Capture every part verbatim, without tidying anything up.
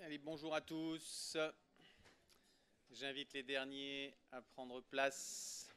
Allez, bonjour à tous. J'invite les derniers à prendre place.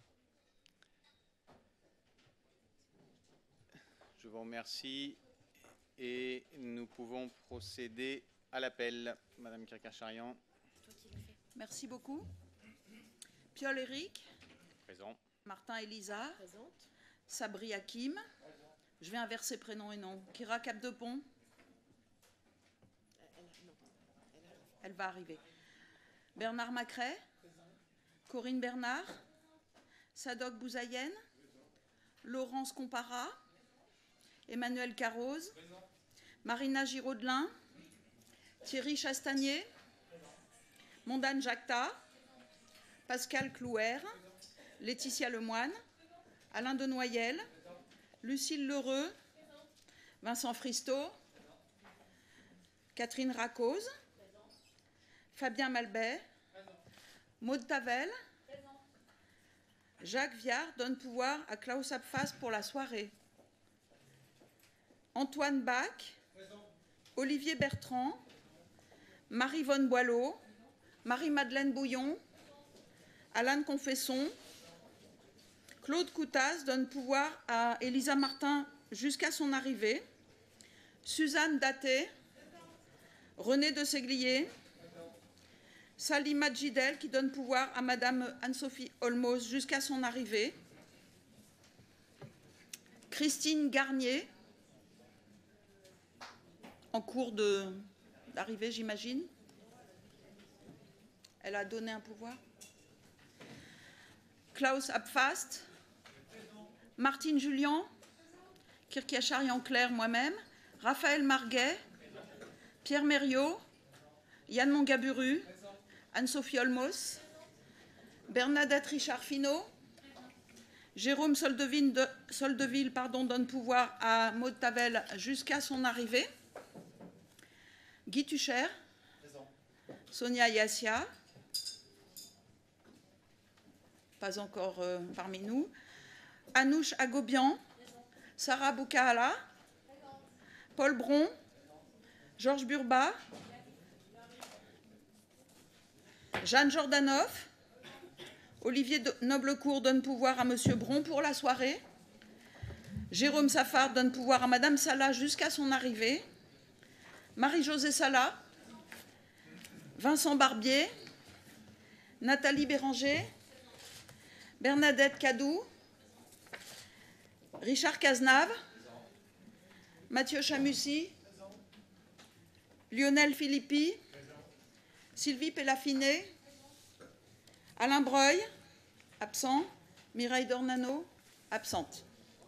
Je vous remercie et nous pouvons procéder à l'appel. Madame Kirkacharian. Merci beaucoup. Piolle Éric. Présent. Martin Elisa. Présente. Sabri Hakim. Je vais inverser prénom et nom. Kira Capdepont. Elle, non, elle arrive. Elle va arriver. Bernard Macret. Corinne Bernard. Sadok Bouzayen. Laurence Compara. Emmanuel Carroze. Marina Giraudelin. Thierry Chastagnier. Mondane Jacta. Pascal Clouer. Laetitia Lemoine. Alain Denoyel. Lucille Lheureux. Vincent Fristeau. Catherine Racose. Fabien Malbet. Maud Tavel. Jacques Viard donne pouvoir à Klaus Abfas pour la soirée. Antoine Bach. Olivier Bertrand. Marie-Vonne Boileau. Marie-Madeleine Bouillon. Alain Confesson. Claude Coutas donne pouvoir à Elisa Martin jusqu'à son arrivée. Suzanne Daté. René de Séglier. Salima Gidel qui donne pouvoir à Madame Anne-Sophie Olmos jusqu'à son arrivée. Christine Garnier, en cours d'arrivée, j'imagine. Elle a donné un pouvoir. Klaus Abfast. Martine Julien. Kirkiacharian Claire, moi-même. Raphaël Marguet. Pierre Mériot. Yann Mongaburu. Anne-Sophie Olmos. Bernadette Richard-Finot. Jérôme Soldeville, de, Soldeville pardon, donne pouvoir à Maud Tavel jusqu'à son arrivée. Guy Tucher. Présent. Sonia Yassia. Pas encore euh, parmi nous. Anouche Agobian. Présent. Sarah Boukahala. Présent. Paul Bron. Présent. Georges Burba. Jeanne Jordanov. Olivier Noblecourt donne pouvoir à Monsieur Bron pour la soirée. Jérôme Safard donne pouvoir à Madame Salah jusqu'à son arrivée. Marie-Josée Salah. Vincent Barbier. Nathalie Béranger. Bernadette Cadou. Richard Cazenave. Mathieu Chamussy. Lionel Philippi. Sylvie Pellafiné. Alain Breuil, absent. Mireille Dornano, absente.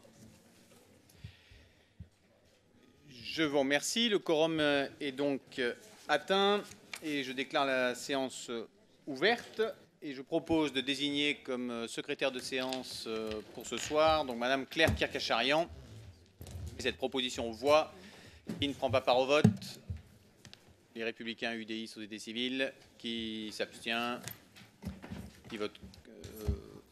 Je vous remercie. Le quorum est donc atteint et je déclare la séance ouverte. Et je propose de désigner comme secrétaire de séance pour ce soir donc Madame Claire Kirkacharian. Cette proposition aux voix. Qui ne prend pas part au vote. Les Républicains, U D I, Société civile. Qui s'abstient. Qui vote. Euh,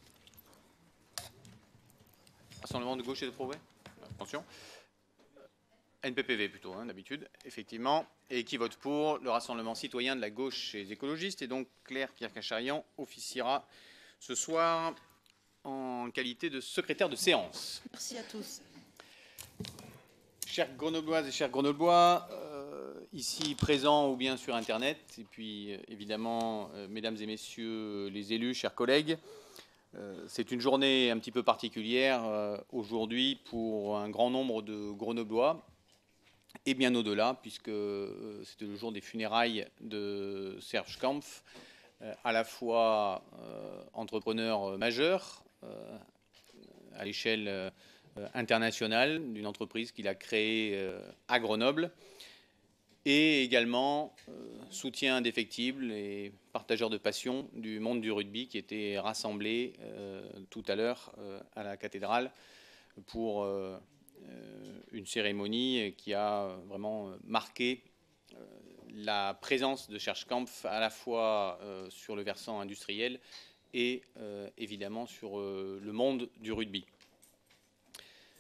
Rassemblement de gauche et de progrès. Attention. N P P V plutôt, hein, d'habitude, effectivement. Et qui vote pour le Rassemblement citoyen de la gauche et des écologistes. Et donc Claire Kirkacharian officiera ce soir en qualité de secrétaire de séance. Merci à tous. Chères Grenobloises et chers Grenoblois, euh, ici présents ou bien sur Internet, et puis euh, évidemment, euh, mesdames et messieurs les élus, chers collègues, euh, c'est une journée un petit peu particulière euh, aujourd'hui pour un grand nombre de Grenoblois, et bien au-delà, puisque euh, c'était le jour des funérailles de Serge Kampf, euh, à la fois euh, entrepreneur majeur euh, à l'échelle euh, international d'une entreprise qu'il a créée euh, à Grenoble et également euh, soutien indéfectible et partageur de passion du monde du rugby qui était rassemblé euh, tout à l'heure euh, à la cathédrale pour euh, une cérémonie qui a vraiment marqué euh, la présence de Serge Kampf à la fois euh, sur le versant industriel et euh, évidemment sur euh, le monde du rugby.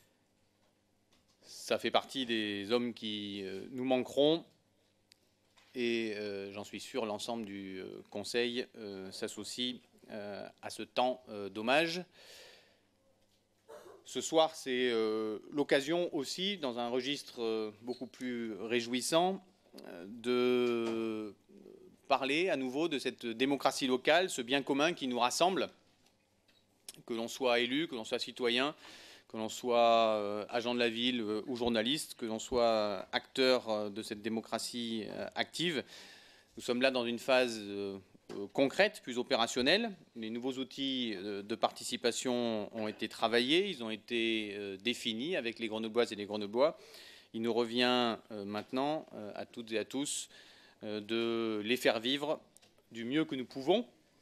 Ça fait partie des hommes qui euh, nous manqueront et euh, j'en suis sûr, l'ensemble du euh, Conseil euh, s'associe euh, à ce temps euh, d'hommage. Ce soir, c'est euh, l'occasion aussi, dans un registre euh, beaucoup plus réjouissant, euh, de parler à nouveau de cette démocratie locale, ce bien commun qui nous rassemble, que l'on soit élu, que l'on soit citoyen, que l'on soit euh, agent de la ville euh, ou journaliste, que l'on soit acteur euh, de cette démocratie euh, active. Nous sommes là dans une phase euh, concrète, plus opérationnelle. Les nouveaux outils euh, de participation ont été travaillés, ils ont été euh, définis avec les Grenobloises et les Grenoblois. Il nous revient euh, maintenant euh, à toutes et à tous euh, de les faire vivre du mieux que nous pouvons.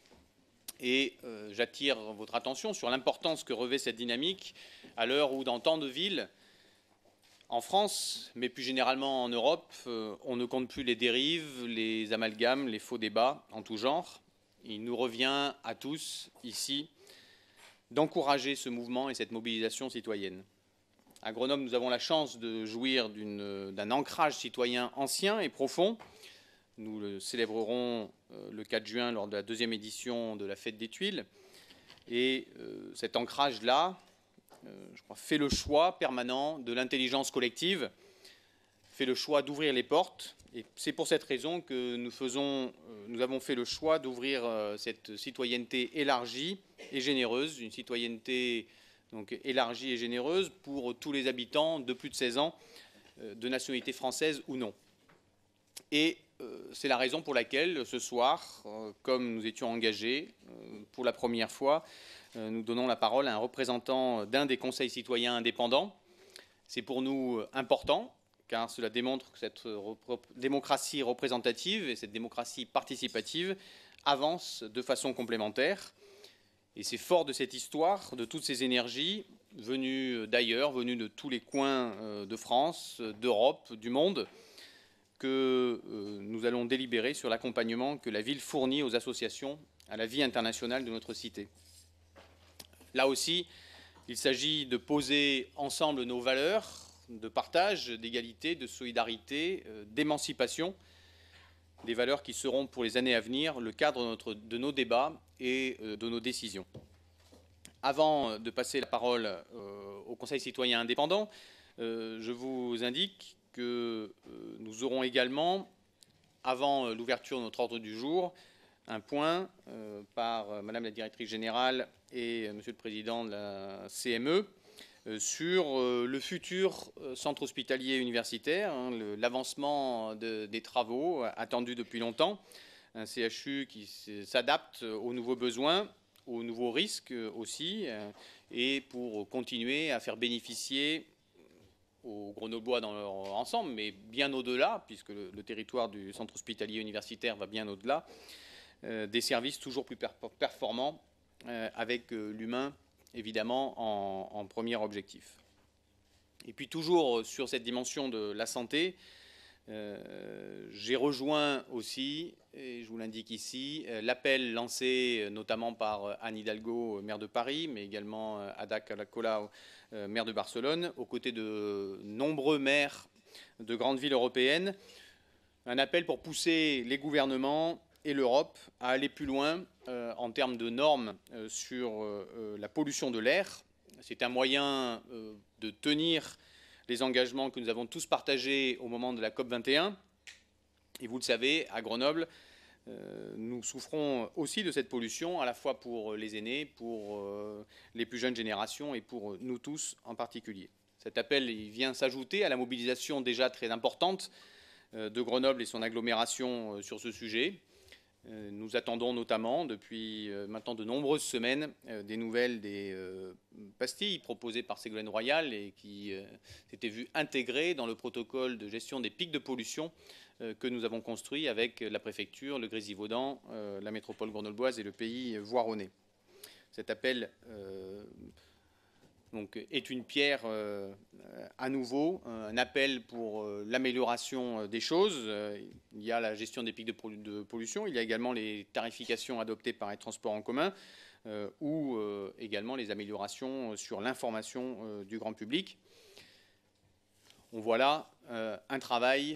Et euh, j'attire votre attention sur l'importance que revêt cette dynamique à l'heure où, dans tant de villes, en France, mais plus généralement en Europe, euh, on ne compte plus les dérives, les amalgames, les faux débats en tout genre. Il nous revient à tous, ici, d'encourager ce mouvement et cette mobilisation citoyenne. À Grenoble, nous avons la chance de jouir d'un ancrage citoyen ancien et profond. Nous le célébrerons euh, le quatre juin lors de la deuxième édition de la Fête des Tuiles. Et euh, cet ancrage-là, euh, je crois, fait le choix permanent de l'intelligence collective, fait le choix d'ouvrir les portes. Et c'est pour cette raison que nous, faisons, euh, nous avons fait le choix d'ouvrir euh, cette citoyenneté élargie et généreuse, une citoyenneté donc, élargie et généreuse pour tous les habitants de plus de seize ans, euh, de nationalité française ou non. Et euh, c'est la raison pour laquelle, ce soir, euh, comme nous étions engagés, euh, pour la première fois, euh, nous donnons la parole à un représentant d'un des conseils citoyens indépendants. C'est pour nous important, car cela démontre que cette rep démocratie représentative et cette démocratie participative avancent de façon complémentaire. Et c'est fort de cette histoire, de toutes ces énergies, venues d'ailleurs, venues de tous les coins euh, de France, d'Europe, du monde, que euh, nous allons délibérer sur l'accompagnement que la ville fournit aux associations à la vie internationale de notre cité. Là aussi, il s'agit de poser ensemble nos valeurs de partage, d'égalité, de solidarité, euh, d'émancipation, des valeurs qui seront pour les années à venir le cadre de, notre, de nos débats et euh, de nos décisions. Avant de passer la parole euh, au Conseil citoyen indépendant, euh, je vous indique que euh, nous aurons également, avant euh, l'ouverture de notre ordre du jour, un point euh, par euh, Madame la Directrice Générale et euh, Monsieur le Président de la C M E euh, sur euh, le futur euh, centre hospitalier universitaire, hein, l'avancement de, des travaux euh, attendus depuis longtemps, un C H U qui s'adapte aux nouveaux besoins, aux nouveaux risques euh, aussi, euh, et pour continuer à faire bénéficier aux Grenoblois dans leur ensemble, mais bien au-delà, puisque le, le territoire du centre hospitalier universitaire va bien au-delà, euh, des services toujours plus per performants, euh, avec euh, l'humain, évidemment, en, en premier objectif. Et puis toujours sur cette dimension de la santé, euh, j'ai rejoint aussi, et je vous l'indique ici, euh, l'appel lancé notamment par Anne Hidalgo, maire de Paris, mais également euh, Ada Colau, euh, maire de Barcelone, aux côtés de nombreux maires de grandes villes européennes, un appel pour pousser les gouvernements et l'Europe à aller plus loin euh, en termes de normes euh, sur euh, la pollution de l'air. C'est un moyen euh, de tenir les engagements que nous avons tous partagés au moment de la COP vingt et un. Et vous le savez, à Grenoble, euh, nous souffrons aussi de cette pollution, à la fois pour les aînés, pour euh, les plus jeunes générations et pour nous tous en particulier. Cet appel il vient s'ajouter à la mobilisation déjà très importante euh, de Grenoble et son agglomération euh, sur ce sujet. Euh, nous attendons notamment depuis euh, maintenant de nombreuses semaines euh, des nouvelles des euh, pastilles proposées par Ségolène Royal et qui euh, s'étaient vues intégrées dans le protocole de gestion des pics de pollution euh, que nous avons construit avec la préfecture, le Grésivaudan, euh, la métropole grenobloise et le pays voironnais. Cet appel euh, donc, est une pierre euh, à nouveau, un appel pour euh, l'amélioration des choses. Euh, il y a la gestion des pics de, de pollution, il y a également les tarifications adoptées par les transports en commun euh, ou euh, également les améliorations sur l'information euh, du grand public. On voit là euh, un travail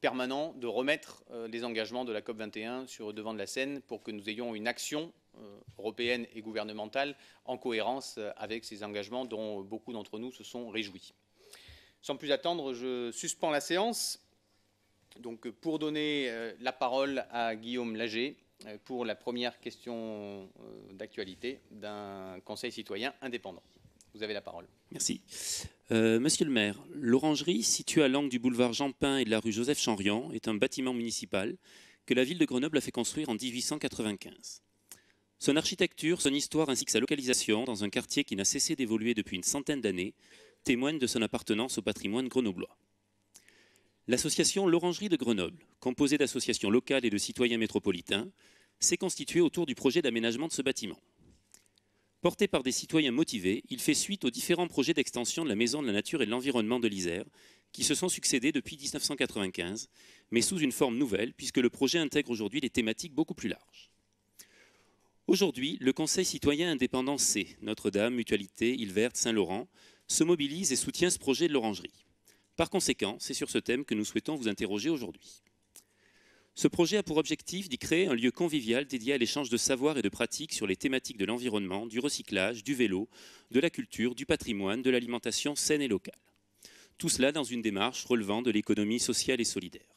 permanent de remettre euh, les engagements de la COP vingt et un sur le devant de la scène pour que nous ayons une action euh, européenne et gouvernementale en cohérence avec ces engagements dont beaucoup d'entre nous se sont réjouis. Sans plus attendre, je suspends la séance. Donc, pour donner euh, la parole à Guillaume Laget euh, pour la première question euh, d'actualité d'un conseil citoyen indépendant. Vous avez la parole. Merci. Euh, Monsieur le maire, l'Orangerie, située à l'angle du boulevard Jean-Pin et de la rue Joseph-Chanrian, est un bâtiment municipal que la ville de Grenoble a fait construire en mille huit cent quatre-vingt-quinze. Son architecture, son histoire ainsi que sa localisation dans un quartier qui n'a cessé d'évoluer depuis une centaine d'années témoignent de son appartenance au patrimoine grenoblois. L'association L'Orangerie de Grenoble, composée d'associations locales et de citoyens métropolitains, s'est constituée autour du projet d'aménagement de ce bâtiment. Porté par des citoyens motivés, il fait suite aux différents projets d'extension de la Maison de la Nature et de l'Environnement de l'Isère, qui se sont succédés depuis mille neuf cent quatre-vingt-quinze, mais sous une forme nouvelle, puisque le projet intègre aujourd'hui des thématiques beaucoup plus larges. Aujourd'hui, le Conseil citoyen indépendant C, Notre-Dame, Mutualité, Île Verte, Saint-Laurent, se mobilise et soutient ce projet de l'Orangerie. Par conséquent, c'est sur ce thème que nous souhaitons vous interroger aujourd'hui. Ce projet a pour objectif d'y créer un lieu convivial dédié à l'échange de savoirs et de pratiques sur les thématiques de l'environnement, du recyclage, du vélo, de la culture, du patrimoine, de l'alimentation saine et locale. Tout cela dans une démarche relevant de l'économie sociale et solidaire.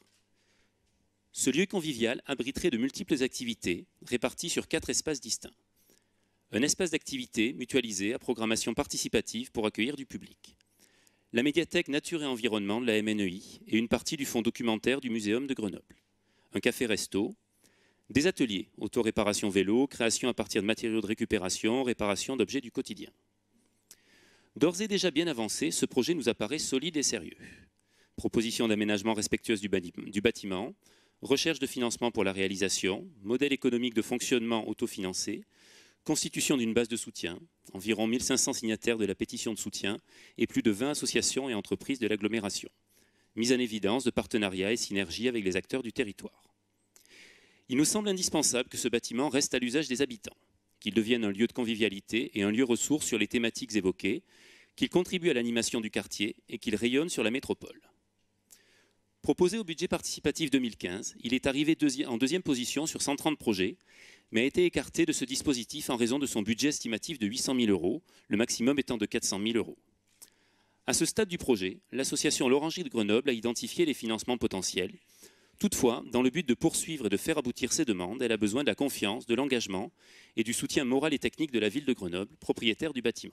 Ce lieu convivial abriterait de multiples activités réparties sur quatre espaces distincts. Un espace d'activité mutualisé à programmation participative pour accueillir du public. La médiathèque Nature et Environnement de la M N E I et une partie du fonds documentaire du Muséum de Grenoble. Un café-resto, des ateliers, auto-réparation vélo, création à partir de matériaux de récupération, réparation d'objets du quotidien. D'ores et déjà bien avancé, ce projet nous apparaît solide et sérieux. Proposition d'aménagement respectueuse du bâtiment, recherche de financement pour la réalisation, modèle économique de fonctionnement autofinancé, constitution d'une base de soutien, environ mille cinq cents signataires de la pétition de soutien et plus de vingt associations et entreprises de l'agglomération. Mise en évidence de partenariats et synergies avec les acteurs du territoire. Il nous semble indispensable que ce bâtiment reste à l'usage des habitants, qu'il devienne un lieu de convivialité et un lieu ressource sur les thématiques évoquées, qu'il contribue à l'animation du quartier et qu'il rayonne sur la métropole. Proposé au budget participatif deux mille quinze, il est arrivé deuxi- en deuxième position sur cent trente projets, mais a été écarté de ce dispositif en raison de son budget estimatif de huit cent mille euros, le maximum étant de quatre cent mille euros. À ce stade du projet, l'association L'Orangerie de Grenoble a identifié les financements potentiels. Toutefois, dans le but de poursuivre et de faire aboutir ses demandes, elle a besoin de la confiance, de l'engagement et du soutien moral et technique de la ville de Grenoble, propriétaire du bâtiment.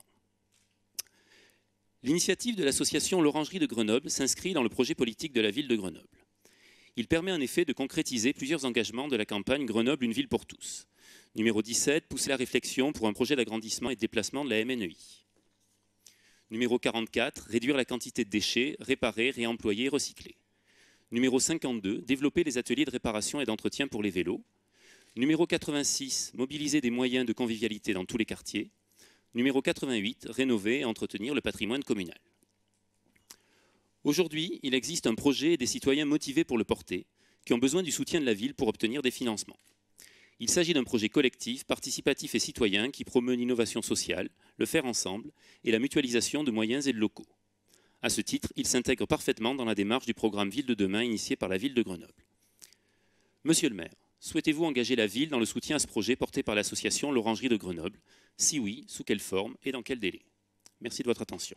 L'initiative de l'association L'Orangerie de Grenoble s'inscrit dans le projet politique de la ville de Grenoble. Il permet en effet de concrétiser plusieurs engagements de la campagne Grenoble, une ville pour tous. Numéro dix-sept, pousser la réflexion pour un projet d'agrandissement et de déplacement de la M N E I. Numéro quarante-quatre, réduire la quantité de déchets, réparer, réemployer, recycler. Numéro cinquante-deux, développer les ateliers de réparation et d'entretien pour les vélos. Numéro quatre-vingt-six, mobiliser des moyens de convivialité dans tous les quartiers. Numéro quatre-vingt-huit, rénover et entretenir le patrimoine communal. Aujourd'hui, il existe un projet et des citoyens motivés pour le porter, qui ont besoin du soutien de la ville pour obtenir des financements. Il s'agit d'un projet collectif, participatif et citoyen qui promeut l'innovation sociale, le faire ensemble et la mutualisation de moyens et de locaux. À ce titre, il s'intègre parfaitement dans la démarche du programme Ville de demain initié par la ville de Grenoble. Monsieur le maire, souhaitez-vous engager la ville dans le soutien à ce projet porté par l'association L'Orangerie de Grenoble? Si oui, sous quelle forme et dans quel délai? Merci de votre attention.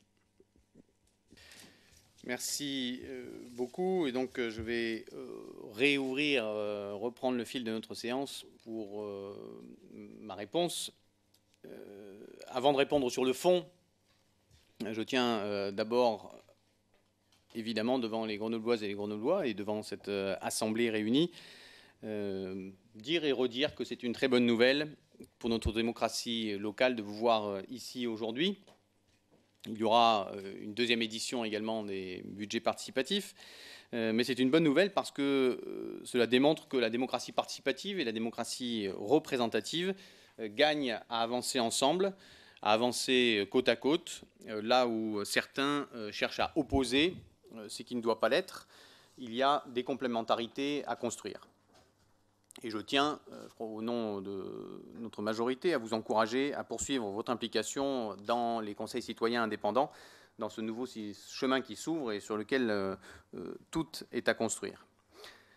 Merci beaucoup. Et donc, je vais réouvrir, reprendre le fil de notre séance pour ma réponse. Avant de répondre sur le fond, je tiens d'abord, évidemment, devant les Grenobloises et les Grenoblois et devant cette assemblée réunie, dire et redire que c'est une très bonne nouvelle pour notre démocratie locale de vous voir ici aujourd'hui. Il y aura une deuxième édition également des budgets participatifs, mais c'est une bonne nouvelle parce que cela démontre que la démocratie participative et la démocratie représentative gagnent à avancer ensemble, à avancer côte à côte, là où certains cherchent à opposer ce qui ne doit pas l'être. Il y a des complémentarités à construire. Et je tiens, je crois, au nom de notre majorité, à vous encourager à poursuivre votre implication dans les conseils citoyens indépendants, dans ce nouveau chemin qui s'ouvre et sur lequel euh, tout est à construire.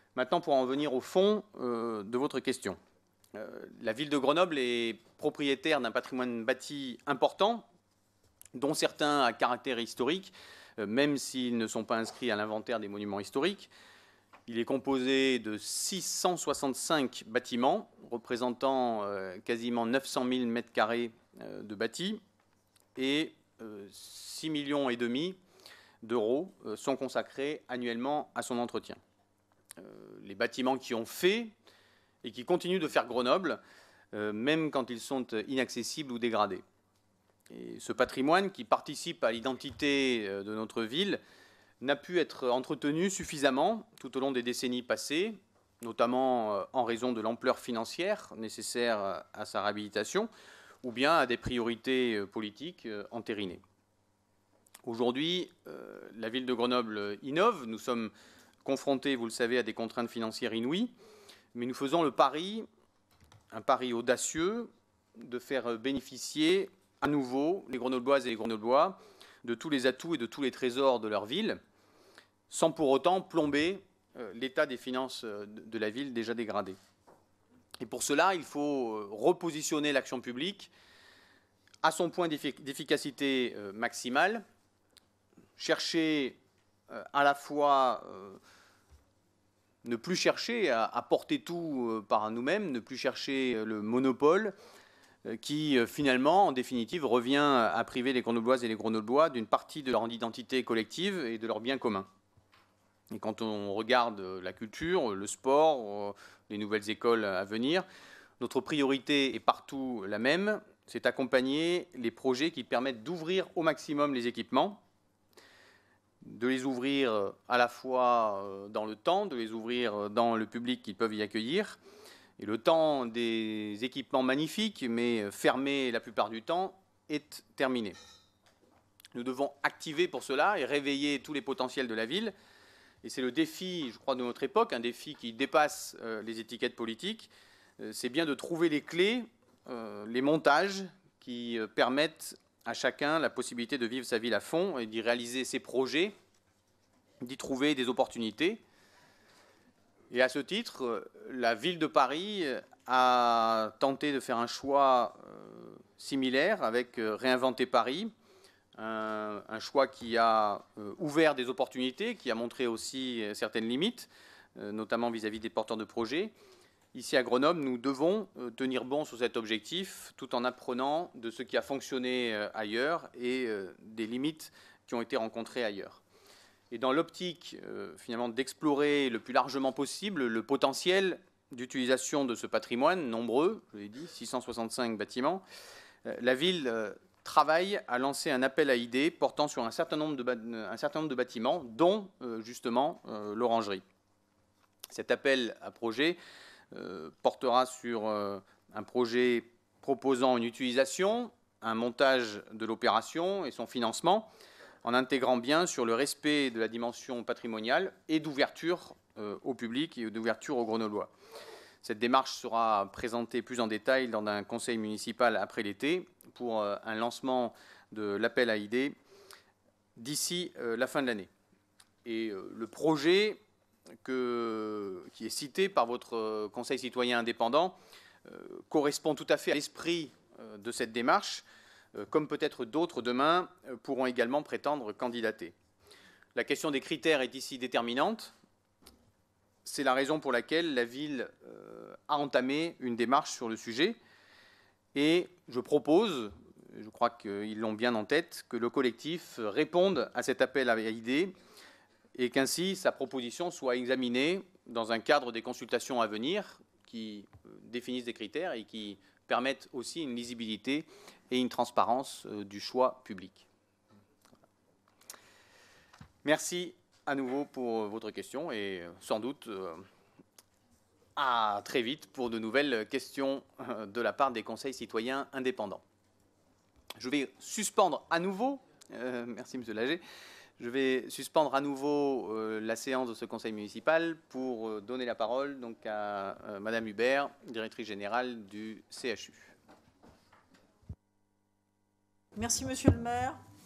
Maintenant, pour en venir au fond euh, de votre question. Euh, la ville de Grenoble est propriétaire d'un patrimoine bâti important, dont certains à caractère historique, euh, même s'ils ne sont pas inscrits à l'inventaire des monuments historiques. Il est composé de six cent soixante-cinq bâtiments, représentant euh, quasiment neuf cent mille mètres carrés euh, de bâtis, et euh, six virgule cinq millions d'euros euh, sont consacrés annuellement à son entretien. Euh, les bâtiments qui ont fait et qui continuent de faire Grenoble, euh, même quand ils sont inaccessibles ou dégradés. Et ce patrimoine qui participe à l'identité de notre ville n'a pu être entretenu suffisamment tout au long des décennies passées, notamment en raison de l'ampleur financière nécessaire à sa réhabilitation, ou bien à des priorités politiques entérinées. Aujourd'hui, euh, la ville de Grenoble innove. Nous sommes confrontés, vous le savez, à des contraintes financières inouïes, mais nous faisons le pari, un pari audacieux, de faire bénéficier à nouveau les Grenobloises et les Grenoblois de tous les atouts et de tous les trésors de leur ville, sans pour autant plomber euh, l'état des finances de, de la ville déjà dégradé. Et pour cela, il faut repositionner l'action publique à son point d'efficacité euh, maximale, chercher euh, à la fois, euh, ne plus chercher à, à porter tout euh, par nous-mêmes, ne plus chercher euh, le monopole, euh, qui euh, finalement, en définitive, revient à priver les Grenobloises et les Grenoblois d'une partie de leur identité collective et de leurs biens communs. Et quand on regarde la culture, le sport, les nouvelles écoles à venir, notre priorité est partout la même, c'est accompagner les projets qui permettent d'ouvrir au maximum les équipements, de les ouvrir à la fois dans le temps, de les ouvrir dans le public qu'ils peuvent y accueillir. Et le temps des équipements magnifiques, mais fermés la plupart du temps, est terminé. Nous devons activer pour cela et réveiller tous les potentiels de la ville. Et c'est le défi, je crois, de notre époque, un défi qui dépasse euh, les étiquettes politiques. Euh, c'est bien de trouver les clés, euh, les montages qui euh, permettent à chacun la possibilité de vivre sa ville à fond et d'y réaliser ses projets, d'y trouver des opportunités. Et à ce titre, euh, la ville de Paris a tenté de faire un choix euh, similaire avec euh, Réinventer Paris. Un, un choix qui a euh, ouvert des opportunités, qui a montré aussi euh, certaines limites, euh, notamment vis-à-vis des porteurs de projets. Ici à Grenoble, nous devons euh, tenir bon sur cet objectif, tout en apprenant de ce qui a fonctionné euh, ailleurs et euh, des limites qui ont été rencontrées ailleurs. Et dans l'optique, euh, finalement, d'explorer le plus largement possible le potentiel d'utilisation de ce patrimoine nombreux, je l'ai dit, six cent soixante-cinq bâtiments, euh, la ville euh, travaille à lancer un appel à idées portant sur un certain nombre de, un certain nombre de bâtiments, dont euh, justement euh, l'orangerie. Cet appel à projet euh, portera sur euh, un projet proposant une utilisation, un montage de l'opération et son financement, en intégrant bien sur le respect de la dimension patrimoniale et d'ouverture euh, au public et d'ouverture aux Grenoblois. Cette démarche sera présentée plus en détail lors d'un conseil municipal après l'été pour un lancement de l'appel à idées d'ici la fin de l'année. Et le projet que, qui est cité par votre conseil citoyen indépendant correspond tout à fait à l'esprit de cette démarche, comme peut-être d'autres demain pourront également prétendre candidater. La question des critères est ici déterminante. C'est la raison pour laquelle la ville euh, a entamé une démarche sur le sujet. Et je propose, je crois qu'ils l'ont bien en tête, que le collectif réponde à cet appel à idées et qu'ainsi sa proposition soit examinée dans un cadre des consultations à venir qui définissent des critères et qui permettent aussi une lisibilité et une transparence euh, du choix public. Merci à nouveau pour votre question et sans doute euh, à très vite pour de nouvelles questions euh, de la part des conseils citoyens indépendants. Je vais suspendre à nouveau, euh, merci Monsieur Lager, je vais suspendre à nouveau euh, la séance de ce conseil municipal pour euh, donner la parole donc, à euh, Madame Hubert, directrice générale du C H U. Merci Monsieur le maire.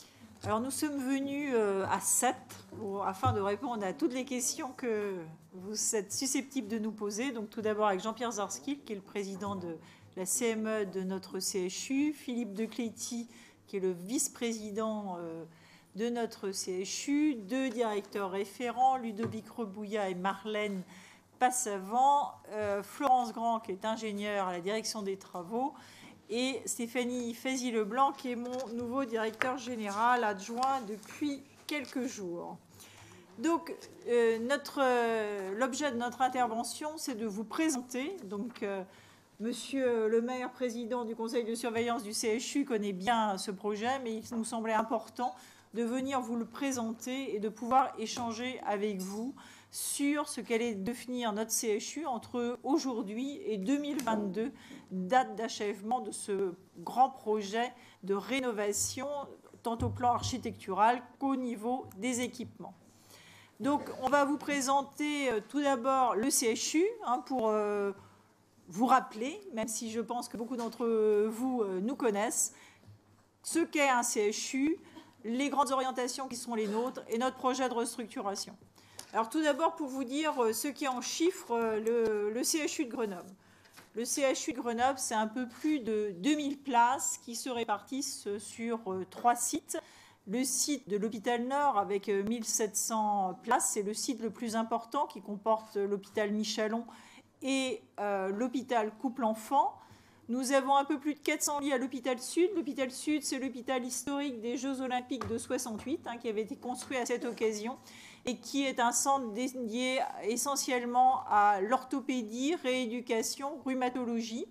Alors nous sommes venus à sept afin de répondre à toutes les questions que vous êtes susceptibles de nous poser. Donc tout d'abord avec Jean-Pierre Zarskil, qui est le président de la C M E de notre C H U, Philippe de Cléty, qui est le vice-président de notre C H U, deux directeurs référents, Ludovic Rebouillat et Marlène Passavant, euh, Florence Grand, qui est ingénieure à la direction des travaux, et Stéphanie Fézy-Leblanc, qui est mon nouveau directeur général adjoint depuis quelques jours. Donc, euh, notre, euh, l'objet de notre intervention, c'est de vous présenter. Donc, euh, Monsieur le maire, président du conseil de surveillance du C H U, connaît bien ce projet, mais il nous semblait important de venir vous le présenter et de pouvoir échanger avec vous sur ce qu'allait devenir notre C H U entre aujourd'hui et deux mille vingt-deux, date d'achèvement de ce grand projet de rénovation, tant au plan architectural qu'au niveau des équipements. Donc, on va vous présenter tout d'abord le C H U, hein, pour euh, vous rappeler, même si je pense que beaucoup d'entre vous euh, nous connaissent, ce qu'est un C H U, les grandes orientations qui sont les nôtres et notre projet de restructuration. Alors tout d'abord, pour vous dire ce qui est en chiffres, le, le C H U de Grenoble. Le C H U de Grenoble, c'est un peu plus de deux mille places qui se répartissent sur trois sites. Le site de l'hôpital Nord avec mille sept cents places, c'est le site le plus important qui comporte l'hôpital Michalon et euh, l'hôpital Couple-Enfants. Nous avons un peu plus de quatre cents lits à l'hôpital Sud. L'hôpital Sud, c'est l'hôpital historique des Jeux Olympiques de soixante-huit, hein, qui avait été construit à cette occasion et qui est un centre dédié essentiellement à l'orthopédie, rééducation, rhumatologie.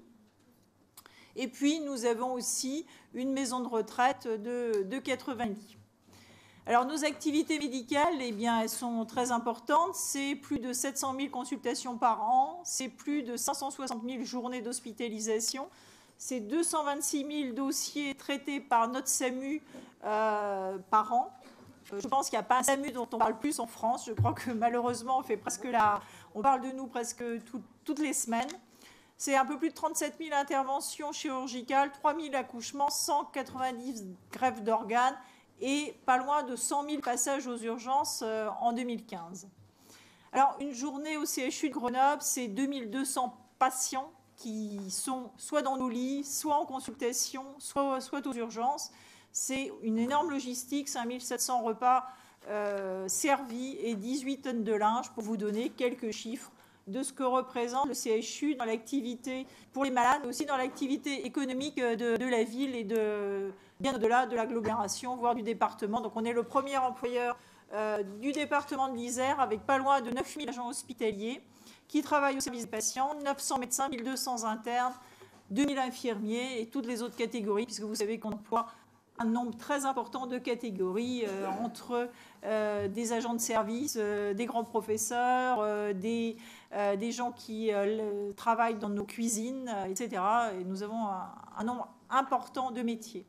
Et puis, nous avons aussi une maison de retraite de, de quatre-vingts lits. Alors, nos activités médicales, eh bien, elles sont très importantes. C'est plus de sept cent mille consultations par an. C'est plus de cinq cent soixante mille journées d'hospitalisation. C'est deux cent vingt-six mille dossiers traités par notre SAMU euh, par an. Je pense qu'il n'y a pas un SAMU dont on parle plus en France. Je crois que malheureusement, on fait presque la... on parle de nous presque tout, toutes les semaines. C'est un peu plus de trente-sept mille interventions chirurgicales, trois mille accouchements, cent quatre-vingt-dix greffes d'organes et pas loin de cent mille passages aux urgences en deux mille quinze. Alors, une journée au C H U de Grenoble, c'est deux mille deux cents patients qui sont soit dans nos lits, soit en consultation, soit, soit aux urgences. C'est une énorme logistique, cinq mille sept cents repas euh, servis et dix-huit tonnes de linge, pour vous donner quelques chiffres de ce que représente le C H U dans l'activité pour les malades, mais aussi dans l'activité économique de, de la ville et de, bien au-delà de l'agglomération, voire du département. Donc on est le premier employeur euh, du département de l'Isère, avec pas loin de neuf mille agents hospitaliers qui travaillent au service des patients, neuf cents médecins, mille deux cents internes, deux mille infirmiers et toutes les autres catégories, puisque vous savez qu'on emploie un nombre très important de catégories euh, entre euh, des agents de service, euh, des grands professeurs, euh, des, euh, des gens qui euh, travaillent dans nos cuisines, euh, et cetera. Et nous avons un, un nombre important de métiers.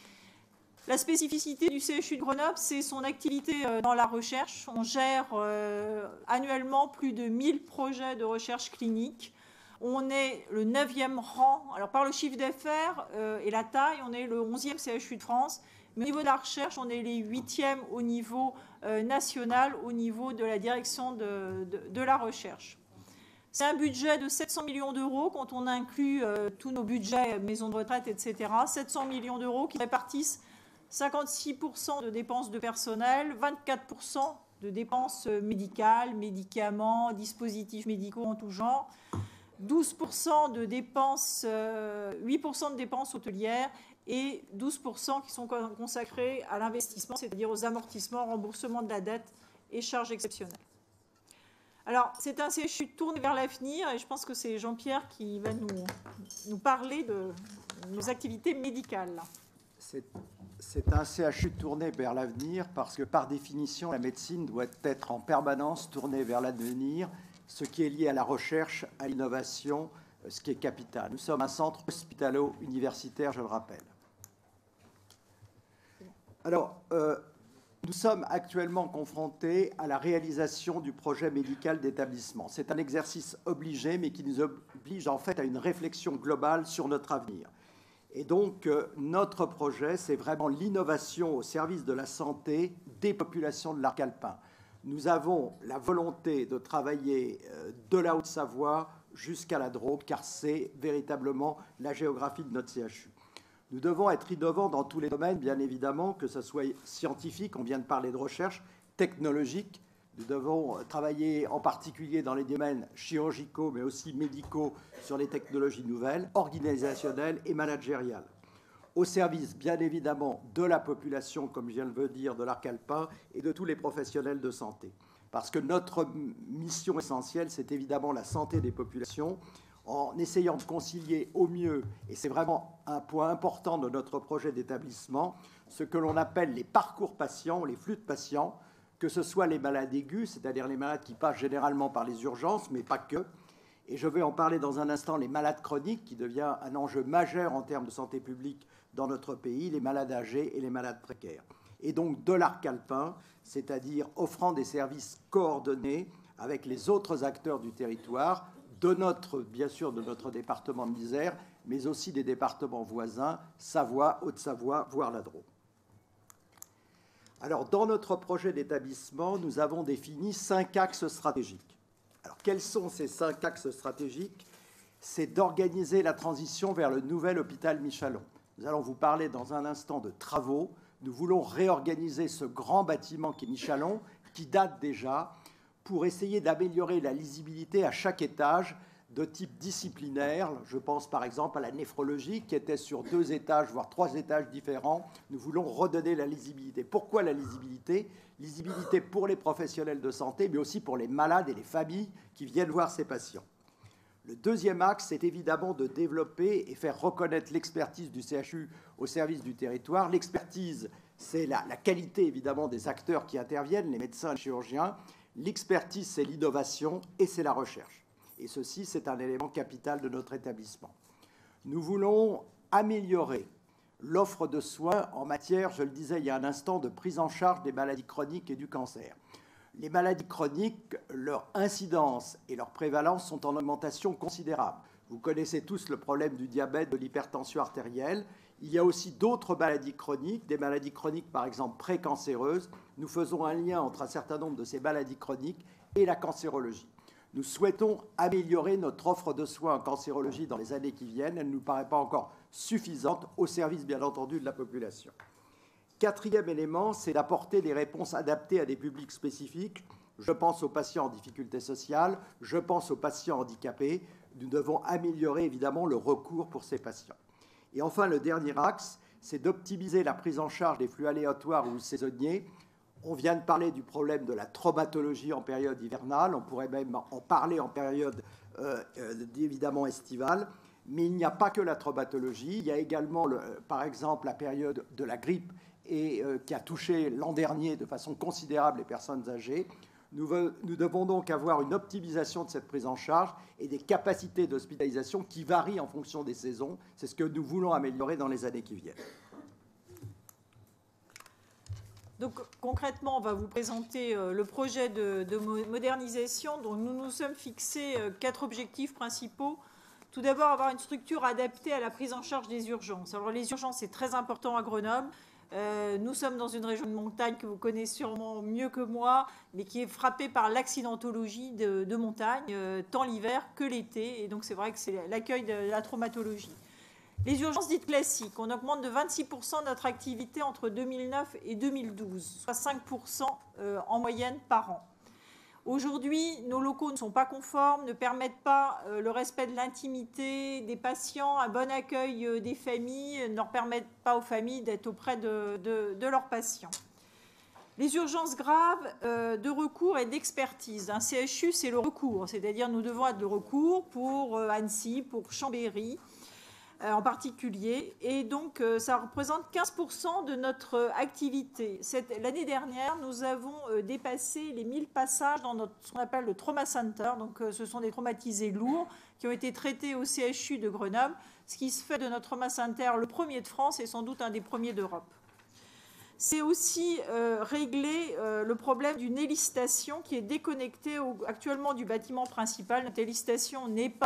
La spécificité du C H U de Grenoble, c'est son activité euh, dans la recherche. On gère euh, annuellement plus de mille projets de recherche clinique. On est le neuvième rang, alors par le chiffre d'affaires euh, et la taille, on est le onzième C H U de France. Mais au niveau de la recherche, on est les huitièmes au niveau euh, national, au niveau de la direction de, de, de la recherche. C'est un budget de sept cents millions d'euros quand on inclut euh, tous nos budgets, maisons de retraite, et cetera. sept cents millions d'euros qui répartissent cinquante-six pour cent de dépenses de personnel, vingt-quatre pour cent de dépenses médicales, médicaments, dispositifs médicaux en tout genre, douze pour cent de dépenses, euh, huit pour cent de dépenses hôtelières et douze pour cent qui sont consacrés à l'investissement, c'est-à-dire aux amortissements, remboursements de la dette et charges exceptionnelles. Alors, c'est un C H U tourné vers l'avenir et je pense que c'est Jean-Pierre qui va nous, nous parler de nos activités médicales. C'est un C H U tourné vers l'avenir parce que, par définition, la médecine doit être en permanence tournée vers l'avenir, ce qui est lié à la recherche, à l'innovation, ce qui est capital. Nous sommes un centre hospitalo-universitaire, je le rappelle. Alors, euh, nous sommes actuellement confrontés à la réalisation du projet médical d'établissement. C'est un exercice obligé, mais qui nous oblige en fait à une réflexion globale sur notre avenir. Et donc, euh, notre projet, c'est vraiment l'innovation au service de la santé des populations de l'arc alpin. Nous avons la volonté de travailler euh, de la Haute-Savoie jusqu'à la Drôme, car c'est véritablement la géographie de notre C H U. Nous devons être innovants dans tous les domaines, bien évidemment, que ce soit scientifique, on vient de parler de recherche, technologique. Nous devons travailler en particulier dans les domaines chirurgicaux, mais aussi médicaux, sur les technologies nouvelles, organisationnelles et managériales. Au service, bien évidemment, de la population, comme je viens de le dire, de l'arc alpin et de tous les professionnels de santé. Parce que notre mission essentielle, c'est évidemment la santé des populations, en essayant de concilier au mieux, et c'est vraiment un point important de notre projet d'établissement, ce que l'on appelle les parcours patients, les flux de patients, que ce soit les malades aigus, c'est-à-dire les malades qui passent généralement par les urgences, mais pas que. Et je vais en parler dans un instant, les malades chroniques, qui devient un enjeu majeur en termes de santé publique dans notre pays, les malades âgés et les malades précaires. Et donc de l'arc alpin, c'est-à-dire offrant des services coordonnés avec les autres acteurs du territoire, de notre, bien sûr, de notre département de l'Isère, mais aussi des départements voisins, Savoie, Haute-Savoie, voire la Drôme. Alors, dans notre projet d'établissement, nous avons défini cinq axes stratégiques. Alors, quels sont ces cinq axes stratégiques? C'est d'organiser la transition vers le nouvel hôpital Michalon. Nous allons vous parler dans un instant de travaux. Nous voulons réorganiser ce grand bâtiment qui est Michalon, qui date déjà, pour essayer d'améliorer la lisibilité à chaque étage de type disciplinaire. Je pense par exemple à la néphrologie qui était sur deux étages, voire trois étages différents. Nous voulons redonner la lisibilité. Pourquoi la lisibilité? Lisibilité pour les professionnels de santé, mais aussi pour les malades et les familles qui viennent voir ces patients. Le deuxième axe, c'est évidemment de développer et faire reconnaître l'expertise du C H U au service du territoire. L'expertise, c'est la, la qualité évidemment des acteurs qui interviennent, les médecins, les chirurgiens. L'expertise, c'est l'innovation et c'est la recherche. Et ceci, c'est un élément capital de notre établissement. Nous voulons améliorer l'offre de soins en matière, je le disais il y a un instant, de prise en charge des maladies chroniques et du cancer. Les maladies chroniques, leur incidence et leur prévalence sont en augmentation considérable. Vous connaissez tous le problème du diabète, de l'hypertension artérielle. Il y a aussi d'autres maladies chroniques, des maladies chroniques par exemple précancéreuses. Nous faisons un lien entre un certain nombre de ces maladies chroniques et la cancérologie. Nous souhaitons améliorer notre offre de soins en cancérologie dans les années qui viennent. Elle ne nous paraît pas encore suffisante au service, bien entendu, de la population. Quatrième élément, c'est d'apporter des réponses adaptées à des publics spécifiques. Je pense aux patients en difficulté sociale, je pense aux patients handicapés. Nous devons améliorer, évidemment, le recours pour ces patients. Et enfin, le dernier axe, c'est d'optimiser la prise en charge des flux aléatoires ou saisonniers. On vient de parler du problème de la traumatologie en période hivernale, on pourrait même en parler en période euh, euh, évidemment estivale, mais il n'y a pas que la traumatologie, il y a également, le, par exemple, la période de la grippe et, euh, qui a touché l'an dernier de façon considérable les personnes âgées. Nous, nous devons donc avoir une optimisation de cette prise en charge et des capacités d'hospitalisation qui varient en fonction des saisons. C'est ce que nous voulons améliorer dans les années qui viennent. Donc concrètement, on va vous présenter le projet de, de modernisation dont nous nous sommes fixés quatre objectifs principaux. Tout d'abord, avoir une structure adaptée à la prise en charge des urgences. Alors les urgences, c'est très important à Grenoble. Euh, nous sommes dans une région de montagne que vous connaissez sûrement mieux que moi, mais qui est frappée par l'accidentologie de, de montagne, euh, tant l'hiver que l'été. Et donc c'est vrai que c'est l'accueil de la traumatologie. Les urgences dites classiques, on augmente de vingt-six pour cent notre activité entre deux mille neuf et deux mille douze, soit cinq pour cent en moyenne par an. Aujourd'hui, nos locaux ne sont pas conformes, ne permettent pas le respect de l'intimité des patients, un bon accueil des familles, ne leur permettent pas aux familles d'être auprès de, de, de leurs patients. Les urgences graves euh, de recours et d'expertise. Un C H U, c'est le recours, c'est-à-dire nous devons être de recours pour euh, Annecy, pour Chambéry, en particulier, et donc euh, ça représente quinze pour cent de notre activité. L'année dernière, nous avons euh, dépassé les mille passages dans notre, ce qu'on appelle le Trauma Center, donc euh, ce sont des traumatisés lourds qui ont été traités au C H U de Grenoble, ce qui se fait de notre Trauma Center le premier de France et sans doute un des premiers d'Europe. C'est aussi euh, régler euh, le problème d'une hélicistation qui est déconnectée au, actuellement du bâtiment principal. Notre hélicistation n'est pas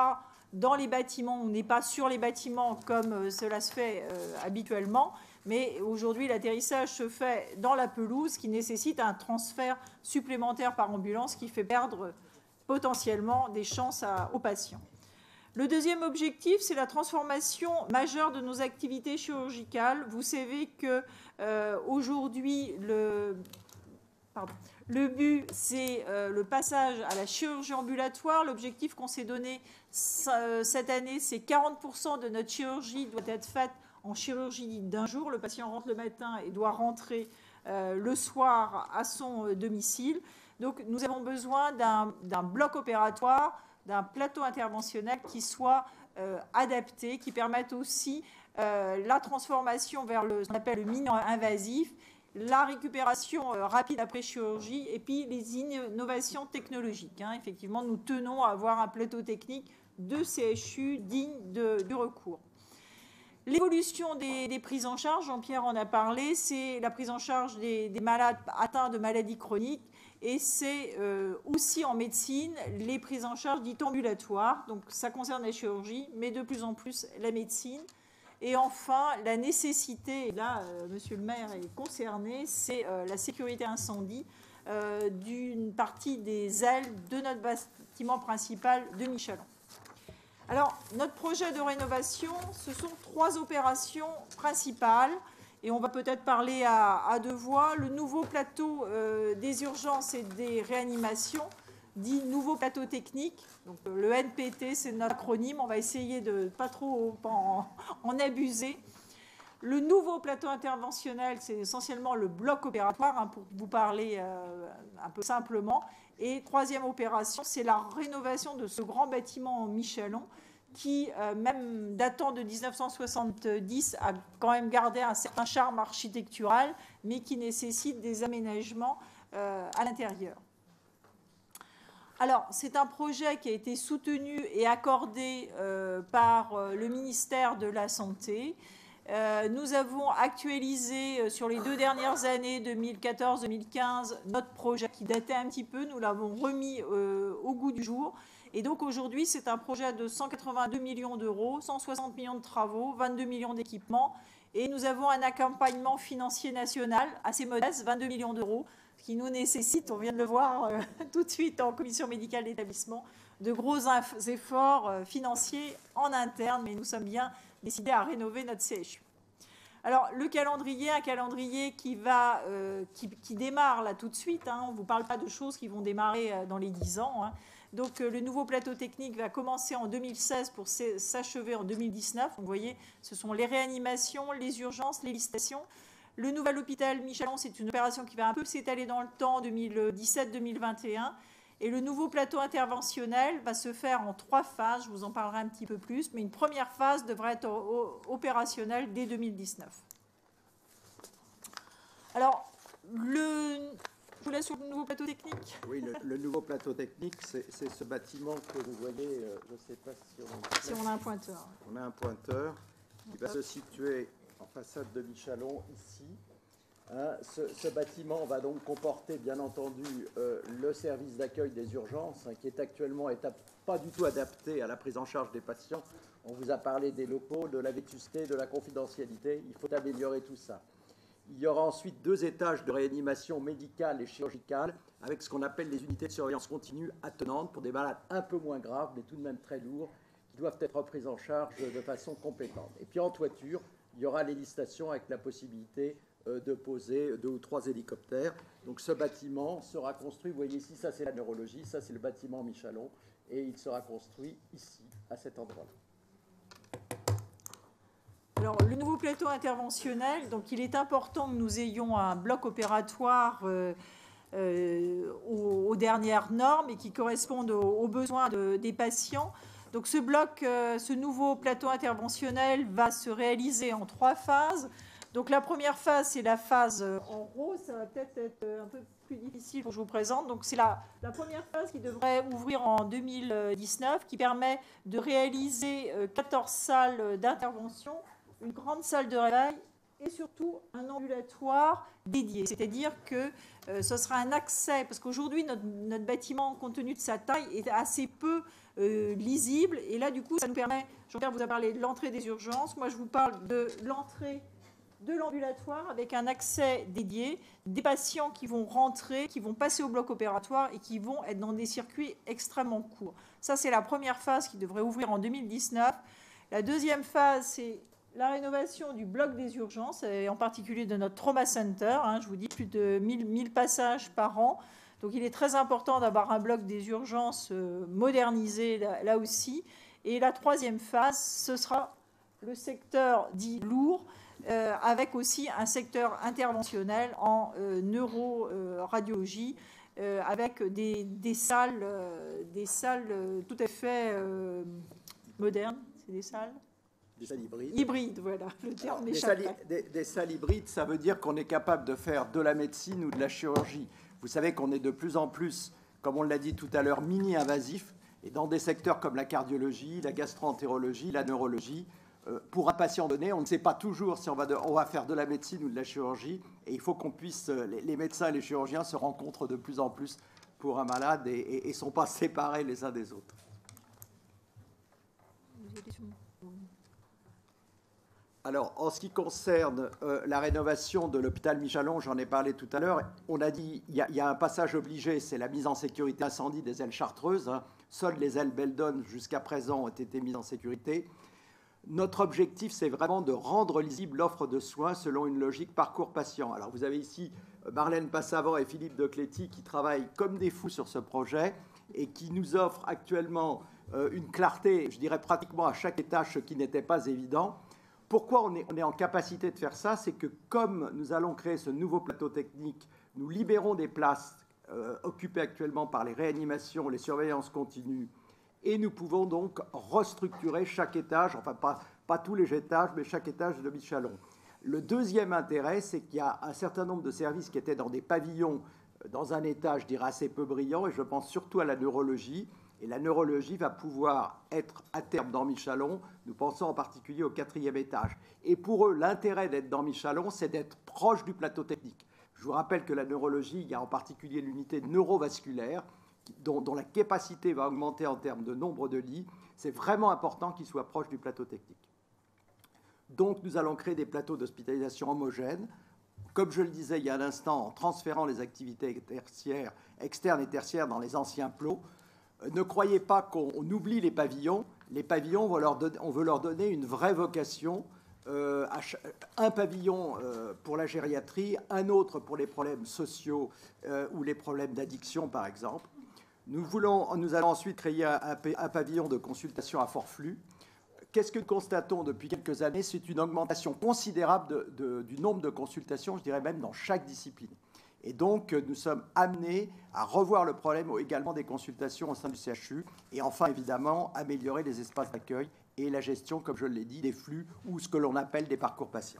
dans les bâtiments. On n'est pas sur les bâtiments comme cela se fait euh, habituellement, mais aujourd'hui l'atterrissage se fait dans la pelouse, qui nécessite un transfert supplémentaire par ambulance qui fait perdre potentiellement des chances à, aux patients. Le deuxième objectif, c'est la transformation majeure de nos activités chirurgicales. Vous savez que euh, aujourd'hui, le, pardon, le but, c'est euh, le passage à la chirurgie ambulatoire. L'objectif qu'on s'est donné euh, cette année, c'est quarante pour cent de notre chirurgie doit être faite en chirurgie d'un jour. Le patient rentre le matin et doit rentrer euh, le soir à son euh, domicile. Donc, nous avons besoin d'un d'un bloc opératoire, d'un plateau interventionnel qui soit euh, adapté, qui permette aussi euh, la transformation vers le, ce qu'on appelle le mini-invasif, la récupération euh, rapide après chirurgie et puis les innovations technologiques. Hein. Effectivement, nous tenons à avoir un plateau technique de C H U digne de, de recours. L'évolution des, des prises en charge, Jean-Pierre en a parlé, c'est la prise en charge des, des malades atteints de maladies chroniques. Et c'est euh, aussi en médecine les prises en charge dites ambulatoires. Donc ça concerne la chirurgie, mais de plus en plus la médecine. Et enfin, la nécessité, et là, euh, monsieur le maire est concerné, c'est euh, la sécurité incendie euh, d'une partie des ailes de notre bâtiment principal de Michalon. Alors, notre projet de rénovation, ce sont trois opérations principales. Et on va peut-être parler à, à deux voix. Le nouveau plateau euh, des urgences et des réanimations, dit nouveau plateau technique. Donc, le N P T, c'est notre acronyme. On va essayer de ne pas trop en, en abuser. Le nouveau plateau interventionnel, c'est essentiellement le bloc opératoire, hein, pour vous parler euh, un peu simplement. Et troisième opération, c'est la rénovation de ce grand bâtiment en Michalon, qui, euh, même datant de mille neuf cent soixante-dix, a quand même gardé un certain charme architectural, mais qui nécessite des aménagements euh, à l'intérieur. Alors, c'est un projet qui a été soutenu et accordé euh, par euh, le ministère de la Santé. Euh, nous avons actualisé euh, sur les deux dernières années, deux mille quatorze deux mille quinze, notre projet qui datait un petit peu. Nous l'avons remis euh, au goût du jour. Et donc aujourd'hui, c'est un projet de cent quatre-vingt-deux millions d'euros, cent soixante millions de travaux, vingt-deux millions d'équipements. Et nous avons un accompagnement financier national assez modeste, vingt-deux millions d'euros, qui nous nécessite, on vient de le voir euh, tout de suite en commission médicale d'établissement, de gros efforts euh, financiers en interne, mais nous sommes bien décidés à rénover notre C H U. Alors, le calendrier, un calendrier qui, va, euh, qui, qui démarre là tout de suite. Hein, on ne vous parle pas de choses qui vont démarrer euh, dans les dix ans. Hein. Donc, euh, le nouveau plateau technique va commencer en deux mille seize pour s'achever en deux mille dix-neuf. Donc, vous voyez, ce sont les réanimations, les urgences, les licitations. Le nouvel hôpital Michalon, c'est une opération qui va un peu s'étaler dans le temps, deux mille dix-sept deux mille vingt et un. Et le nouveau plateau interventionnel va se faire en trois phases. Je vous en parlerai un petit peu plus. Mais une première phase devrait être opérationnelle dès deux mille dix-neuf. Alors, le... je vous laisse sur le nouveau plateau technique. Oui, le, le nouveau plateau technique, c'est ce bâtiment que vous voyez. Euh, je ne sais pas si on... si on a un pointeur. On a un pointeur qui va se situer en façade de Michalon, ici. Hein, ce, ce bâtiment va donc comporter, bien entendu, euh, le service d'accueil des urgences, hein, qui est actuellement est pas du tout adapté à la prise en charge des patients. On vous a parlé des locaux, de la vétusté, de la confidentialité. Il faut améliorer tout ça. Il y aura ensuite deux étages de réanimation médicale et chirurgicale, avec ce qu'on appelle les unités de surveillance continue attenantes pour des malades un peu moins graves, mais tout de même très lourds, qui doivent être pris en charge de façon compétente. Et puis en toiture, il y aura l'hélistation avec la possibilité de poser deux ou trois hélicoptères. Donc ce bâtiment sera construit, vous voyez ici, ça c'est la neurologie, ça c'est le bâtiment Michalon, et il sera construit ici, à cet endroit-là. Alors, le nouveau plateau interventionnel, donc il est important que nous ayons un bloc opératoire euh, euh, aux, aux dernières normes et qui correspondent aux, aux besoins de, des patients. Donc ce bloc, euh, ce nouveau plateau interventionnel va se réaliser en trois phases. Donc la première phase, c'est la phase en rose. Ça va peut-être être un peu plus difficile pour que je vous présente. Donc c'est la, la première phase qui devrait ouvrir en deux mille dix-neuf, qui permet de réaliser quatorze salles d'intervention, une grande salle de réveil et surtout un ambulatoire dédié. C'est-à-dire que euh, ce sera un accès, parce qu'aujourd'hui, notre, notre bâtiment, compte tenu de sa taille, est assez peu euh, lisible. Et là, du coup, ça nous permet, Jean-Pierre vous a parlé de l'entrée des urgences, moi je vous parle de l'entrée de l'ambulatoire avec un accès dédié, des patients qui vont rentrer, qui vont passer au bloc opératoire et qui vont être dans des circuits extrêmement courts. Ça, c'est la première phase qui devrait ouvrir en deux mille dix-neuf. La deuxième phase, c'est la rénovation du bloc des urgences, et en particulier de notre trauma center. Hein, je vous dis, plus de mille passages par an. Donc, il est très important d'avoir un bloc des urgences euh, modernisé là, là aussi. Et la troisième phase, ce sera le secteur dit lourd, Euh, avec aussi un secteur interventionnel en euh, neuroradiologie, euh, avec des, des salles, euh, des salles euh, tout à fait euh, modernes. C'est des salles Des salles hybrides. Hybrides, voilà, le terme des, m'échappe. salles, des, des salles hybrides, ça veut dire qu'on est capable de faire de la médecine ou de la chirurgie. Vous savez qu'on est de plus en plus, comme on l'a dit tout à l'heure, mini-invasif, et dans des secteurs comme la cardiologie, la gastro-entérologie, la neurologie, pour un patient donné, on ne sait pas toujours si on va, de, on va faire de la médecine ou de la chirurgie, et il faut qu'on puisse, les, les médecins et les chirurgiens se rencontrent de plus en plus pour un malade et ne sont pas séparés les uns des autres. Alors, en ce qui concerne euh, la rénovation de l'hôpital Michalon, j'en ai parlé tout à l'heure, on a dit qu'il y, y a un passage obligé, c'est la mise en sécurité incendie des ailes chartreuses. Hein. Seules les ailes Beldon, jusqu'à présent, ont été mises en sécurité. Notre objectif, c'est vraiment de rendre lisible l'offre de soins selon une logique parcours patient. Alors, vous avez ici Marlène Passavant et Philippe Decléty qui travaillent comme des fous sur ce projet et qui nous offrent actuellement euh, une clarté, je dirais pratiquement à chaque étage, ce qui n'était pas évident. Pourquoi on est, on est en capacité de faire ça? C'est que comme nous allons créer ce nouveau plateau technique, nous libérons des places euh, occupées actuellement par les réanimations, les surveillances continues, et nous pouvons donc restructurer chaque étage, enfin pas, pas tous les étages, mais chaque étage de Michalon. Le deuxième intérêt, c'est qu'il y a un certain nombre de services qui étaient dans des pavillons, dans un étage, je dirais, assez peu brillant, et je pense surtout à la neurologie. Et la neurologie va pouvoir être à terme dans Michalon, nous pensons en particulier au quatrième étage. Et pour eux, l'intérêt d'être dans Michalon, c'est d'être proche du plateau technique. Je vous rappelle que la neurologie, il y a en particulier l'unité neurovasculaire, Dont, dont la capacité va augmenter en termes de nombre de lits, c'est vraiment important qu'il soit proche du plateau technique. Donc, nous allons créer des plateaux d'hospitalisation homogènes, comme je le disais il y a un instant, en transférant les activités tertiaires, externes et tertiaires dans les anciens plots. Ne croyez pas qu'on oublie les pavillons. Les pavillons, on, leur donner, on veut leur donner une vraie vocation. Euh, un pavillon euh, pour la gériatrie, un autre pour les problèmes sociaux euh, ou les problèmes d'addiction, par exemple. Nous, voulons, nous allons ensuite créer un, un pavillon de consultation à fort flux. Qu'est-ce que nous constatons depuis quelques années? C'est une augmentation considérable de, de, du nombre de consultations, je dirais même dans chaque discipline. Et donc, nous sommes amenés à revoir le problème également des consultations au sein du C H U et enfin, évidemment, améliorer les espaces d'accueil et la gestion, comme je l'ai dit, des flux ou ce que l'on appelle des parcours patients.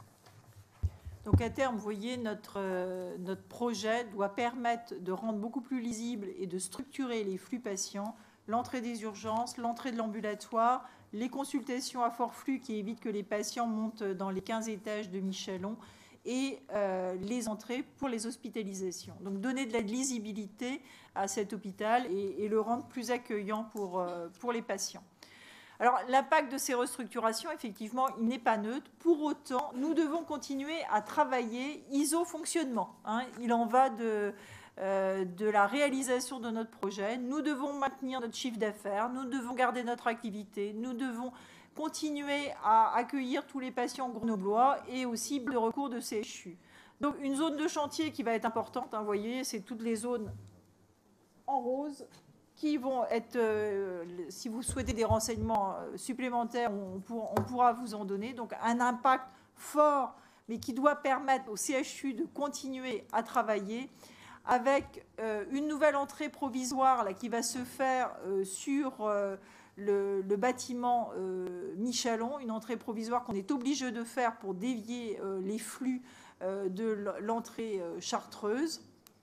Donc à terme, vous voyez, notre, euh, notre projet doit permettre de rendre beaucoup plus lisible et de structurer les flux patients, l'entrée des urgences, l'entrée de l'ambulatoire, les consultations à fort flux qui évitent que les patients montent dans les quinze étages de Michalon et euh, les entrées pour les hospitalisations. Donc donner de la lisibilité à cet hôpital et, et le rendre plus accueillant pour, euh, pour les patients. Alors, l'impact de ces restructurations, effectivement, il n'est pas neutre. Pour autant, nous devons continuer à travailler I S O fonctionnement. Hein. Il en va de, euh, de la réalisation de notre projet. Nous devons maintenir notre chiffre d'affaires. Nous devons garder notre activité. Nous devons continuer à accueillir tous les patients grenoblois et aussi de recours de C H U. Donc, une zone de chantier qui va être importante, hein, vous voyez, c'est toutes les zones en rose qui vont être, euh, si vous souhaitez des renseignements supplémentaires, on, pour, on pourra vous en donner. Donc un impact fort, mais qui doit permettre au C H U de continuer à travailler avec euh, une nouvelle entrée provisoire là, qui va se faire euh, sur euh, le, le bâtiment euh, Michalon, une entrée provisoire qu'on est obligé de faire pour dévier euh, les flux euh, de l'entrée euh, chartreuse.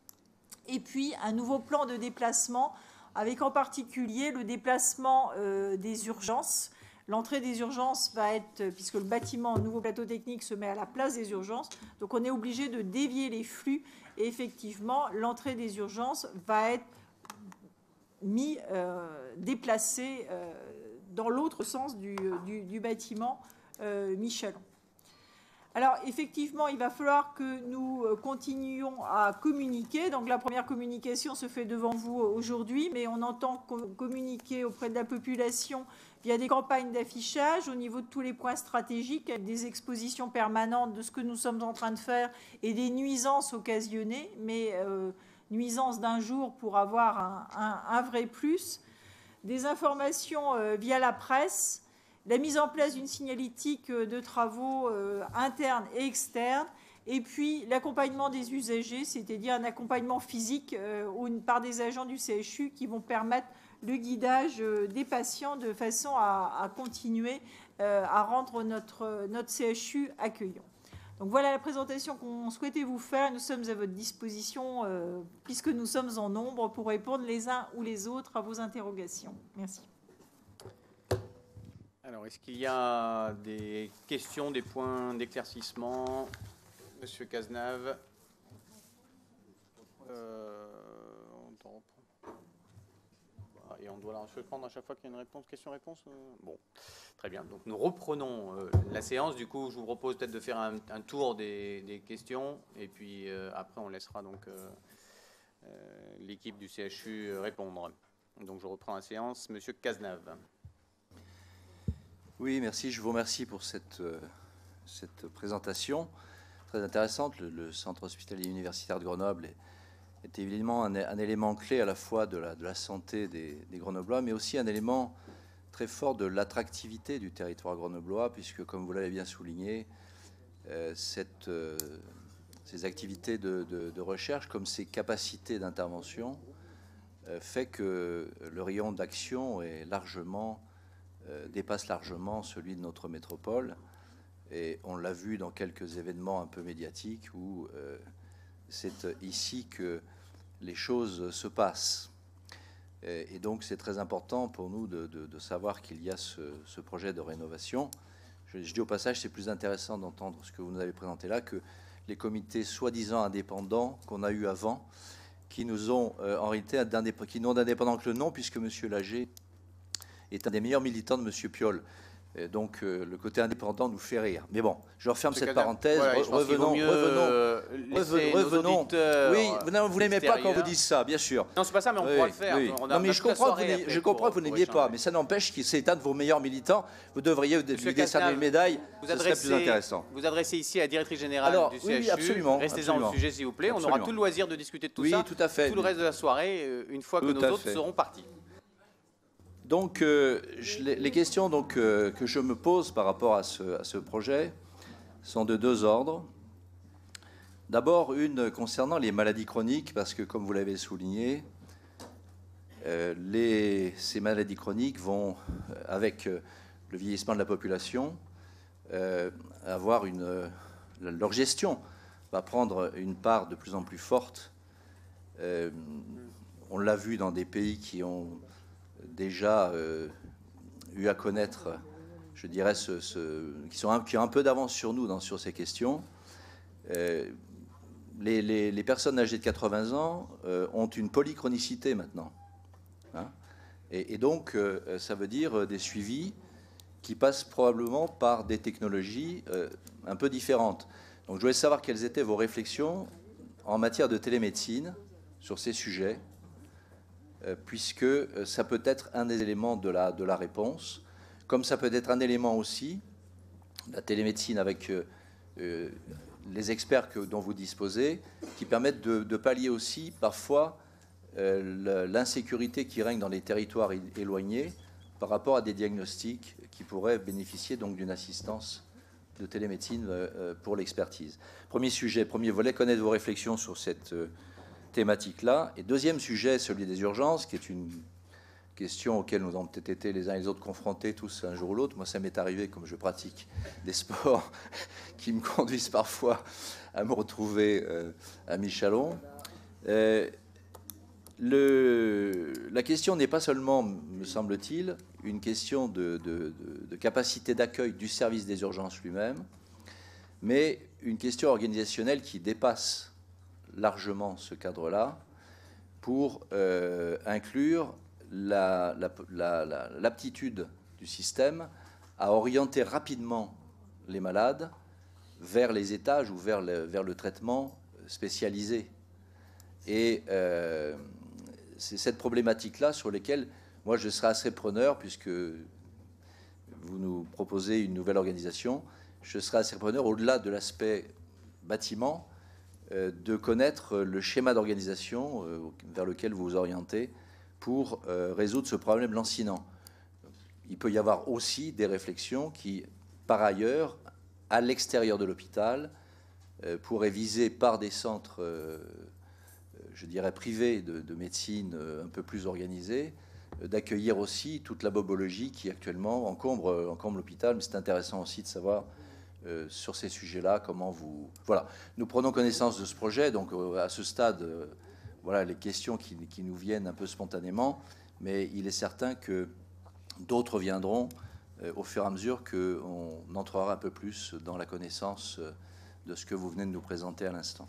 Et puis un nouveau plan de déplacement avec en particulier le déplacement euh, des urgences L'entrée des urgences va être, puisque le bâtiment, nouveau plateau technique, se met à la place des urgences, donc on est obligé de dévier les flux. Et effectivement, l'entrée des urgences va être mis, euh, déplacée euh, dans l'autre sens du, du, du bâtiment euh, Michelon. Alors, effectivement, il va falloir que nous continuions à communiquer. Donc, la première communication se fait devant vous aujourd'hui, mais on entend communiquer auprès de la population via des campagnes d'affichage au niveau de tous les points stratégiques, avec des expositions permanentes de ce que nous sommes en train de faire et des nuisances occasionnées, mais euh, nuisances d'un jour pour avoir un, un, un vrai plus. Des informations euh, via la presse, la mise en place d'une signalétique de travaux euh, internes et externes, et puis l'accompagnement des usagers, c'est-à-dire un accompagnement physique euh, par des agents du C H U qui vont permettre le guidage euh, des patients de façon à, à continuer euh, à rendre notre, notre C H U accueillant. Donc voilà la présentation qu'on souhaitait vous faire. Nous sommes à votre disposition, euh, puisque nous sommes en nombre, pour répondre les uns ou les autres à vos interrogations. Merci. Alors, est-ce qu'il y a des questions, des points d'éclaircissement? Monsieur Cazenave. Euh, et on doit la prendre à chaque fois qu'il y a une réponse, question-réponse. Bon, très bien. Donc, nous reprenons euh, la séance. Du coup, je vous propose peut-être de faire un, un tour des, des questions. Et puis, euh, après, on laissera donc euh, euh, l'équipe du C H U répondre. Donc, je reprends la séance. Monsieur Cazenave. Oui, merci. Je vous remercie pour cette, euh, cette présentation très intéressante. Le, le centre hospitalier universitaire de Grenoble est, est évidemment un, un élément clé à la fois de la, de la santé des, des Grenoblois, mais aussi un élément très fort de l'attractivité du territoire grenoblois, puisque, comme vous l'avez bien souligné, euh, cette, euh, ces activités de, de, de recherche, comme ces capacités d'intervention, euh, fait que le rayon d'action est largement Euh, dépasse largement celui de notre métropole. Et on l'a vu dans quelques événements un peu médiatiques où euh, c'est ici que les choses se passent. Et, et donc c'est très important pour nous de, de, de savoir qu'il y a ce, ce projet de rénovation. Je, je dis au passage, c'est plus intéressant d'entendre ce que vous nous avez présenté là que les comités soi-disant indépendants qu'on a eu avant, qui nous ont euh, en réalité qui n'ont d'indépendants que le nom, puisque M. Lager est un des meilleurs militants de M. Piolle. Et donc, euh, le côté indépendant nous fait rire. Mais bon, je referme cette parenthèse. Voilà, Re revenons, revenons, euh, revenons. Auditeurs, oui, vous, vous n'aimez pas quand vous dites ça, bien sûr. Non, c'est pas ça, mais on oui, pourra le faire. Oui. On a non, mais je comprends, que vous, je comprends que vous n'aimiez pas, mais ça n'empêche que c'est un de vos meilleurs militants. Vous devriez lui décerner une médaille. Vous ce serait plus intéressant. Vous adressez ici à la directrice générale Alors, du C H U. Oui, absolument. Restez-en au sujet, s'il vous plaît. Absolument. On aura tout le loisir de discuter de tout oui, ça. Tout à fait. Tout le reste de la soirée, une fois que tout nos autres fait. seront partis. Donc, euh, je, les, les questions donc, euh, que je me pose par rapport à ce, à ce projet sont de deux ordres. D'abord, une concernant les maladies chroniques, parce que, comme vous l'avez souligné, euh, les, ces maladies chroniques vont, avec euh, le vieillissement de la population, euh, avoir une... Euh, leur gestion va prendre une part de plus en plus forte. Euh, on l'a vu dans des pays qui ont déjà euh, eu à connaître, je dirais, ce, ce, qui, sont un, qui ont un peu d'avance sur nous dans, sur ces questions. Euh, les, les, les personnes âgées de quatre-vingts ans euh, ont une polychronicité maintenant. Hein, et, et donc, euh, ça veut dire des suivis qui passent probablement par des technologies euh, un peu différentes. Donc, je voulais savoir quelles étaient vos réflexions en matière de télémédecine sur ces sujets, puisque ça peut être un des éléments de la, de la réponse, comme ça peut être un élément aussi, la télémédecine avec euh, les experts que, dont vous disposez, qui permettent de, de pallier aussi parfois euh, l'insécurité qui règne dans les territoires éloignés par rapport à des diagnostics qui pourraient bénéficier donc d'une assistance de télémédecine euh, pour l'expertise. Premier sujet, premier volet, connaître vos réflexions sur cette... Euh, thématique-là. Et deuxième sujet, celui des urgences, qui est une question auxquelles nous avons peut-être été les uns et les autres confrontés tous un jour ou l'autre. Moi, ça m'est arrivé, comme je pratique des sports qui me conduisent parfois à me retrouver euh, à Michelon. Euh, le, la question n'est pas seulement, me semble-t-il, une question de, de, de, de capacité d'accueil du service des urgences lui-même, mais une question organisationnelle qui dépasse largement ce cadre-là pour euh, inclure la, la, la, la, l'aptitude du système à orienter rapidement les malades vers les étages ou vers le, vers le traitement spécialisé. Et euh, c'est cette problématique-là sur laquelle moi je serai assez preneur, puisque vous nous proposez une nouvelle organisation, je serai assez preneur, au-delà de l'aspect bâtiment, euh, de connaître le schéma d'organisation euh, vers lequel vous vous orientez pour euh, résoudre ce problème lancinant. Il peut y avoir aussi des réflexions qui, par ailleurs, à l'extérieur de l'hôpital, euh, pourraient viser par des centres, euh, je dirais, privés de, de médecine euh, un peu plus organisés, euh, d'accueillir aussi toute la bobologie qui actuellement encombre, encombre l'hôpital. Mais c'est intéressant aussi de savoir euh, sur ces sujets-là comment vous... Voilà, nous prenons connaissance de ce projet, donc euh, à ce stade, euh, voilà les questions qui, qui nous viennent un peu spontanément, mais il est certain que d'autres viendront euh, au fur et à mesure qu'on entrera un peu plus dans la connaissance euh, de ce que vous venez de nous présenter à l'instant.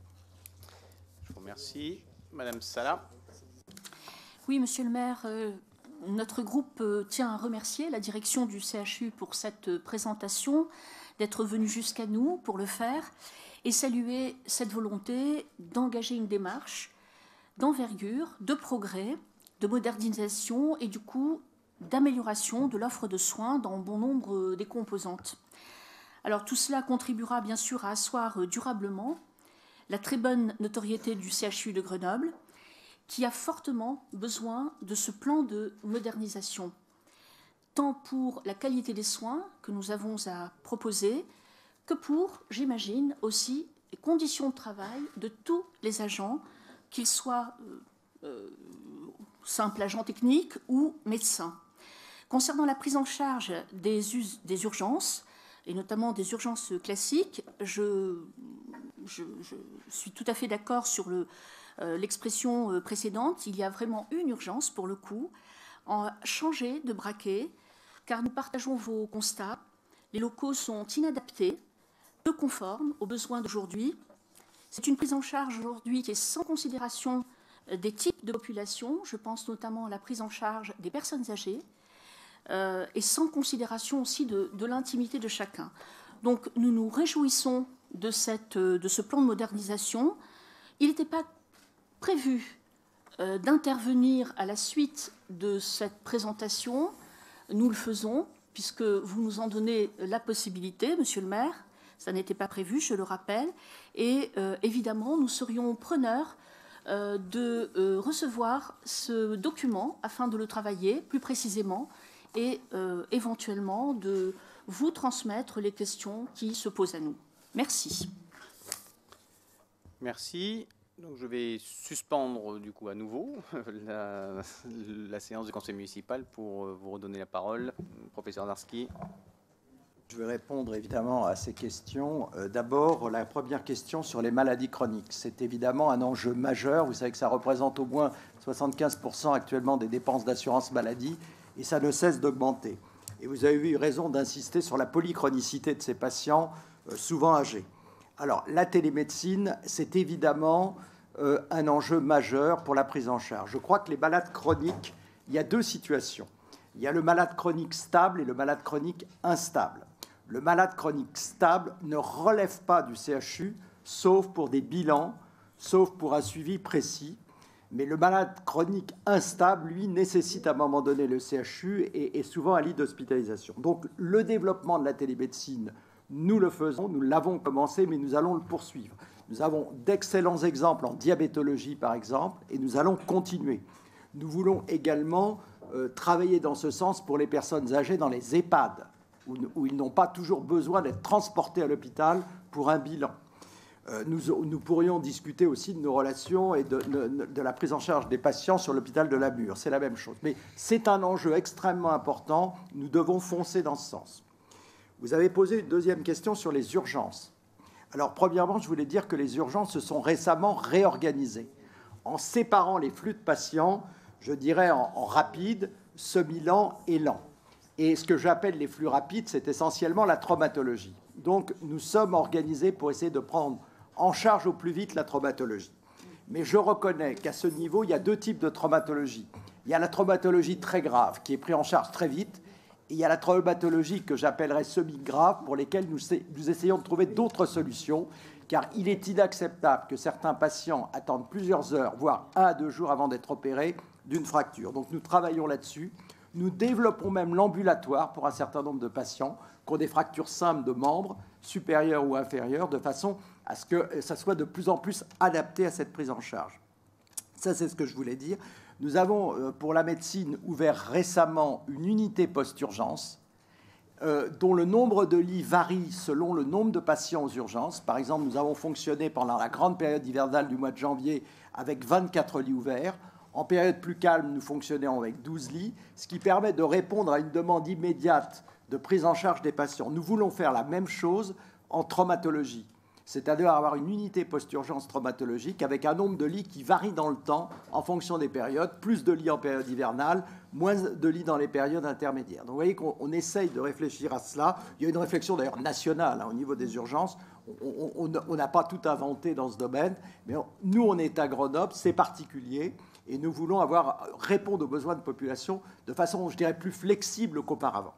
Je vous remercie. Madame Salah. Oui, Monsieur le maire, euh, notre groupe euh, tient à remercier la direction du C H U pour cette euh, présentation, d'être venu jusqu'à nous pour le faire, et saluer cette volonté d'engager une démarche d'envergure, de progrès, de modernisation et du coup d'amélioration de l'offre de soins dans bon nombre des composantes. Alors tout cela contribuera bien sûr à asseoir durablement la très bonne notoriété du C H U de Grenoble, qui a fortement besoin de ce plan de modernisation, tant pour la qualité des soins que nous avons à proposer, que pour, j'imagine, aussi les conditions de travail de tous les agents, qu'ils soient euh, euh, simples agents techniques ou médecins. Concernant la prise en charge des, us des urgences, et notamment des urgences classiques, je, je, je suis tout à fait d'accord sur le, euh, l'expression précédente. Il y a vraiment une urgence, pour le coup, en changer de braquet, car nous partageons vos constats. Les locaux sont inadaptés, peu conformes aux besoins d'aujourd'hui. C'est une prise en charge aujourd'hui qui est sans considération des types de population. Je pense notamment à la prise en charge des personnes âgées, Euh, et sans considération aussi de, de l'intimité de chacun. Donc nous nous réjouissons de, cette, de ce plan de modernisation. Il n'était pas prévu euh, d'intervenir à la suite de cette présentation. Nous le faisons, puisque vous nous en donnez la possibilité, Monsieur le maire. Ça n'était pas prévu, je le rappelle. Et euh, évidemment, nous serions preneurs euh, de euh, recevoir ce document afin de le travailler plus précisément et euh, éventuellement de vous transmettre les questions qui se posent à nous. Merci. Merci. Donc je vais suspendre du coup à nouveau la, la séance du conseil municipal pour vous redonner la parole. Professeur Darski. Je vais répondre évidemment à ces questions. Euh, D'abord, la première question sur les maladies chroniques. C'est évidemment un enjeu majeur. Vous savez que ça représente au moins soixante-quinze pour cent actuellement des dépenses d'assurance maladie. Et ça ne cesse d'augmenter. Et vous avez eu raison d'insister sur la polychronicité de ces patients, euh, souvent âgés. Alors, la télémédecine, c'est évidemment euh, un enjeu majeur pour la prise en charge. Je crois que les malades chroniques, il y a deux situations. Il y a le malade chronique stable et le malade chronique instable. Le malade chronique stable ne relève pas du C H U, sauf pour des bilans, sauf pour un suivi précis. Mais le malade chronique instable, lui, nécessite à un moment donné le C H U et, et souvent un lit d'hospitalisation. Donc le développement de la télémédecine, nous le faisons, nous l'avons commencé, mais nous allons le poursuivre. Nous avons d'excellents exemples en diabétologie, par exemple, et nous allons continuer. Nous voulons également euh, travailler dans ce sens pour les personnes âgées dans les EHPAD, où, où ils n'ont pas toujours besoin d'être transportés à l'hôpital pour un bilan. Nous, nous pourrions discuter aussi de nos relations et de, de, de la prise en charge des patients sur l'hôpital de la Mure. C'est la même chose. Mais c'est un enjeu extrêmement important. Nous devons foncer dans ce sens. Vous avez posé une deuxième question sur les urgences. Alors, premièrement, je voulais dire que les urgences se sont récemment réorganisées. en séparant les flux de patients, je dirais en, en rapide, semi-lent et lent. Et ce que j'appelle les flux rapides, c'est essentiellement la traumatologie. Donc, nous sommes organisés pour essayer de prendre en charge au plus vite la traumatologie. Mais je reconnais qu'à ce niveau, il y a deux types de traumatologie. Il y a la traumatologie très grave, qui est prise en charge très vite, et il y a la traumatologie que j'appellerais semi-grave, pour lesquelles nous, nous essayons de trouver d'autres solutions, car il est inacceptable que certains patients attendent plusieurs heures, voire un à deux jours avant d'être opérés d'une fracture. Donc nous travaillons là-dessus. Nous développons même l'ambulatoire pour un certain nombre de patients qui ont des fractures simples de membres, supérieures ou inférieures, de façon à ce que ça soit de plus en plus adapté à cette prise en charge. Ça, c'est ce que je voulais dire. Nous avons, pour la médecine, ouvert récemment une unité post-urgence euh, dont le nombre de lits varie selon le nombre de patients aux urgences. Par exemple, nous avons fonctionné pendant la grande période hivernale du mois de janvier avec vingt-quatre lits ouverts. En période plus calme, nous fonctionnons avec douze lits, ce qui permet de répondre à une demande immédiate de prise en charge des patients. Nous voulons faire la même chose en traumatologie, c'est-à-dire avoir une unité post-urgence traumatologique avec un nombre de lits qui varie dans le temps en fonction des périodes, plus de lits en période hivernale, moins de lits dans les périodes intermédiaires. Donc vous voyez qu'on essaye de réfléchir à cela. Il y a une réflexion d'ailleurs nationale hein, au niveau des urgences. On n'a pas tout inventé dans ce domaine, mais on, nous, on est à Grenoble, c'est particulier, et nous voulons avoir, répondre aux besoins de population de façon, je dirais, plus flexible qu'auparavant.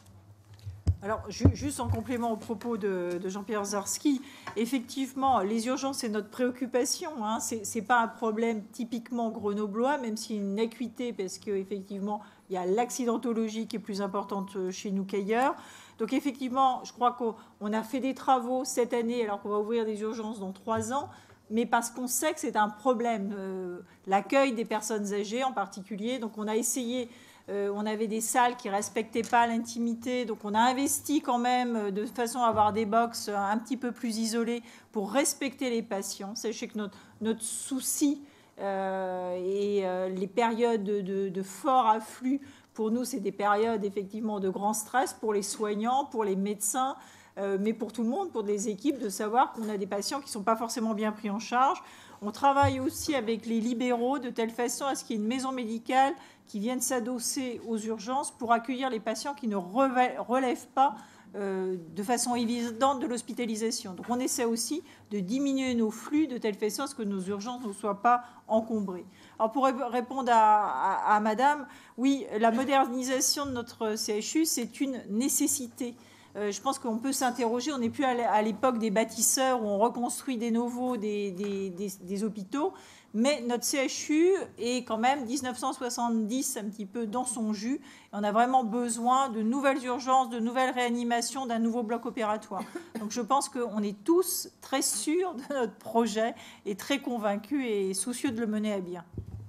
Alors, juste en complément au propos de, de Jean-Pierre Zarski, effectivement, les urgences, c'est notre préoccupation. Hein. Ce n'est pas un problème typiquement grenoblois, même s'il y a une acuité, parce qu'effectivement, il y a l'accidentologie qui est plus importante chez nous qu'ailleurs. Donc, effectivement, je crois qu'on a fait des travaux cette année, alors qu'on va ouvrir des urgences dans trois ans, mais parce qu'on sait que c'est un problème, euh, l'accueil des personnes âgées en particulier. Donc, on a essayé... Euh, on avait des salles qui ne respectaient pas l'intimité, donc on a investi quand même de façon à avoir des box un petit peu plus isolées pour respecter les patients. Sachez que notre, notre souci euh, et euh, les périodes de, de, de fort afflux, pour nous, c'est des périodes effectivement de grand stress pour les soignants, pour les médecins, euh, mais pour tout le monde, pour les équipes, de savoir qu'on a des patients qui ne sont pas forcément bien pris en charge. On travaille aussi avec les libéraux de telle façon à ce qu'il y ait une maison médicale qui vienne s'adosser aux urgences pour accueillir les patients qui ne relèvent pas euh, de façon évidente de l'hospitalisation. Donc on essaie aussi de diminuer nos flux de telle façon à ce que nos urgences ne soient pas encombrées. Alors pour répondre à, à, à Madame, oui, la modernisation de notre C H U, c'est une nécessité. Euh, je pense qu'on peut s'interroger, on n'est plus à l'époque des bâtisseurs où on reconstruit des nouveaux des, des, des, des hôpitaux, mais notre C H U est quand même mille neuf cent soixante-dix un petit peu dans son jus. On a vraiment besoin de nouvelles urgences, de nouvelles réanimations, d'un nouveau bloc opératoire. Donc je pense qu'on est tous très sûrs de notre projet et très convaincus et soucieux de le mener à bien.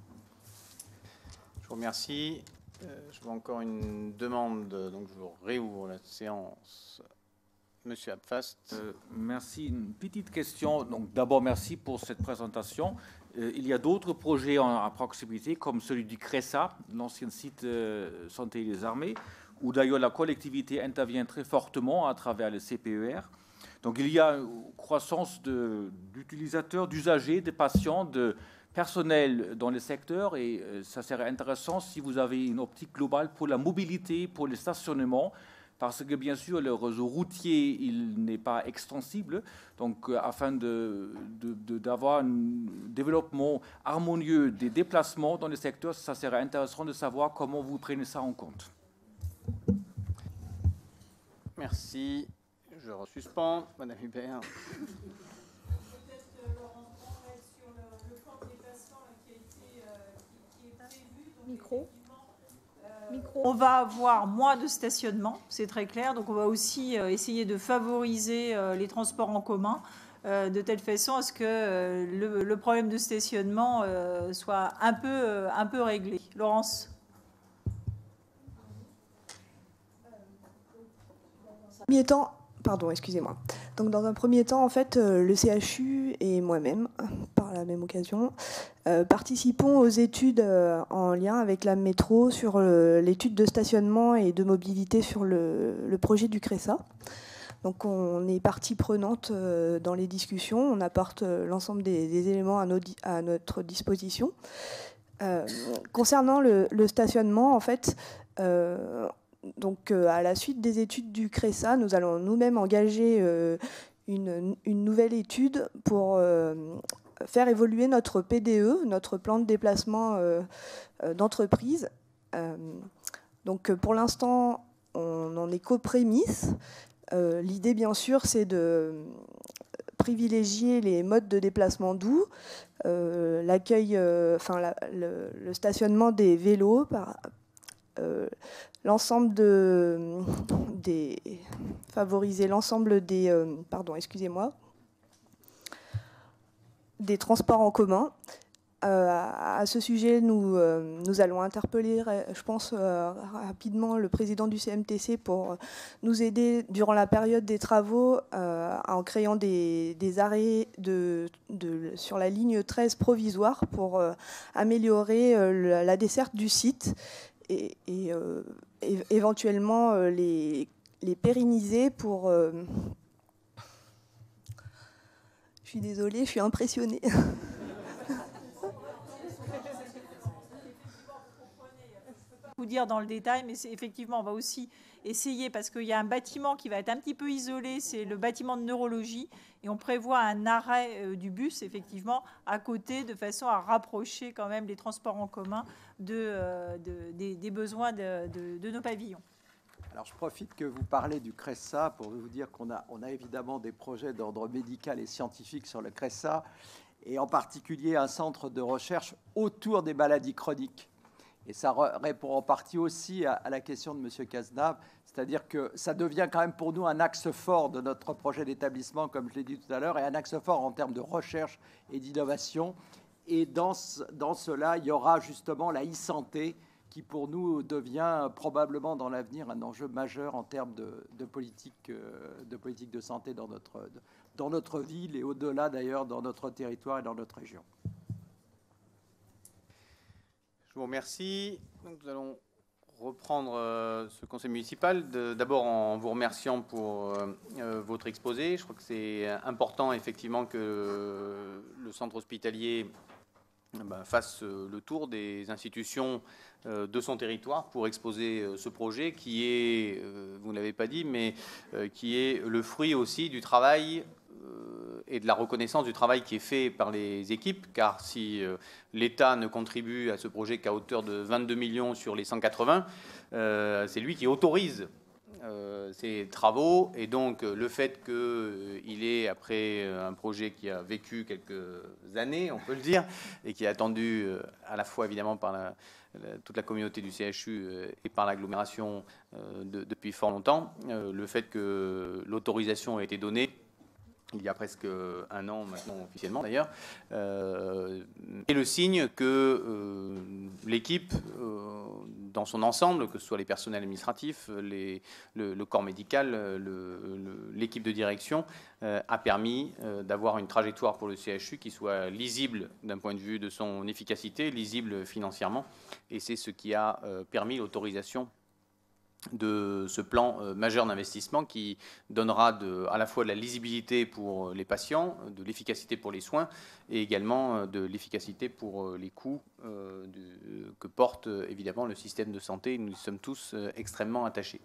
Je vous remercie. Je vois encore une demande, donc je vous réouvre la séance. Monsieur Abfast. Euh, merci. Une petite question. Donc, d'abord, merci pour cette présentation. Euh, il y a d'autres projets en, à proximité, comme celui du CRESA, l'ancien site euh, santé des armées, où d'ailleurs la collectivité intervient très fortement à travers le C P E R. Donc, il y a une croissance d'utilisateurs, d'usagers, de patients, de personnel dans le secteur, et ça serait intéressant si vous avez une optique globale pour la mobilité, pour le stationnement, parce que bien sûr le réseau routier il n'est pas extensible, donc euh, afin de, de, de, d'avoir un développement harmonieux des déplacements dans le secteur, ça serait intéressant de savoir comment vous prenez ça en compte. Merci. Je suspends. Madame Hubert. Micro. Micro. On va avoir moins de stationnement, c'est très clair. Donc on va aussi essayer de favoriser les transports en commun de telle façon à ce que le, le problème de stationnement soit un peu, un peu réglé. Laurence. Premier temps, pardon, excusez-moi. Donc dans un premier temps, en fait, le C H U et moi-même, par la même occasion, euh, participons aux études euh, en lien avec la métro sur euh, l'étude de stationnement et de mobilité sur le, le projet du CRESA. Donc on est partie prenante euh, dans les discussions, on apporte euh, l'ensemble des, des éléments à, nos, à notre disposition. Euh, concernant le, le stationnement, en fait, euh, donc, euh, à la suite des études du CRESA, nous allons nous-mêmes engager euh, une, une nouvelle étude pour euh, faire évoluer notre P D E, notre plan de déplacement euh, euh, d'entreprise. Euh, donc pour l'instant, on en est qu'aux prémices. Euh, L'idée, bien sûr, c'est de privilégier les modes de déplacement doux, euh, l'accueil, euh, enfin la, le, le stationnement des vélos, par, euh, l'ensemble de, des, favoriser l'ensemble des, euh, pardon, excusez-moi, des transports en commun. Euh, à, à ce sujet, nous, euh, nous allons interpeller, je pense, euh, rapidement le président du C M T C pour nous aider durant la période des travaux euh, en créant des, des arrêts de, de, sur la ligne treize provisoire pour euh, améliorer euh, la, la desserte du site et, et, euh, et éventuellement euh, les, les pérenniser pour... Euh... Je suis désolée, je suis impressionnée. Vous dire dans le détail, mais c'est effectivement, on va aussi essayer, parce qu'il y a un bâtiment qui va être un petit peu isolé, c'est le bâtiment de neurologie, et on prévoit un arrêt euh, du bus, effectivement, à côté, de façon à rapprocher quand même les transports en commun de, euh, de, des, des besoins de, de, de nos pavillons. Alors, je profite que vous parlez du CRESA pour vous dire qu'on a, on a évidemment des projets d'ordre médical et scientifique sur le CRESA, et en particulier un centre de recherche autour des maladies chroniques. Et ça répond en partie aussi à, à la question de M. Cazenave, c'est-à-dire que ça devient quand même pour nous un axe fort de notre projet d'établissement, comme je l'ai dit tout à l'heure, et un axe fort en termes de recherche et d'innovation. Et dans, ce, dans cela, il y aura justement la e-santé, qui pour nous devient probablement dans l'avenir un enjeu majeur en termes de, de, politique, de politique de santé dans notre, dans notre ville et au-delà d'ailleurs dans notre territoire et dans notre région. Je vous remercie. Donc, nous allons reprendre euh, ce conseil municipal, d'abord en vous remerciant pour euh, votre exposé. Je crois que c'est important effectivement que le centre hospitalier ben, fasse le tour des institutions euh, de son territoire pour exposer euh, ce projet qui est, euh, vous ne l'avez pas dit, mais euh, qui est le fruit aussi du travail et de la reconnaissance du travail qui est fait par les équipes, car si euh, l'État ne contribue à ce projet qu'à hauteur de vingt-deux millions sur les cent quatre-vingts, euh, c'est lui qui autorise euh, ces travaux, et donc le fait qu'il euh, est, après un projet qui a vécu quelques années, on peut le dire, et qui est attendu euh, à la fois évidemment par la, la, toute la communauté du C H U euh, et par l'agglomération euh, de, depuis fort longtemps, euh, le fait que l'autorisation a été donnée il y a presque un an maintenant, officiellement d'ailleurs, euh, est le signe que euh, l'équipe, euh, dans son ensemble, que ce soit les personnels administratifs, les, le, le corps médical, l'équipe de direction, euh, a permis euh, d'avoir une trajectoire pour le C H U qui soit lisible d'un point de vue de son efficacité, lisible financièrement, et c'est ce qui a euh, permis l'autorisation de ce plan euh, majeur d'investissement qui donnera de, à la fois de la lisibilité pour les patients, de l'efficacité pour les soins et également euh, de l'efficacité pour euh, les coûts euh, de, que porte euh, évidemment le système de santé. Nous y sommes tous euh, extrêmement attachés.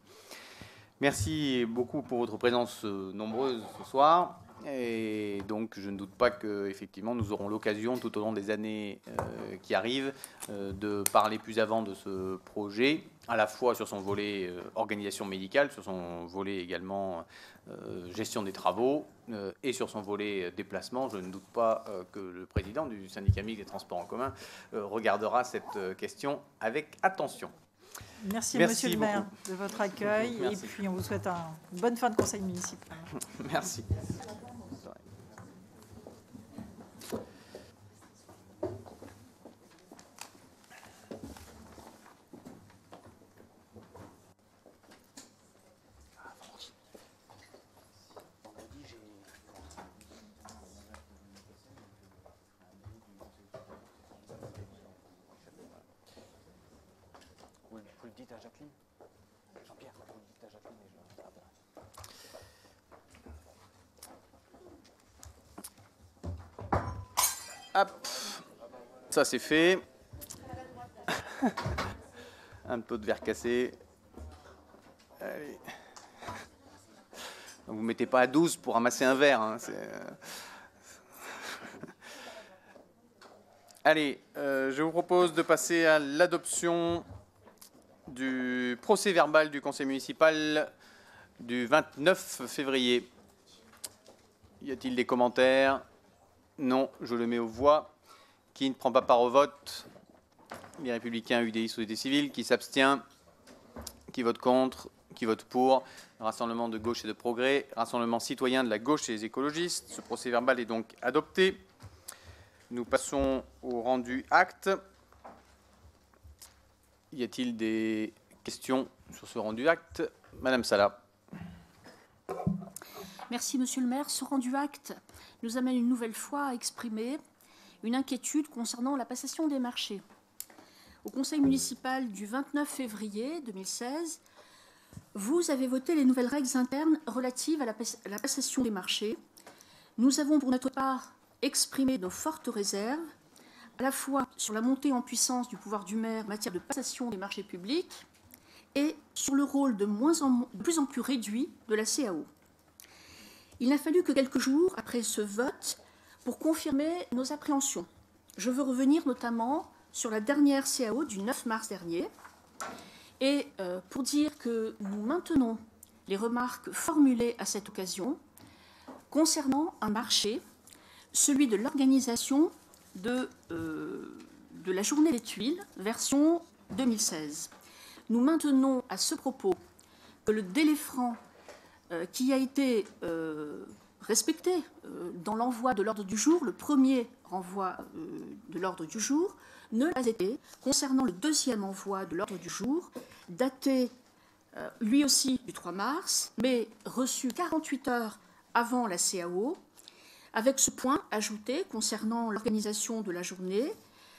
Merci beaucoup pour votre présence euh, nombreuse ce soir. Et donc, je ne doute pas qu'effectivement, nous aurons l'occasion tout au long des années euh, qui arrivent euh, de parler plus avant de ce projet, à la fois sur son volet euh, organisation médicale, sur son volet également euh, gestion des travaux euh, et sur son volet déplacement. Je ne doute pas euh, que le président du syndicat mixte des transports en commun euh, regardera cette euh, question avec attention. Merci, Merci monsieur le maire, beaucoup de votre accueil. Merci. Et puis, on vous souhaite un- une bonne fin de conseil municipal. Merci. Vous le dites à Jacqueline. Jean-Pierre, vous le dites à Jacqueline. Et je... Hop, ça c'est fait. Un pot de verre cassé. Allez. Donc vous ne mettez pas à douze pour ramasser un verre. Hein, Allez, euh, je vous propose de passer à l'adoption du procès-verbal du conseil municipal du vingt-neuf février. Y a-t-il des commentaires? Non, je le mets aux voix. Qui ne prend pas part au vote? Les Républicains, U D I, Société civile. Qui s'abstient? Qui vote contre? Qui vote pour? Rassemblement de gauche et de progrès. Rassemblement citoyen de la gauche et des écologistes. Ce procès-verbal est donc adopté. Nous passons au rendu acte. Y a-t-il des questions sur ce rendu acte? Madame Salah. Merci, Monsieur le maire. Ce rendu acte nous amène une nouvelle fois à exprimer une inquiétude concernant la passation des marchés. Au conseil municipal du vingt-neuf février deux mille seize, vous avez voté les nouvelles règles internes relatives à la, à la passation des marchés. Nous avons pour notre part exprimé nos fortes réserves, à la fois sur la montée en puissance du pouvoir du maire en matière de passation des marchés publics et sur le rôle de, moins en, de plus en plus réduit de la C A O. Il n'a fallu que quelques jours après ce vote pour confirmer nos appréhensions. Je veux revenir notamment sur la dernière C A O du neuf mars dernier et euh, pour dire que nous maintenons les remarques formulées à cette occasion concernant un marché, celui de l'organisation de, euh, de la journée des Tuiles, version deux mille seize. Nous maintenons à ce propos que le délai franc euh, qui a été euh, respecté euh, dans l'envoi de l'ordre du jour, le premier renvoi euh, de l'ordre du jour, ne l'a pas été concernant le deuxième envoi de l'ordre du jour, daté euh, lui aussi du trois mars, mais reçu quarante-huit heures avant la C A O, avec ce point ajouté concernant l'organisation de la journée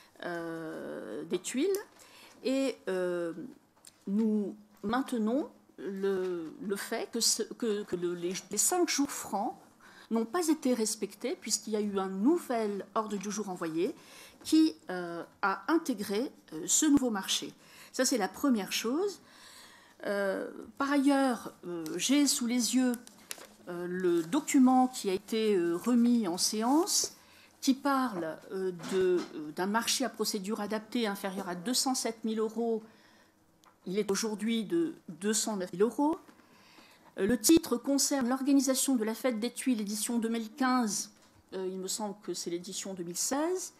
euh, des Tuiles. Et euh, nous maintenons le, le fait que, ce, que, que le, les, les cinq jours francs n'ont pas été respectés puisqu'il y a eu un nouvel ordre du jour envoyé qui euh, a intégré euh, ce nouveau marché. Ça, c'est la première chose. Euh, par ailleurs, euh, j'ai sous les yeux euh, le document qui a été euh, remis en séance qui parle euh, de, euh, d'un marché à procédure adaptée inférieur à deux cent sept mille euros. Il est aujourd'hui de deux cent neuf mille euros. Euh, le titre concerne l'organisation de la fête des Tuiles, édition deux mille quinze. Euh, il me semble que c'est l'édition deux mille seize.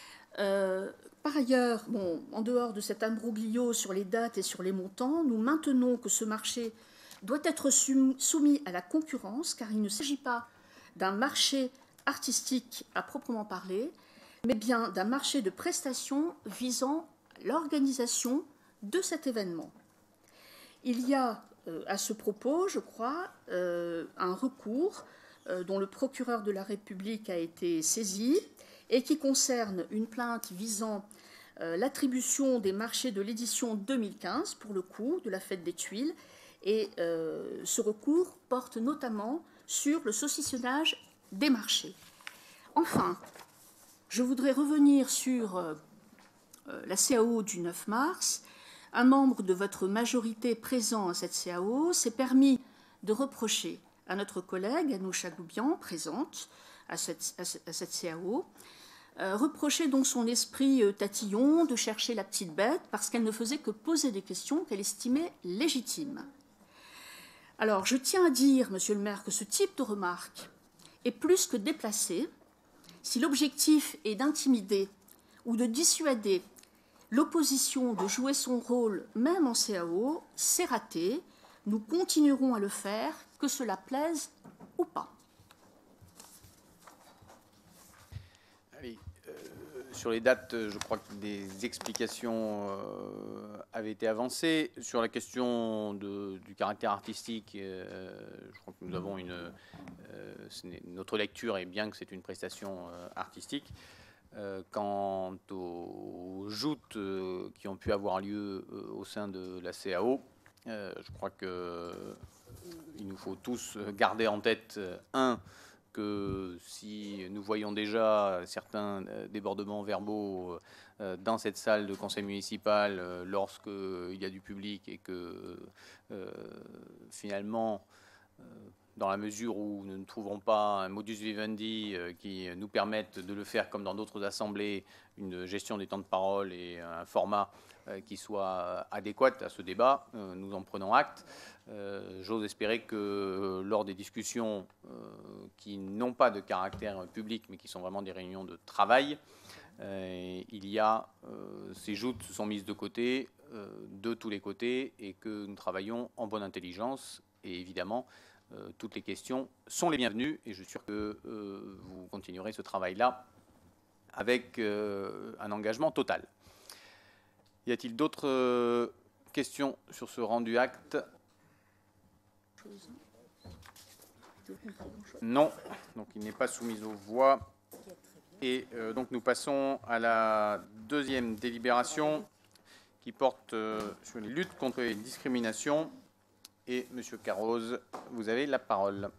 Euh, par ailleurs, bon, en dehors de cet imbroglio sur les dates et sur les montants, nous maintenons que ce marché doit être soumis à la concurrence, car il ne s'agit pas d'un marché artistique à proprement parler, mais bien d'un marché de prestations visant l'organisation de cet événement. Il y a euh, à ce propos, je crois, euh, un recours euh, dont le procureur de la République a été saisi et qui concerne une plainte visant euh, l'attribution des marchés de l'édition deux mille quinze, pour le coup, de la fête des Tuiles. Et euh, ce recours porte notamment sur le saucissonnage des marchés. Enfin, je voudrais revenir sur euh, la C A O du neuf mars. Un membre de votre majorité présent à cette C A O s'est permis de reprocher à notre collègue Anouch Agoubian, présente à cette, à cette C A O, euh, reprocher donc son esprit euh, tatillon de chercher la petite bête parce qu'elle ne faisait que poser des questions qu'elle estimait légitimes. Alors, je tiens à dire, monsieur le maire, que ce type de remarque est plus que déplacé si l'objectif est d'intimider ou de dissuader l'opposition de jouer son rôle, même en C A O. C'est raté. Nous continuerons à le faire, que cela plaise ou pas. Allez, euh, sur les dates, je crois que des explications euh, avaient été avancées. Sur la question de, du caractère artistique, euh, je crois que nous avons une... Euh, notre lecture est bien que c'est une prestation euh, artistique. Euh, quant aux joutes euh, qui ont pu avoir lieu euh, au sein de la C A O, euh, je crois qu'il euh, nous faut tous garder en tête, euh, un, que si nous voyons déjà certains débordements verbaux dans cette salle de conseil municipal lorsqu'il y a du public et que euh, finalement, euh, dans la mesure où nous ne trouverons pas un modus vivendi qui nous permette de le faire comme dans d'autres assemblées, une gestion des temps de parole et un format qui soit adéquat à ce débat, nous en prenons acte. Euh, J'ose espérer que euh, lors des discussions euh, qui n'ont pas de caractère public, mais qui sont vraiment des réunions de travail, euh, il y a, euh, ces joutes sont mises de côté, euh, de tous les côtés, et que nous travaillons en bonne intelligence. Et évidemment, euh, toutes les questions sont les bienvenues, et je suis sûr que euh, vous continuerez ce travail-là avec euh, un engagement total. Y a-t-il d'autres euh, questions sur ce rendu acte ? Non, donc il n'est pas soumis aux voix. Et euh, donc nous passons à la deuxième délibération qui porte euh, sur les luttes contre les discriminations. Et Monsieur Carroz, vous avez la parole.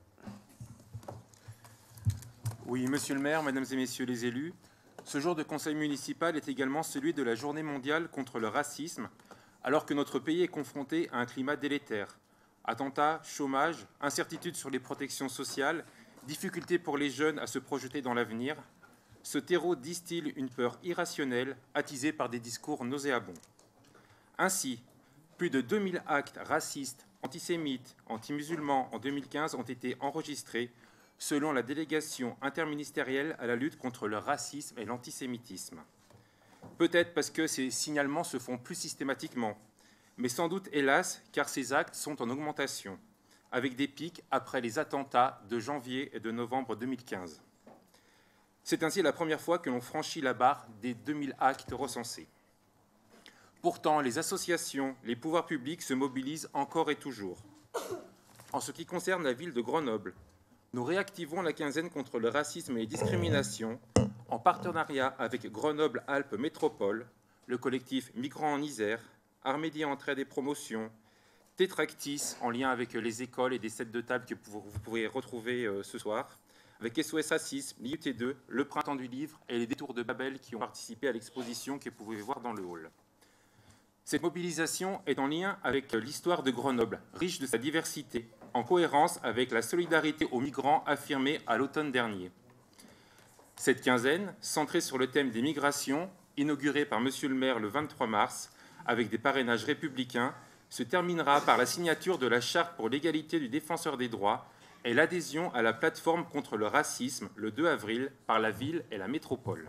Oui, Monsieur le maire, Mesdames et Messieurs les élus, ce jour de conseil municipal est également celui de la journée mondiale contre le racisme, alors que notre pays est confronté à un climat délétère. Attentats, chômage, incertitude sur les protections sociales, difficultés pour les jeunes à se projeter dans l'avenir, ce terreau distille une peur irrationnelle attisée par des discours nauséabonds. Ainsi, plus de deux mille actes racistes, antisémites, anti-musulmans en deux mille quinze ont été enregistrés selon la délégation interministérielle à la lutte contre le racisme et l'antisémitisme. Peut-être parce que ces signalements se font plus systématiquement, mais sans doute, hélas, car ces actes sont en augmentation, avec des pics après les attentats de janvier et de novembre deux mille quinze. C'est ainsi la première fois que l'on franchit la barre des deux mille actes recensés. Pourtant, les associations, les pouvoirs publics se mobilisent encore et toujours. En ce qui concerne la ville de Grenoble, nous réactivons la quinzaine contre le racisme et les discriminations en partenariat avec Grenoble-Alpes Métropole, le collectif Migrants en Isère, Armédie Entraide et Promotion, Tétractis, en lien avec les écoles et des sets de table que vous pourrez retrouver ce soir, avec S O S Racisme, l'I U T deux, le Printemps du Livre et les Détours de Babel qui ont participé à l'exposition que vous pouvez voir dans le hall. Cette mobilisation est en lien avec l'histoire de Grenoble, riche de sa diversité, en cohérence avec la solidarité aux migrants affirmée à l'automne dernier. Cette quinzaine, centrée sur le thème des migrations, inaugurée par Monsieur le maire le vingt-trois mars, avec des parrainages républicains, se terminera par la signature de la Charte pour l'égalité du défenseur des droits et l'adhésion à la plateforme contre le racisme le deux avril par la ville et la métropole.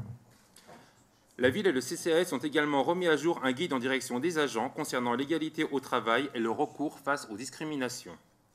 La ville et le C C A S ont également remis à jour un guide en direction des agents concernant l'égalité au travail et le recours face aux discriminations.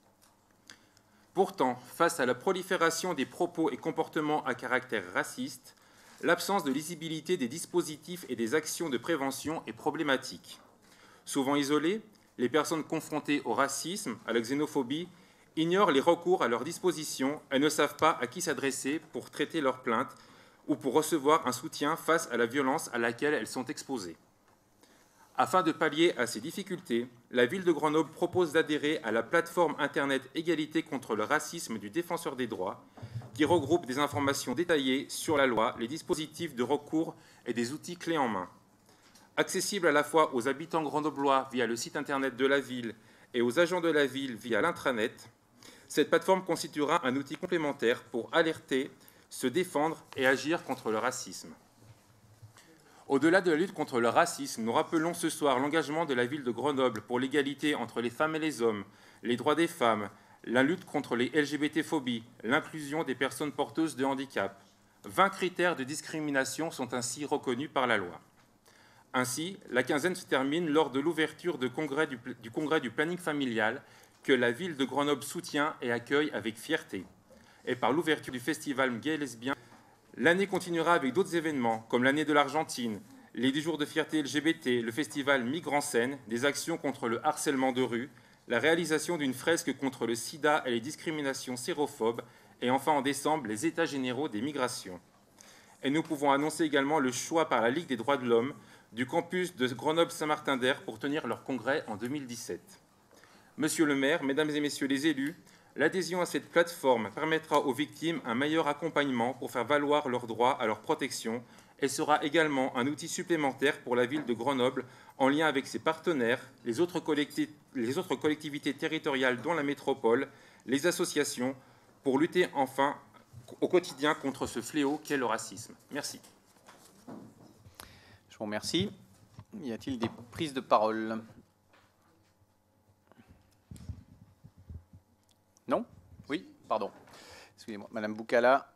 Pourtant, face à la prolifération des propos et comportements à caractère raciste, l'absence de lisibilité des dispositifs et des actions de prévention est problématique. Souvent isolées, les personnes confrontées au racisme, à la xénophobie, ignorent les recours à leur disposition et ne savent pas à qui s'adresser pour traiter leurs plaintes ou pour recevoir un soutien face à la violence à laquelle elles sont exposées. Afin de pallier à ces difficultés, la ville de Grenoble propose d'adhérer à la plateforme Internet Égalité contre le racisme du Défenseur des droits, qui regroupe des informations détaillées sur la loi, les dispositifs de recours et des outils clés en main. Accessible à la fois aux habitants grenoblois via le site Internet de la ville et aux agents de la ville via l'intranet, cette plateforme constituera un outil complémentaire pour alerter, se défendre et agir contre le racisme. Au-delà de la lutte contre le racisme, nous rappelons ce soir l'engagement de la ville de Grenoble pour l'égalité entre les femmes et les hommes, les droits des femmes, la lutte contre les L G B T-phobies, l'inclusion des personnes porteuses de handicap. vingt critères de discrimination sont ainsi reconnus par la loi. Ainsi, la quinzaine se termine lors de l'ouverture du congrès du, du congrès du planning familial que la ville de Grenoble soutient et accueille avec fierté, et par l'ouverture du festival Gay et Lesbien. L'année continuera avec d'autres événements, comme l'année de l'Argentine, les dix jours de fierté L G B T, le festival Migre en scène, des actions contre le harcèlement de rue, la réalisation d'une fresque contre le sida et les discriminations sérophobes, et enfin en décembre, les États généraux des migrations. Et nous pouvons annoncer également le choix par la Ligue des droits de l'homme du campus de Grenoble-Saint-Martin-d'Air pour tenir leur congrès en deux mille dix-sept. Monsieur le maire, Mesdames et Messieurs les élus, L'adhésion à cette plateforme permettra aux victimes un meilleur accompagnement pour faire valoir leurs droits à leur protection et sera également un outil supplémentaire pour la ville de Grenoble en lien avec ses partenaires, les autres, collecti- les autres collectivités territoriales dont la métropole, les associations, pour lutter enfin au quotidien contre ce fléau qu'est le racisme. Merci. Je vous remercie. Y a-t-il des prises de parole? Non? Oui, pardon. Excusez-moi. Madame Boukala.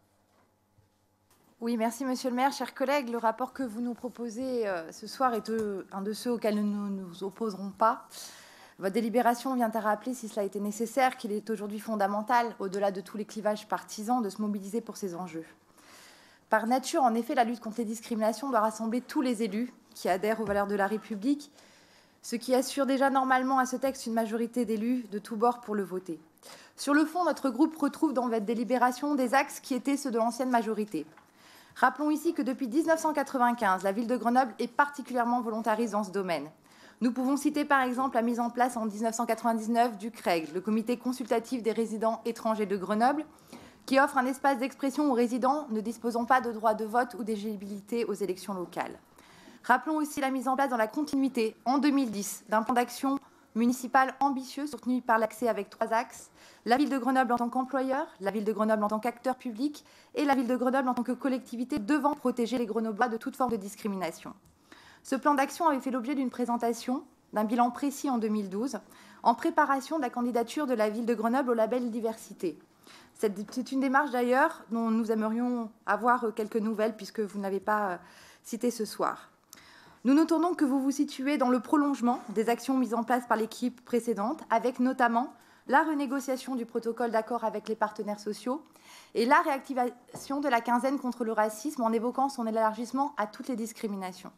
Oui, merci Monsieur le maire. Chers collègues, le rapport que vous nous proposez euh, ce soir est euh, un de ceux auxquels nous ne nous opposerons pas. Votre délibération vient à rappeler, si cela était nécessaire, qu'il est aujourd'hui fondamental, au-delà de tous les clivages partisans, de se mobiliser pour ces enjeux. Par nature, en effet, la lutte contre les discriminations doit rassembler tous les élus qui adhèrent aux valeurs de la République, ce qui assure déjà normalement à ce texte une majorité d'élus de tous bords pour le voter. Sur le fond, notre groupe retrouve dans votre délibération des axes qui étaient ceux de l'ancienne majorité. Rappelons ici que depuis mille neuf cent quatre-vingt-quinze, la ville de Grenoble est particulièrement volontariste dans ce domaine. Nous pouvons citer par exemple la mise en place en mille neuf cent quatre-vingt-dix-neuf du C R E G, le comité consultatif des résidents étrangers de Grenoble, qui offre un espace d'expression aux résidents ne disposant pas de droit de vote ou d'éligibilité aux élections locales. Rappelons aussi la mise en place dans la continuité, en deux mille dix, d'un plan d'action municipal ambitieux soutenu par l'accès avec trois axes, la ville de Grenoble en tant qu'employeur, la ville de Grenoble en tant qu'acteur public et la ville de Grenoble en tant que collectivité devant protéger les Grenoblois de toute forme de discrimination. Ce plan d'action avait fait l'objet d'une présentation d'un bilan précis en deux mille douze, en préparation de la candidature de la ville de Grenoble au label diversité. C'est une démarche d'ailleurs dont nous aimerions avoir quelques nouvelles puisque vous n'avez pas cité ce soir. Nous notons donc que vous vous situez dans le prolongement des actions mises en place par l'équipe précédente, avec notamment la renégociation du protocole d'accord avec les partenaires sociaux et la réactivation de la quinzaine contre le racisme en évoquant son élargissement à toutes les discriminations.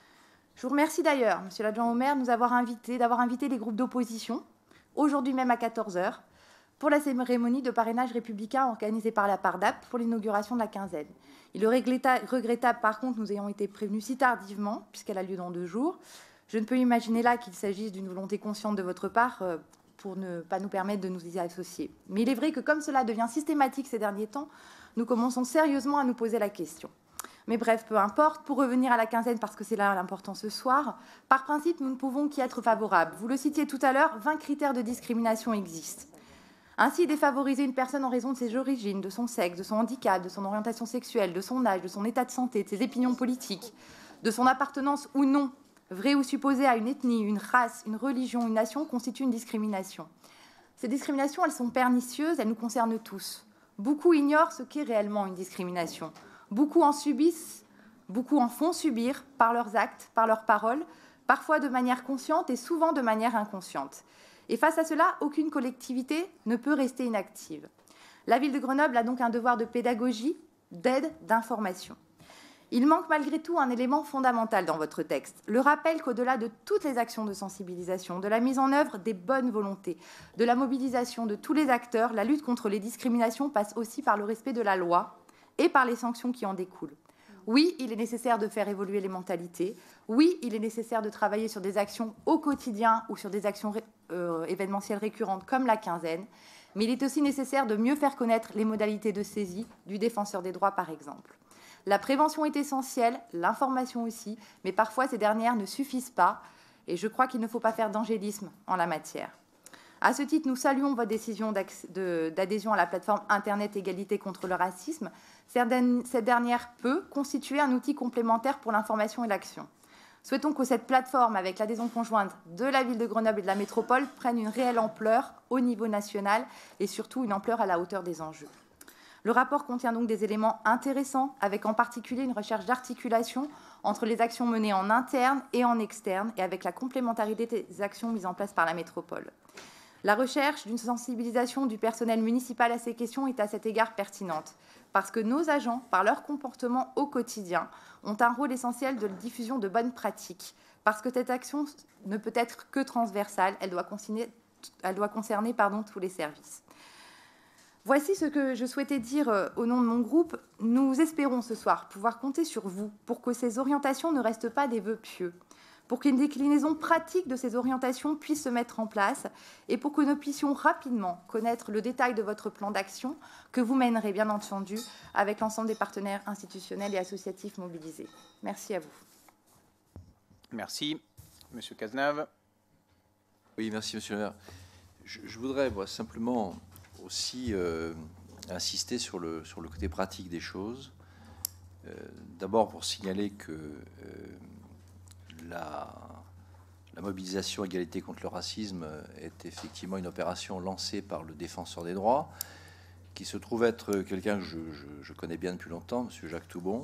Je vous remercie d'ailleurs, Monsieur l'adjoint au maire, de nous avoir invité, d'avoir invité les groupes d'opposition, aujourd'hui même à quatorze heures, pour la cérémonie de parrainage républicain organisée par la PARDAP pour l'inauguration de la quinzaine. Il est regrettable, par contre, nous ayons été prévenus si tardivement, puisqu'elle a lieu dans deux jours. Je ne peux imaginer là qu'il s'agisse d'une volonté consciente de votre part pour ne pas nous permettre de nous y associer. Mais il est vrai que comme cela devient systématique ces derniers temps, nous commençons sérieusement à nous poser la question. Mais bref, peu importe. Pour revenir à la quinzaine, parce que c'est là l'important ce soir, par principe, nous ne pouvons qu'y être favorables. Vous le citiez tout à l'heure, vingt critères de discrimination existent. Ainsi, défavoriser une personne en raison de ses origines, de son sexe, de son handicap, de son orientation sexuelle, de son âge, de son état de santé, de ses opinions politiques, de son appartenance ou non, vraie ou supposée, à une ethnie, une race, une religion, une nation, constitue une discrimination. Ces discriminations, elles sont pernicieuses, elles nous concernent tous. Beaucoup ignorent ce qu'est réellement une discrimination. Beaucoup en subissent, beaucoup en font subir par leurs actes, par leurs paroles, parfois de manière consciente et souvent de manière inconsciente. Et face à cela, aucune collectivité ne peut rester inactive. La ville de Grenoble a donc un devoir de pédagogie, d'aide, d'information. Il manque malgré tout un élément fondamental dans votre texte, le rappel qu'au-delà de toutes les actions de sensibilisation, de la mise en œuvre des bonnes volontés, de la mobilisation de tous les acteurs, la lutte contre les discriminations passe aussi par le respect de la loi et par les sanctions qui en découlent. Oui, il est nécessaire de faire évoluer les mentalités. Oui, il est nécessaire de travailler sur des actions au quotidien ou sur des actions euh, événementielles récurrentes comme la quinzaine. Mais il est aussi nécessaire de mieux faire connaître les modalités de saisie du défenseur des droits, par exemple. La prévention est essentielle, l'information aussi, mais parfois ces dernières ne suffisent pas. Et je crois qu'il ne faut pas faire d'angélisme en la matière. À ce titre, nous saluons votre décision d'adhésion à la plateforme Internet Égalité contre le racisme. Cette dernière peut constituer un outil complémentaire pour l'information et l'action. Souhaitons que cette plateforme, avec l'adhésion conjointe de la ville de Grenoble et de la métropole, prenne une réelle ampleur au niveau national et surtout une ampleur à la hauteur des enjeux. Le rapport contient donc des éléments intéressants, avec en particulier une recherche d'articulation entre les actions menées en interne et en externe, et avec la complémentarité des actions mises en place par la métropole. La recherche d'une sensibilisation du personnel municipal à ces questions est à cet égard pertinente, parce que nos agents, par leur comportement au quotidien, ont un rôle essentiel de diffusion de bonnes pratiques, parce que cette action ne peut être que transversale, elle doit concerner, elle doit concerner pardon, tous les services. Voici ce que je souhaitais dire au nom de mon groupe. Nous espérons ce soir pouvoir compter sur vous pour que ces orientations ne restent pas des vœux pieux, pour qu'une déclinaison pratique de ces orientations puisse se mettre en place et pour que nous puissions rapidement connaître le détail de votre plan d'action que vous mènerez bien entendu avec l'ensemble des partenaires institutionnels et associatifs mobilisés. Merci à vous. Merci. Monsieur Cazenave. Oui, merci, monsieur le maire. Je, je voudrais moi, simplement aussi euh, insister sur le, sur le côté pratique des choses. Euh, D'abord pour signaler que euh, la, la mobilisation égalité contre le racisme est effectivement une opération lancée par le défenseur des droits, qui se trouve être quelqu'un que je, je, je connais bien depuis longtemps, monsieur Jacques Toubon,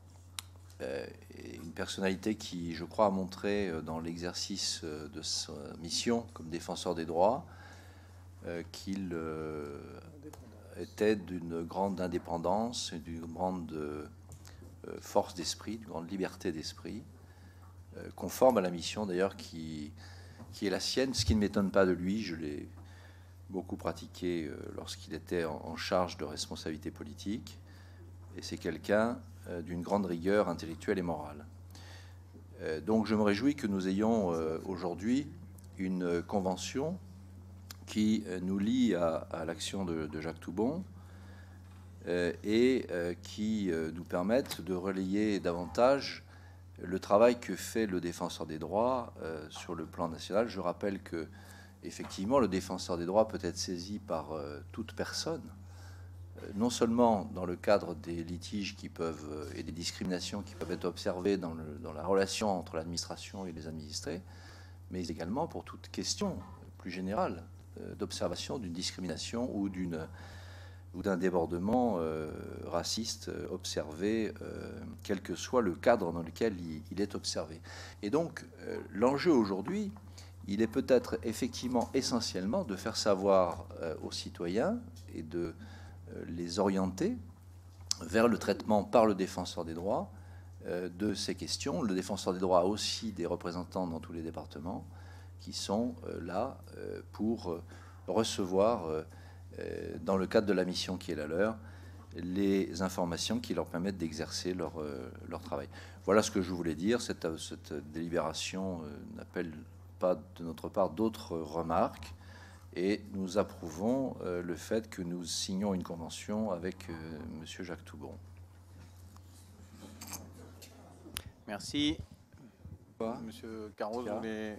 euh, une personnalité qui, je crois, a montré dans l'exercice de sa mission comme défenseur des droits euh, qu'il euh, était d'une grande indépendance et d'une grande euh, force d'esprit, d'une grande liberté d'esprit, euh, conforme à la mission d'ailleurs qui, qui est la sienne, ce qui ne m'étonne pas de lui. Je l'ai beaucoup pratiqué euh, lorsqu'il était en, en charge de responsabilités politiques, et c'est quelqu'un euh, d'une grande rigueur intellectuelle et morale. Euh, donc je me réjouis que nous ayons euh, aujourd'hui une convention qui euh, nous lie à, à l'action de, de Jacques Toubon euh, et euh, qui euh, nous permette de relayer davantage le travail que fait le défenseur des droits euh, sur le plan national. Je rappelle que effectivement, le défenseur des droits peut être saisi par euh, toute personne, euh, non seulement dans le cadre des litiges qui peuvent euh, et des discriminations qui peuvent être observées dans, le, dans la relation entre l'administration et les administrés, mais également pour toute question plus générale euh, d'observation d'une discrimination ou d'une ou d'un débordement euh, raciste euh, observé, euh, quel que soit le cadre dans lequel il, il est observé. Et donc, euh, l'enjeu aujourd'hui, il est peut-être effectivement essentiellement de faire savoir euh, aux citoyens et de euh, les orienter vers le traitement par le défenseur des droits euh, de ces questions. Le défenseur des droits a aussi des représentants dans tous les départements qui sont euh, là euh, pour euh, recevoir, euh, euh, dans le cadre de la mission qui est la leur, les informations qui leur permettent d'exercer leur, euh, leur travail. Voilà ce que je voulais dire. Cette, cette délibération euh, n'appelle pas de notre part d'autres remarques, et nous approuvons euh, le fait que nous signions une convention avec euh, monsieur Jacques Toubon. Merci. Quoi Monsieur Carros, vous voulez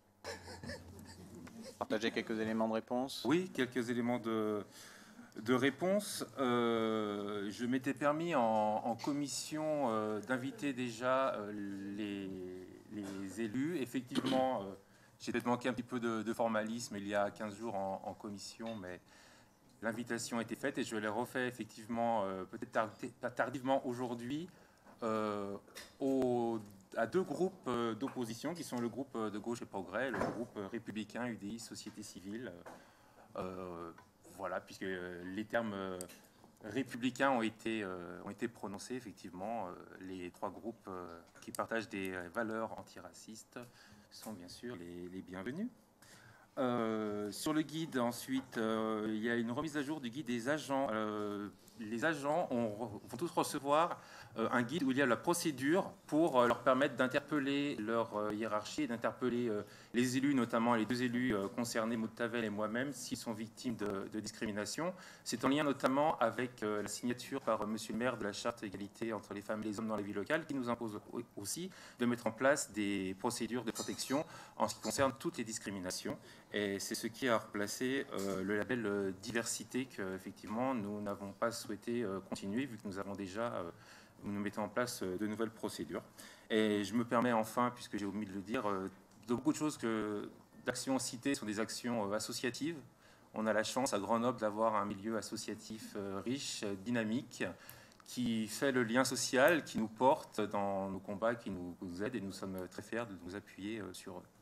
partager quelques éléments de réponse? Oui, quelques éléments de, de réponse. Euh, je m'étais permis en, en commission euh, d'inviter déjà euh, les, les élus. Effectivement, euh, j'ai peut-être manqué un petit peu de, de formalisme il y a quinze jours en, en commission, mais l'invitation a été faite et je l'ai refait effectivement euh, peut-être tardivement aujourd'hui euh, au à deux groupes d'opposition qui sont le groupe de Gauche et Progrès, le groupe républicain, U D I, Société Civile. Euh, voilà, puisque les termes républicains ont été, euh, ont été prononcés, effectivement. Les trois groupes euh, qui partagent des valeurs antiracistes sont bien sûr les, les bienvenus. Euh, sur le guide, ensuite, euh, il y a une remise à jour du guide des agents. Euh, les agents ont, vont tous recevoir euh, un guide où il y a la procédure pour euh, leur permettre d'interpeller leur euh, hiérarchie et d'interpeller euh, les élus, notamment les deux élus euh, concernés, Maud Tavel et moi-même, s'ils sont victimes de, de discrimination. C'est en lien notamment avec euh, la signature par euh, monsieur le maire de la charte d'égalité entre les femmes et les hommes dans les villes locales, qui nous impose aussi de mettre en place des procédures de protection en ce qui concerne toutes les discriminations. Et c'est ce qui a replacé euh, le label euh, diversité qu'effectivement nous n'avons pas souhaité euh, continuer, vu que nous avons déjà, euh, nous mettons en place euh, de nouvelles procédures. Et je me permets enfin, puisque j'ai omis de le dire, euh, de beaucoup de choses que d'actions citées sont des actions euh, associatives. On a la chance à Grenoble d'avoir un milieu associatif euh, riche, euh, dynamique, qui fait le lien social, qui nous porte dans nos combats, qui nous, nous aide, et nous sommes très fiers de nous appuyer euh, sur eux.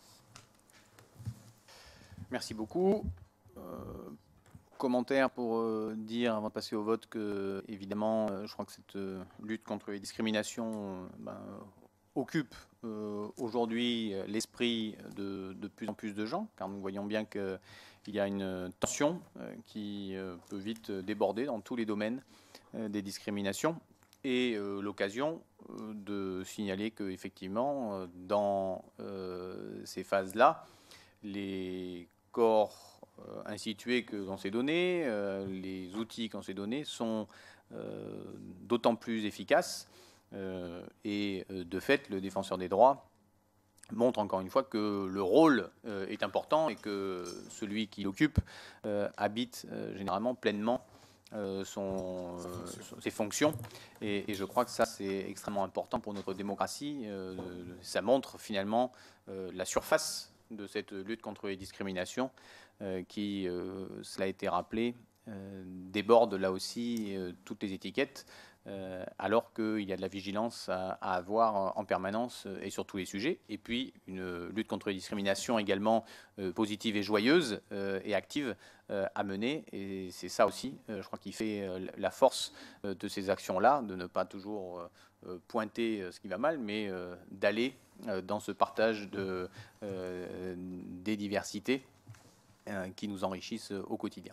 Merci beaucoup. Euh, commentaire pour euh, dire, avant de passer au vote, que évidemment, euh, je crois que cette euh, lutte contre les discriminations euh, ben, occupe euh, aujourd'hui l'esprit de, de plus en plus de gens, car nous voyons bien qu'il y a une tension euh, qui euh, peut vite déborder dans tous les domaines euh, des discriminations. et euh, l'occasion de signaler qu'effectivement, dans euh, ces phases-là, les corps euh, institués que l'on s'est donnés, euh, les outils qu'on s'est donnés sont euh, d'autant plus efficaces. Euh, et euh, de fait, le défenseur des droits montre encore une fois que le rôle euh, est important et que celui qui l'occupe euh, habite euh, généralement pleinement euh, son, euh, ses fonctions. Et, et je crois que ça, c'est extrêmement important pour notre démocratie. Euh, ça montre finalement euh, la surface de cette lutte contre les discriminations euh, qui, euh, cela a été rappelé, euh, déborde là aussi euh, toutes les étiquettes. Euh, alors qu'il y a de la vigilance à, à avoir en permanence euh, et sur tous les sujets. Et puis une lutte contre les discriminations également euh, positive et joyeuse euh, et active euh, à mener. Et c'est ça aussi, euh, je crois, qui fait euh, la force euh, de ces actions-là, de ne pas toujours euh, pointer euh, ce qui va mal, mais euh, d'aller euh, dans ce partage de, euh, des diversités euh, qui nous enrichissent au quotidien.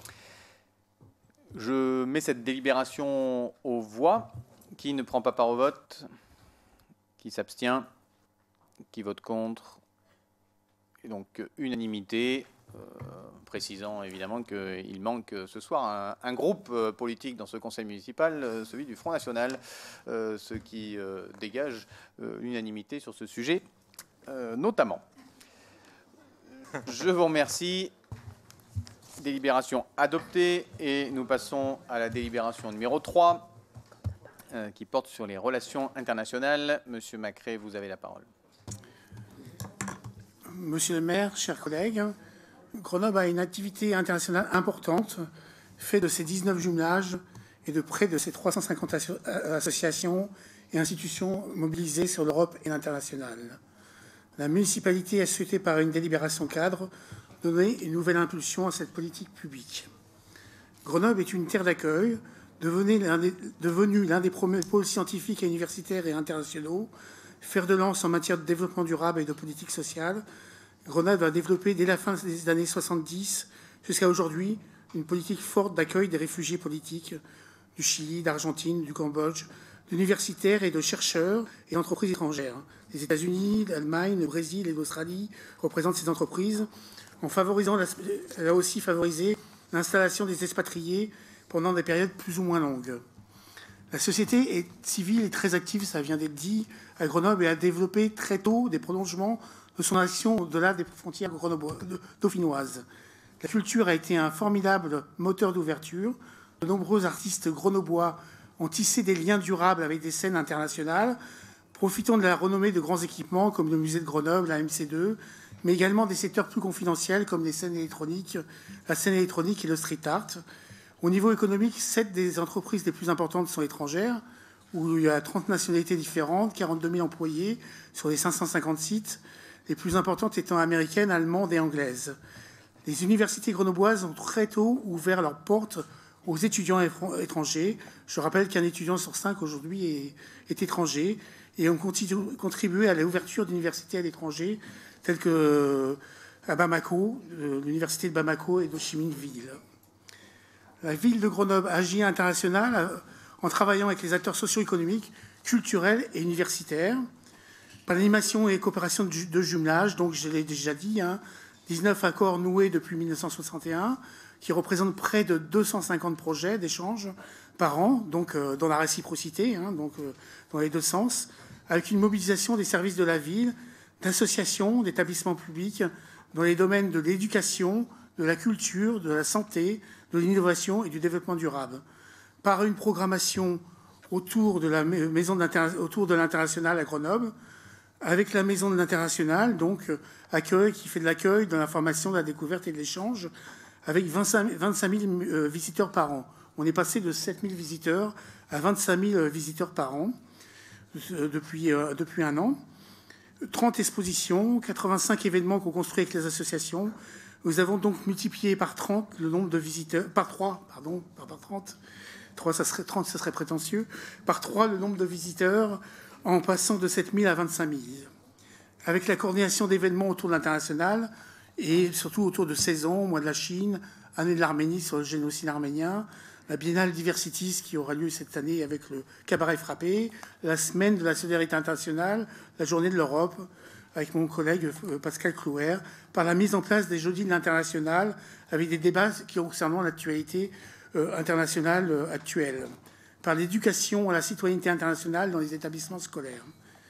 Je mets cette délibération aux voix. Qui ne prend pas part au vote? Qui s'abstient? Qui vote contre? Et donc unanimité, euh, précisant évidemment qu'il manque ce soir un, un groupe euh, politique dans ce conseil municipal, euh, celui du Front National, euh, ce qui euh, dégage euh, l'unanimité sur ce sujet, euh, notamment. Je vous remercie. Délibération adoptée et nous passons à la délibération numéro trois euh, qui porte sur les relations internationales. Monsieur Macré, vous avez la parole. Monsieur le maire, chers collègues, Grenoble a une activité internationale importante, fait de ses dix-neuf jumelages et de près de ses trois cent cinquante asso associations et institutions mobilisées sur l'Europe et l'international. La municipalité a souhaité par une délibération cadre donner une nouvelle impulsion à cette politique publique. Grenoble est une terre d'accueil, devenue l'un des, devenu l'un des premiers pôles scientifiques et universitaires et internationaux, fer de lance en matière de développement durable et de politique sociale. Grenoble a développé dès la fin des années soixante-dix jusqu'à aujourd'hui une politique forte d'accueil des réfugiés politiques du Chili, d'Argentine, du Cambodge, d'universitaires et de chercheurs et d'entreprises étrangères. Les États-Unis, l'Allemagne, le Brésil et l'Australie représentent ces entreprises. En favorisant, elle a aussi favorisé l'installation des expatriés pendant des périodes plus ou moins longues. La société est civile et très active, ça vient d'être dit, à Grenoble et a développé très tôt des prolongements de son action au-delà des frontières dauphinoises. La culture a été un formidable moteur d'ouverture. De nombreux artistes grenoblois ont tissé des liens durables avec des scènes internationales, profitant de la renommée de grands équipements comme le musée de Grenoble, la M C deux, mais également des secteurs plus confidentiels comme les scènes électroniques, la scène électronique et le street art. Au niveau économique, sept des entreprises les plus importantes sont étrangères, où il y a trente nationalités différentes, quarante-deux mille employés sur les cinq cent cinquante sites, les plus importantes étant américaines, allemandes et anglaises. Les universités grenobloises ont très tôt ouvert leurs portes aux étudiants étrangers. Je rappelle qu'un étudiant sur cinq aujourd'hui est, est étranger et ont contribué à l'ouverture d'universités à l'étranger, telles que à Bamako, l'université de Bamako et d'Ho Chi Minh Ville. La ville de Grenoble agit international en travaillant avec les acteurs socio-économiques, culturels et universitaires, par l'animation et coopération de jumelage, donc je l'ai déjà dit, hein, dix-neuf accords noués depuis mille neuf cent soixante et un, qui représentent près de deux cent cinquante projets d'échange par an, donc euh, dans la réciprocité, hein, donc euh, dans les deux sens, avec une mobilisation des services de la ville, d'associations, d'établissements publics dans les domaines de l'éducation, de la culture, de la santé, de l'innovation et du développement durable, par une programmation autour de la maison de autour de l'international à Grenoble, avec la maison de l'international, donc accueil qui fait de l'accueil, de l'information, de la découverte et de l'échange, avec vingt-cinq mille visiteurs par an. On est passé de sept mille visiteurs à vingt-cinq mille visiteurs par an depuis, depuis un an. trente expositions, quatre-vingt-cinq événements qu'on construit avec les associations. Nous avons donc multiplié par trente le nombre de visiteurs, par trois, pardon, par, par trente, trois, ça serait, trente, ça serait prétentieux, par trois le nombre de visiteurs en passant de sept mille à vingt-cinq mille. Avec la coordination d'événements autour de l'international et surtout autour de saisons, mois de la Chine, année de l'Arménie sur le génocide arménien, la Biennale Diversities qui aura lieu cette année avec le Cabaret Frappé, la Semaine de la solidarité internationale, la Journée de l'Europe, avec mon collègue Pascal Clouer, par la mise en place des Jeudis de l'International, avec des débats qui concernant l'actualité euh, internationale euh, actuelle, par l'éducation à la citoyenneté internationale dans les établissements scolaires.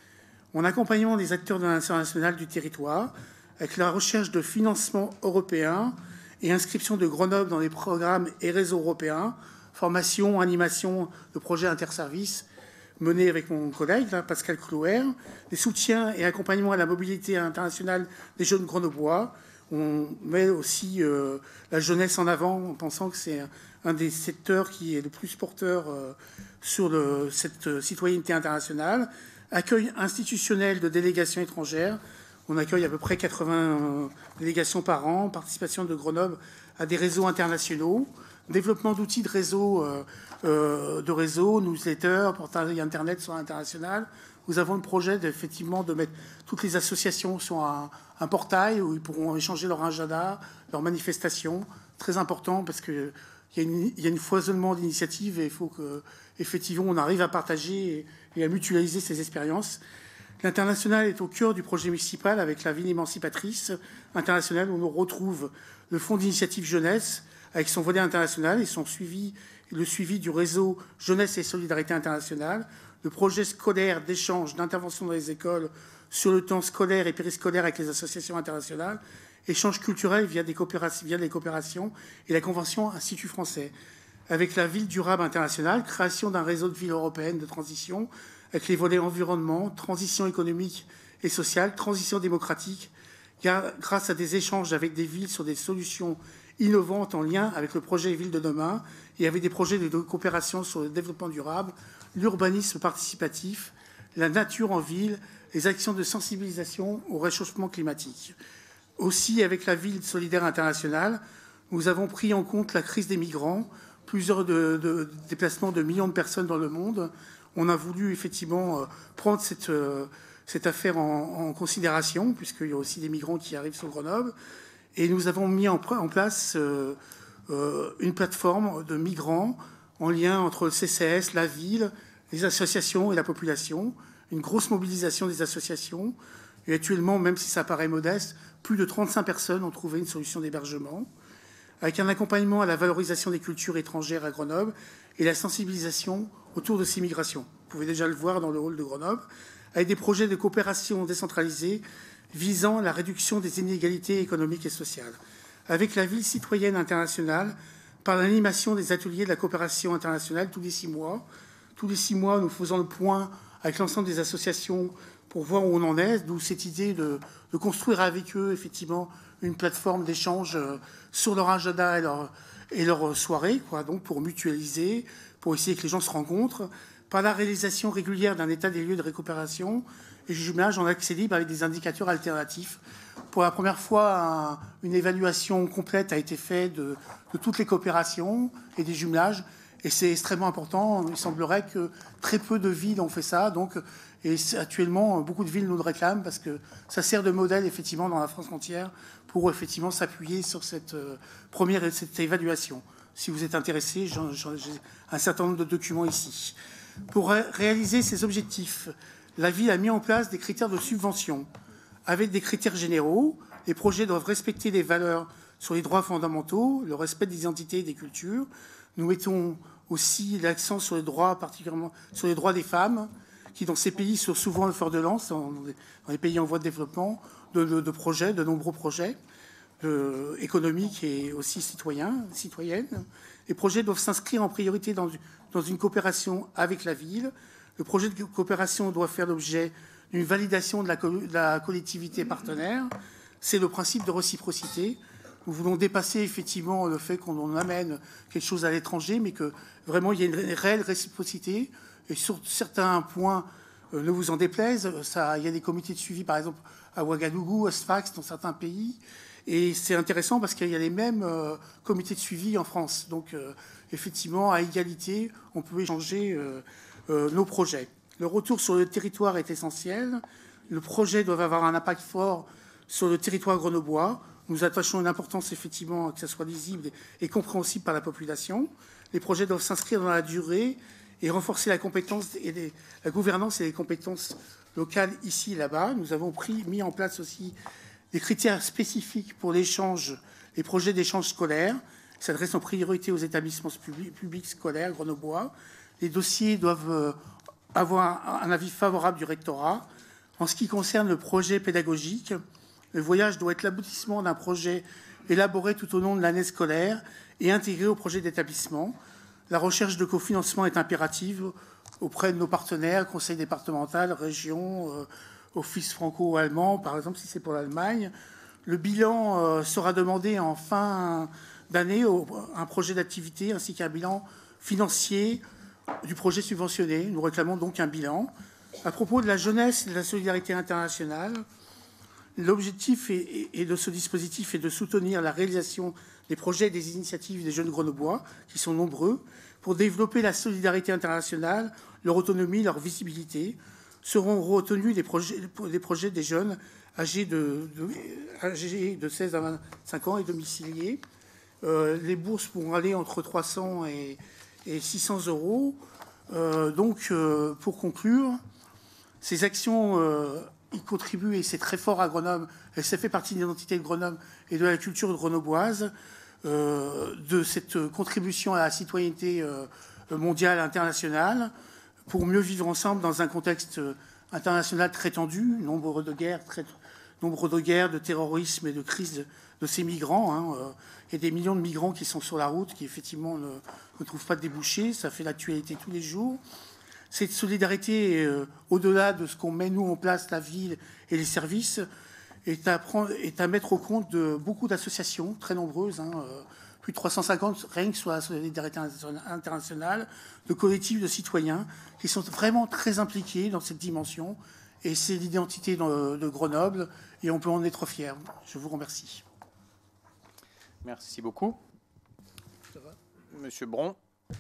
En accompagnement des acteurs de l'international du territoire, avec la recherche de financement européen et inscription de Grenoble dans les programmes et réseaux européens, formation, animation de projets interservices menés avec mon collègue, là, Pascal Clouer, des soutiens et accompagnement à la mobilité internationale des jeunes grenoblois. On met aussi euh, la jeunesse en avant en pensant que c'est un, un des secteurs qui est le plus porteur euh, sur le, cette citoyenneté internationale. Accueil institutionnel de délégations étrangères. On accueille à peu près quatre-vingts délégations par an, participation de Grenoble à des réseaux internationaux, développement d'outils de réseau, euh, euh, de réseau, newsletters, portail Internet sur l'international. Nous avons le projet d'effectivement de mettre toutes les associations sur un, un portail où ils pourront échanger leur agenda, leurs manifestations. Très important parce qu'il y, y a un foisonnement d'initiatives et il faut qu'effectivement on arrive à partager et, et à mutualiser ces expériences. L'international est au cœur du projet municipal avec la ville émancipatrice internationale où on retrouve le fonds d'initiative jeunesse avec son volet international et son suivi, le suivi du réseau jeunesse et solidarité internationale, le projet scolaire d'échange, d'intervention dans les écoles sur le temps scolaire et périscolaire avec les associations internationales, échange culturel via des coopérations, via des coopérations et la convention Institut français. Avec la ville durable internationale, création d'un réseau de villes européennes de transition, avec les volets environnement, transition économique et sociale, transition démocratique, grâce à des échanges avec des villes sur des solutions innovantes en lien avec le projet Ville de demain et avec des projets de coopération sur le développement durable, l'urbanisme participatif, la nature en ville, les actions de sensibilisation au réchauffement climatique. Aussi, avec la ville solidaire internationale, nous avons pris en compte la crise des migrants, plusieurs de, de, de déplacements de millions de personnes dans le monde. On a voulu effectivement prendre cette, cette affaire en, en considération, puisqu'il y a aussi des migrants qui arrivent sur Grenoble. Et nous avons mis en, en place euh, euh, une plateforme de migrants en lien entre le C C S, la ville, les associations et la population. Une grosse mobilisation des associations. Et actuellement, même si ça paraît modeste, plus de trente-cinq personnes ont trouvé une solution d'hébergement, avec un accompagnement à la valorisation des cultures étrangères à Grenoble et la sensibilisation autour de ces migrations. Vous pouvez déjà le voir dans le hall de Grenoble, avec des projets de coopération décentralisés visant la réduction des inégalités économiques et sociales. Avec la ville citoyenne internationale, par l'animation des ateliers de la coopération internationale tous les six mois. Tous les six mois, nous faisons le point avec l'ensemble des associations pour voir où on en est, d'où cette idée de, de construire avec eux, effectivement, une plateforme d'échange sur leur agenda et leur, et leur soirée, quoi, donc pour mutualiser, pour essayer que les gens se rencontrent, par la réalisation régulière d'un état des lieux de récupération et jumelage en accès libre avec des indicateurs alternatifs. Pour la première fois, un, une évaluation complète a été faite de, de toutes les coopérations et des jumelages, et c'est extrêmement important. Il semblerait que très peu de villes ont fait ça, donc, et actuellement, beaucoup de villes nous le réclament parce que ça sert de modèle, effectivement, dans la France entière pour, effectivement, s'appuyer sur cette euh, première cette évaluation. Si vous êtes intéressé, j'ai un certain nombre de documents ici. Pour ré réaliser ces objectifs, la ville a mis en place des critères de subvention. Avec des critères généraux, les projets doivent respecter les valeurs sur les droits fondamentaux, le respect des identités et des cultures. Nous mettons aussi l'accent sur les droits, particulièrement sur les droits des femmes, qui dans ces pays sont souvent le fer de lance, dans les pays en voie de développement, de, de, de projets, de nombreux projets euh, économiques et aussi citoyens, citoyennes. Les projets doivent s'inscrire en priorité dans, dans une coopération avec la ville. Le projet de coopération doit faire l'objet d'une validation de la, de la collectivité partenaire. C'est le principe de réciprocité. Nous voulons dépasser effectivement le fait qu'on amène quelque chose à l'étranger, mais que vraiment il y a une réelle réciprocité. Et sur certains points, euh, ne vous en déplaise, ça, il y a des comités de suivi, par exemple à Ouagadougou, à Sfax, dans certains pays. Et c'est intéressant parce qu'il y a les mêmes euh, comités de suivi en France. Donc euh, effectivement, à égalité, on peut échanger euh, euh, nos projets. Le retour sur le territoire est essentiel. Le projet doit avoir un impact fort sur le territoire grenoblois. Nous attachons une importance, effectivement, à que ça soit lisible et compréhensible par la population. Les projets doivent s'inscrire dans la durée et renforcer la compétence et les, la gouvernance et les compétences locales ici et là-bas. Nous avons pris, mis en place aussi des critères spécifiques pour l'échange, les projets d'échange scolaire, qui s'adressent en priorité aux établissements publics, publics scolaires grenoblois. Les dossiers doivent avoir un avis favorable du rectorat. En ce qui concerne le projet pédagogique, le voyage doit être l'aboutissement d'un projet élaboré tout au long de l'année scolaire et intégré au projet d'établissement. La recherche de cofinancement est impérative auprès de nos partenaires, conseil départemental, région, euh, office franco-allemand, par exemple, si c'est pour l'Allemagne. Le bilan euh, sera demandé en fin d'année, un projet d'activité ainsi qu'un bilan financier du projet subventionné. Nous réclamons donc un bilan. À propos de la jeunesse et de la solidarité internationale, l'objectif de ce dispositif est de soutenir la réalisation des projets et des initiatives des jeunes grenoblois, qui sont nombreux, pour développer la solidarité internationale, leur autonomie, leur visibilité. Seront retenus des projets, des projets des jeunes âgés de, de, âgés de seize à vingt-cinq ans et domiciliés. Euh, les bourses pourront aller entre trois cents et, et six cents euros. Euh, donc, euh, pour conclure, ces actions euh, y contribuent et c'est très fort à Grenoble. Et ça fait partie de l'identité de Grenoble et de la culture grenobloise, euh, de cette contribution à la citoyenneté euh, mondiale, internationale, pour mieux vivre ensemble dans un contexte international très tendu, nombre de guerres, très, nombre de guerres, de terrorisme et de crise de, de ces migrants. Hein, euh, il y a des millions de migrants qui sont sur la route, qui effectivement ne, ne trouvent pas de débouchés. Ça fait l'actualité tous les jours. Cette solidarité, euh, au-delà de ce qu'on met nous en place, la ville et les services, est à, prendre, est à mettre au compte de beaucoup d'associations, très nombreuses, hein, euh, plus de trois cent cinquante rien que sur la solidarité internationale, de collectifs de citoyens qui sont vraiment très impliqués dans cette dimension. Et c'est l'identité de Grenoble et on peut en être fier. Je vous remercie. Merci beaucoup. Monsieur Bron.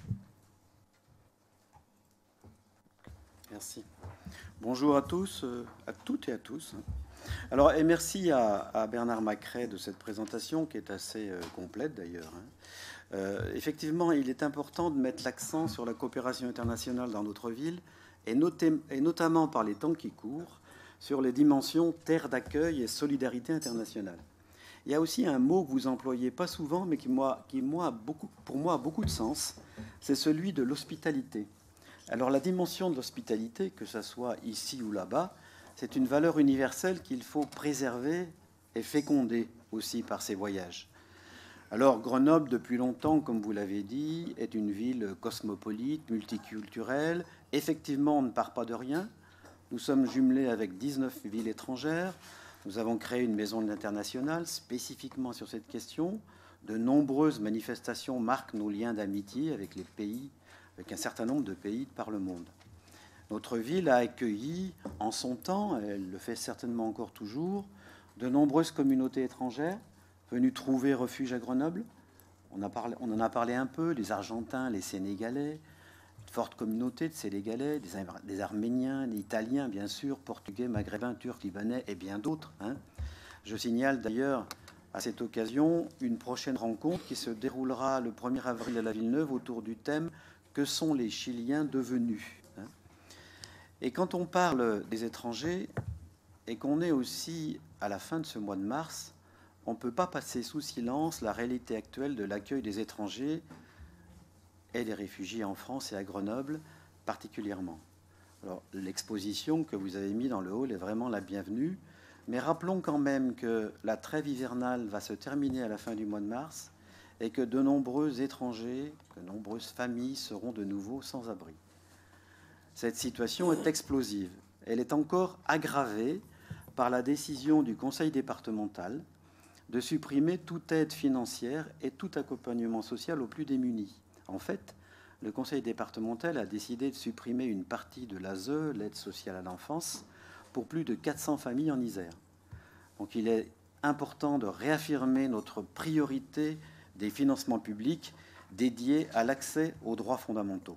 Merci. Bonjour à tous, à toutes et à tous. Alors, et merci à, à Bernard Macret de cette présentation qui est assez euh, complète d'ailleurs. Hein. Euh, effectivement, il est important de mettre l'accent sur la coopération internationale dans notre ville et, noté, et notamment par les temps qui courent sur les dimensions terre d'accueil et solidarité internationale. Il y a aussi un mot que vous employez pas souvent, mais qui, moi, qui moi, beaucoup, pour moi a beaucoup de sens, c'est celui de l'hospitalité. Alors la dimension de l'hospitalité, que ce soit ici ou là-bas, c'est une valeur universelle qu'il faut préserver et féconder aussi par ces voyages. Alors Grenoble, depuis longtemps, comme vous l'avez dit, est une ville cosmopolite, multiculturelle. Effectivement, on ne part pas de rien. Nous sommes jumelés avec dix-neuf villes étrangères. Nous avons créé une maison internationale spécifiquement sur cette question. De nombreuses manifestations marquent nos liens d'amitié avec les pays, avec un certain nombre de pays par le monde. Notre ville a accueilli en son temps, elle le fait certainement encore toujours, de nombreuses communautés étrangères venues trouver refuge à Grenoble. On, a parlé, on en a parlé un peu, les Argentins, les Sénégalais, une forte communauté de Sénégalais, des, des Arméniens, des Italiens, bien sûr, Portugais, Maghrébins, Turcs, Libanais et bien d'autres. Hein. Je signale d'ailleurs à cette occasion une prochaine rencontre qui se déroulera le premier avril à la Villeneuve autour du thème « Que sont les Chiliens devenus ?» Et quand on parle des étrangers et qu'on est aussi à la fin de ce mois de mars, on ne peut pas passer sous silence la réalité actuelle de l'accueil des étrangers et des réfugiés en France et à Grenoble particulièrement. Alors, l'exposition que vous avez mise dans le hall est vraiment la bienvenue, mais rappelons quand même que la trêve hivernale va se terminer à la fin du mois de mars et que de nombreux étrangers, de nombreuses familles seront de nouveau sans abri. Cette situation est explosive. Elle est encore aggravée par la décision du Conseil départemental de supprimer toute aide financière et tout accompagnement social aux plus démunis. En fait, le Conseil départemental a décidé de supprimer une partie de l'A S E, l'aide sociale à l'enfance, pour plus de quatre cents familles en Isère. Donc il est important de réaffirmer notre priorité des financements publics dédiés à l'accès aux droits fondamentaux.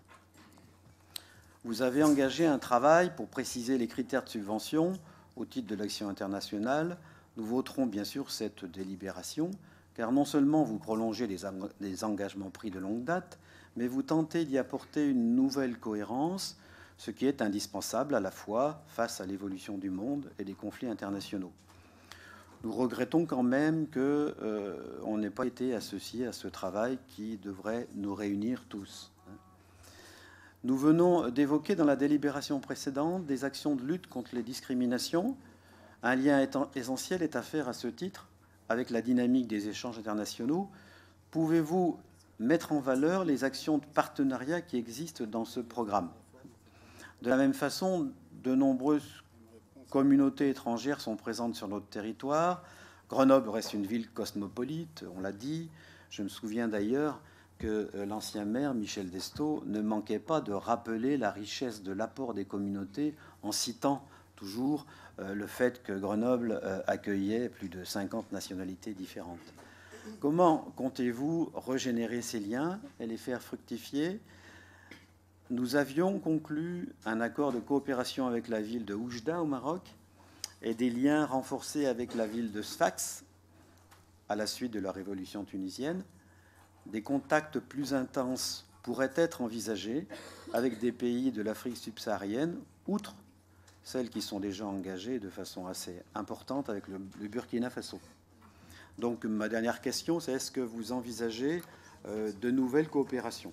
Vous avez engagé un travail pour préciser les critères de subvention au titre de l'action internationale. Nous voterons bien sûr cette délibération, car non seulement vous prolongez les engagements pris de longue date, mais vous tentez d'y apporter une nouvelle cohérence, ce qui est indispensable à la fois face à l'évolution du monde et des conflits internationaux. Nous regrettons quand même qu'on euh, n'ait pas été associé à ce travail qui devrait nous réunir tous. Nous venons d'évoquer dans la délibération précédente des actions de lutte contre les discriminations. Un lien étant essentiel est à faire à ce titre avec la dynamique des échanges internationaux. Pouvez-vous mettre en valeur les actions de partenariat qui existent dans ce programme? De la même façon, de nombreuses communautés étrangères sont présentes sur notre territoire. Grenoble reste une ville cosmopolite, on l'a dit. Je me souviens d'ailleurs que l'ancien maire, Michel Destaut, ne manquait pas de rappeler la richesse de l'apport des communautés en citant toujours le fait que Grenoble accueillait plus de cinquante nationalités différentes. Comment comptez-vous régénérer ces liens et les faire fructifier? Nous avions conclu un accord de coopération avec la ville de Oujda au Maroc et des liens renforcés avec la ville de Sfax à la suite de la révolution tunisienne. Des contacts plus intenses pourraient être envisagés avec des pays de l'Afrique subsaharienne, outre celles qui sont déjà engagées de façon assez importante avec le, le Burkina Faso. Donc ma dernière question, c'est est-ce que vous envisagez euh, de nouvelles coopérations?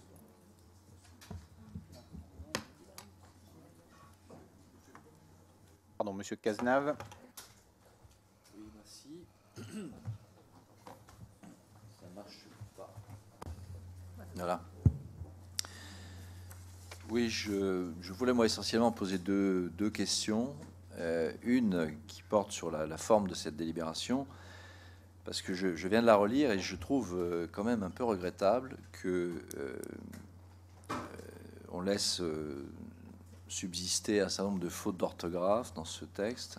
Pardon, Monsieur Cazenave. Oui, merci. Ça marche pas. Voilà. Oui, je, je voulais moi essentiellement poser deux, deux questions. Euh, une qui porte sur la, la forme de cette délibération, parce que je, je viens de la relire et je trouve euh, quand même un peu regrettable que euh, euh, on laisse euh, subsister un certain nombre de fautes d'orthographe dans ce texte,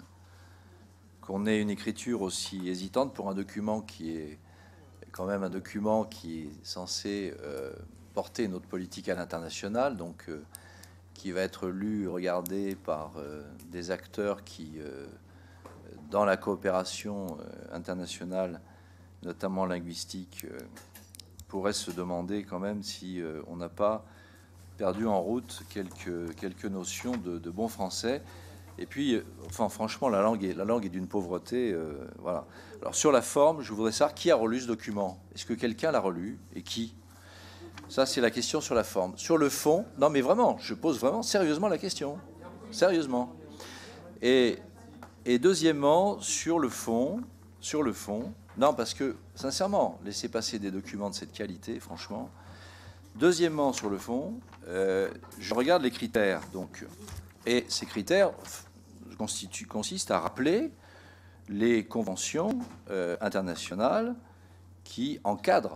qu'on ait une écriture aussi hésitante pour un document qui est quand même un document qui est censé euh, porter notre politique à l'international, donc euh, qui va être lu, regardé par euh, des acteurs qui, euh, dans la coopération euh, internationale, notamment linguistique, euh, pourraient se demander quand même si euh, on n'a pas perdu en route quelques, quelques notions de, de bon français. Et puis, enfin, franchement, la langue est, la langue est d'une pauvreté. Euh, voilà. Alors, sur la forme, je voudrais savoir qui a relu ce document. Est-ce que quelqu'un l'a relu et qui? Ça, c'est la question sur la forme. Sur le fond, non, mais vraiment, je pose vraiment sérieusement la question. Sérieusement. Et, et deuxièmement, sur le fond, sur le fond, non, parce que, sincèrement, laisser passer des documents de cette qualité, franchement. Deuxièmement, sur le fond, euh, je regarde les critères. Donc, et ces critères constituent, consistent à rappeler les conventions euh, internationales qui encadrent,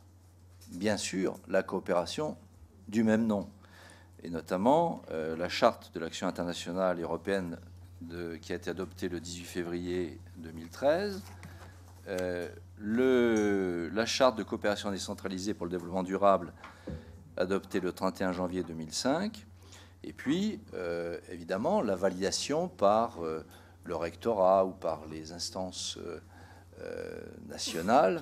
bien sûr, la coopération du même nom, et notamment euh, la charte de l'action internationale européenne de, qui a été adoptée le dix-huit février deux mille treize, euh, le, la charte de coopération décentralisée pour le développement durable adoptée le trente et un janvier deux mille cinq, et puis euh, évidemment la validation par euh, le rectorat ou par les instances euh, euh, nationales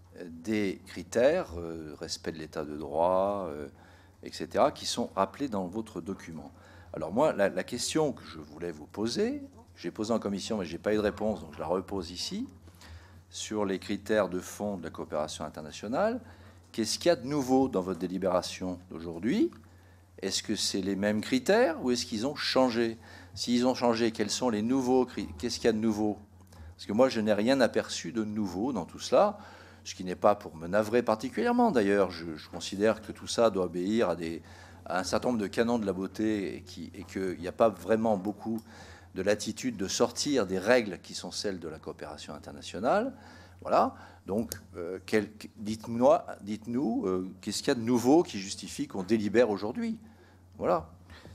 des critères, euh, respect de l'état de droit, euh, et cetera, qui sont rappelés dans votre document. Alors moi, la, la question que je voulais vous poser, j'ai posé en commission, mais je n'ai pas eu de réponse, donc je la repose ici, sur les critères de fond de la coopération internationale. Qu'est-ce qu'il y a de nouveau dans votre délibération d'aujourd'hui? Est-ce que c'est les mêmes critères ou est-ce qu'ils ont changé? S'ils ont changé, quels sont les nouveaux critères? Qu'est-ce qu'il y a de nouveau? Parce que moi, je n'ai rien aperçu de nouveau dans tout cela. Ce qui n'est pas pour me navrer particulièrement, d'ailleurs. Je, je considère que tout ça doit obéir à, des, à un certain nombre de canons de la beauté et, qui, et qu'il n'y a pas vraiment beaucoup de latitude de sortir des règles qui sont celles de la coopération internationale. Voilà. Donc, euh, quel, dites-nous, dites-nous euh, qu'est-ce qu'il y a de nouveau qui justifie qu'on délibère aujourd'hui? Voilà.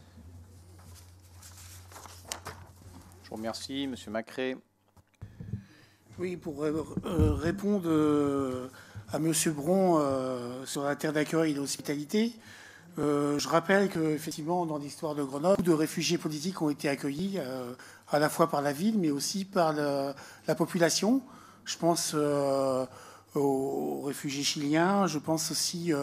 Je vous remercie, Monsieur Macré. Oui, pour euh, répondre euh, à Monsieur Bron euh, sur la terre d'accueil et d'hospitalité, euh, je rappelle qu'effectivement, dans l'histoire de Grenoble, beaucoup de réfugiés politiques ont été accueillis euh, à la fois par la ville, mais aussi par le, la population. Je pense euh, aux réfugiés chiliens, je pense aussi, euh,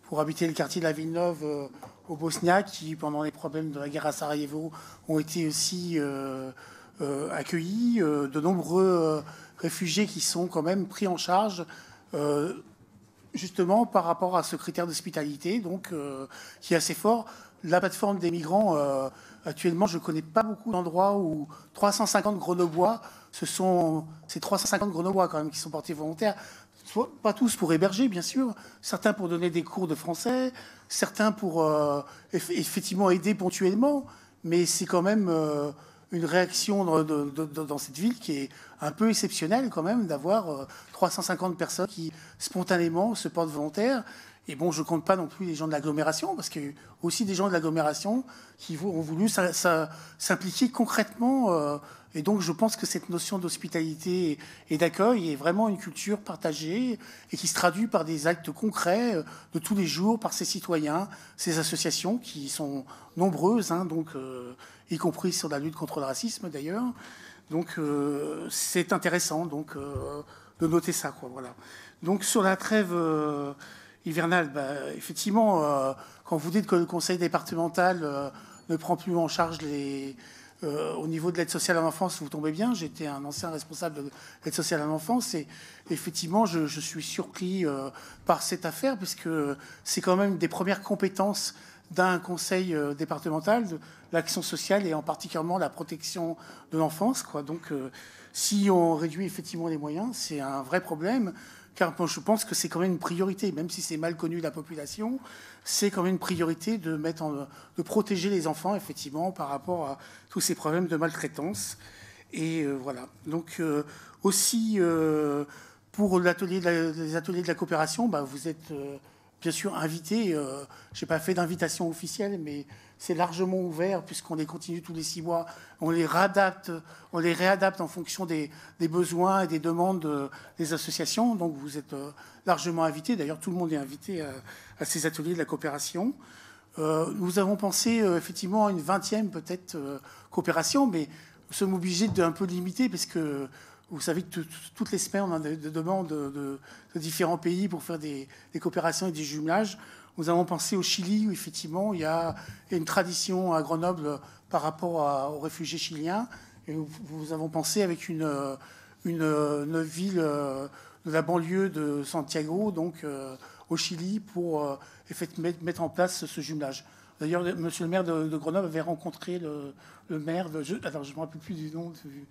pour habiter le quartier de la Villeneuve euh, au Bosniaque, qui, pendant les problèmes de la guerre à Sarajevo, ont été aussi euh, euh, accueillis. Euh, de nombreux euh, réfugiés qui sont quand même pris en charge, euh, justement par rapport à ce critère d'hospitalité, donc euh, qui est assez fort. La plateforme des migrants, euh, actuellement, je ne connais pas beaucoup d'endroits où trois cent cinquante Grenoblois, ce sont ces trois cent cinquante Grenoblois quand même qui sont portés volontaires, soit, pas tous pour héberger, bien sûr, certains pour donner des cours de français, certains pour euh, eff effectivement aider ponctuellement, mais c'est quand même euh, une réaction dans, de, de, de, dans cette ville qui est un peu exceptionnelle quand même, d'avoir euh, trois cent cinquante personnes qui spontanément se portent volontaires. Et bon, je ne compte pas non plus les gens de l'agglomération, parce qu'il y a aussi des gens de l'agglomération qui ont voulu s'impliquer concrètement. Euh, et donc, je pense que cette notion d'hospitalité et d'accueil est vraiment une culture partagée et qui se traduit par des actes concrets de tous les jours, par ces citoyens, ces associations qui sont nombreuses, hein, donc, euh, y compris sur la lutte contre le racisme d'ailleurs. Donc, euh, c'est intéressant donc, euh, de noter ça, quoi, voilà. Donc, sur la trêve... Euh, hivernale, bah, effectivement, euh, quand vous dites que le conseil départemental euh, ne prend plus en charge les, euh, au niveau de l'aide sociale à l'enfance, vous tombez bien. J'étais un ancien responsable de l'aide sociale à l'enfance et effectivement, je, je suis surpris euh, par cette affaire puisque c'est quand même des premières compétences d'un conseil euh, départemental, de l'action sociale et en particulièrement la protection de l'enfance, quoi. Donc, euh, si on réduit effectivement les moyens, c'est un vrai problème. Car je pense que c'est quand même une priorité, même si c'est mal connu de la population, c'est quand même une priorité de, mettre en, de protéger les enfants, effectivement, par rapport à tous ces problèmes de maltraitance. Et euh, voilà. Donc, euh, aussi, euh, pour l'atelier de la, les ateliers de la coopération, bah, vous êtes euh, bien sûr invités. Euh, je n'ai pas fait d'invitation officielle, mais c'est largement ouvert, puisqu'on les continue tous les six mois. On les réadapte, on les réadapte en fonction des, des besoins et des demandes de, des associations. Donc vous êtes euh, largement invités. D'ailleurs, tout le monde est invité à, à ces ateliers de la coopération. Euh, nous avons pensé euh, effectivement à une vingtième peut-être euh, coopération, mais nous sommes obligés d'un peu limiter, parce que vous savez que toutes les semaines, on a des, des demandes de, de, de différents pays pour faire des, des coopérations et des jumelages. Nous avons pensé au Chili, où effectivement, il y a une tradition à Grenoble par rapport à, aux réfugiés chiliens. Et nous, nous avons pensé avec une, une, une ville de la banlieue de Santiago, donc euh, au Chili, pour euh, mettre, mettre en place ce jumelage. D'ailleurs, monsieur le maire de, de Grenoble avait rencontré le, le maire de... Je, alors, je ne me rappelle plus du nom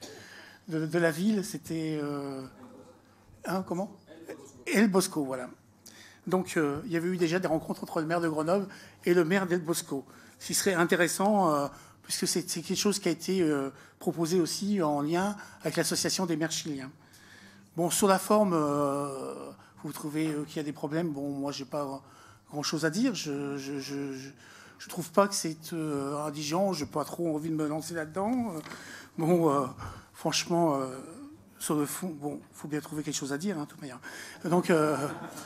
de, de, de la ville. C'était... Euh, hein, comment El Bosco, voilà. Donc, euh, il y avait eu déjà des rencontres entre le maire de Grenoble et le maire d'El Bosco. Ce qui serait intéressant, euh, puisque c'est quelque chose qui a été euh, proposé aussi en lien avec l'association des maires chiliens. Bon, sur la forme, euh, vous trouvez euh, qu'il y a des problèmes. Bon, moi, je n'ai pas grand-chose à dire. Je ne je, je, je, je trouve pas que c'est euh, indigent. Je n'ai pas trop envie de me lancer là-dedans. Euh, bon, euh, franchement, euh, sur le fond, bon, il faut bien trouver quelque chose à dire, hein, de toute manière. Donc... Euh,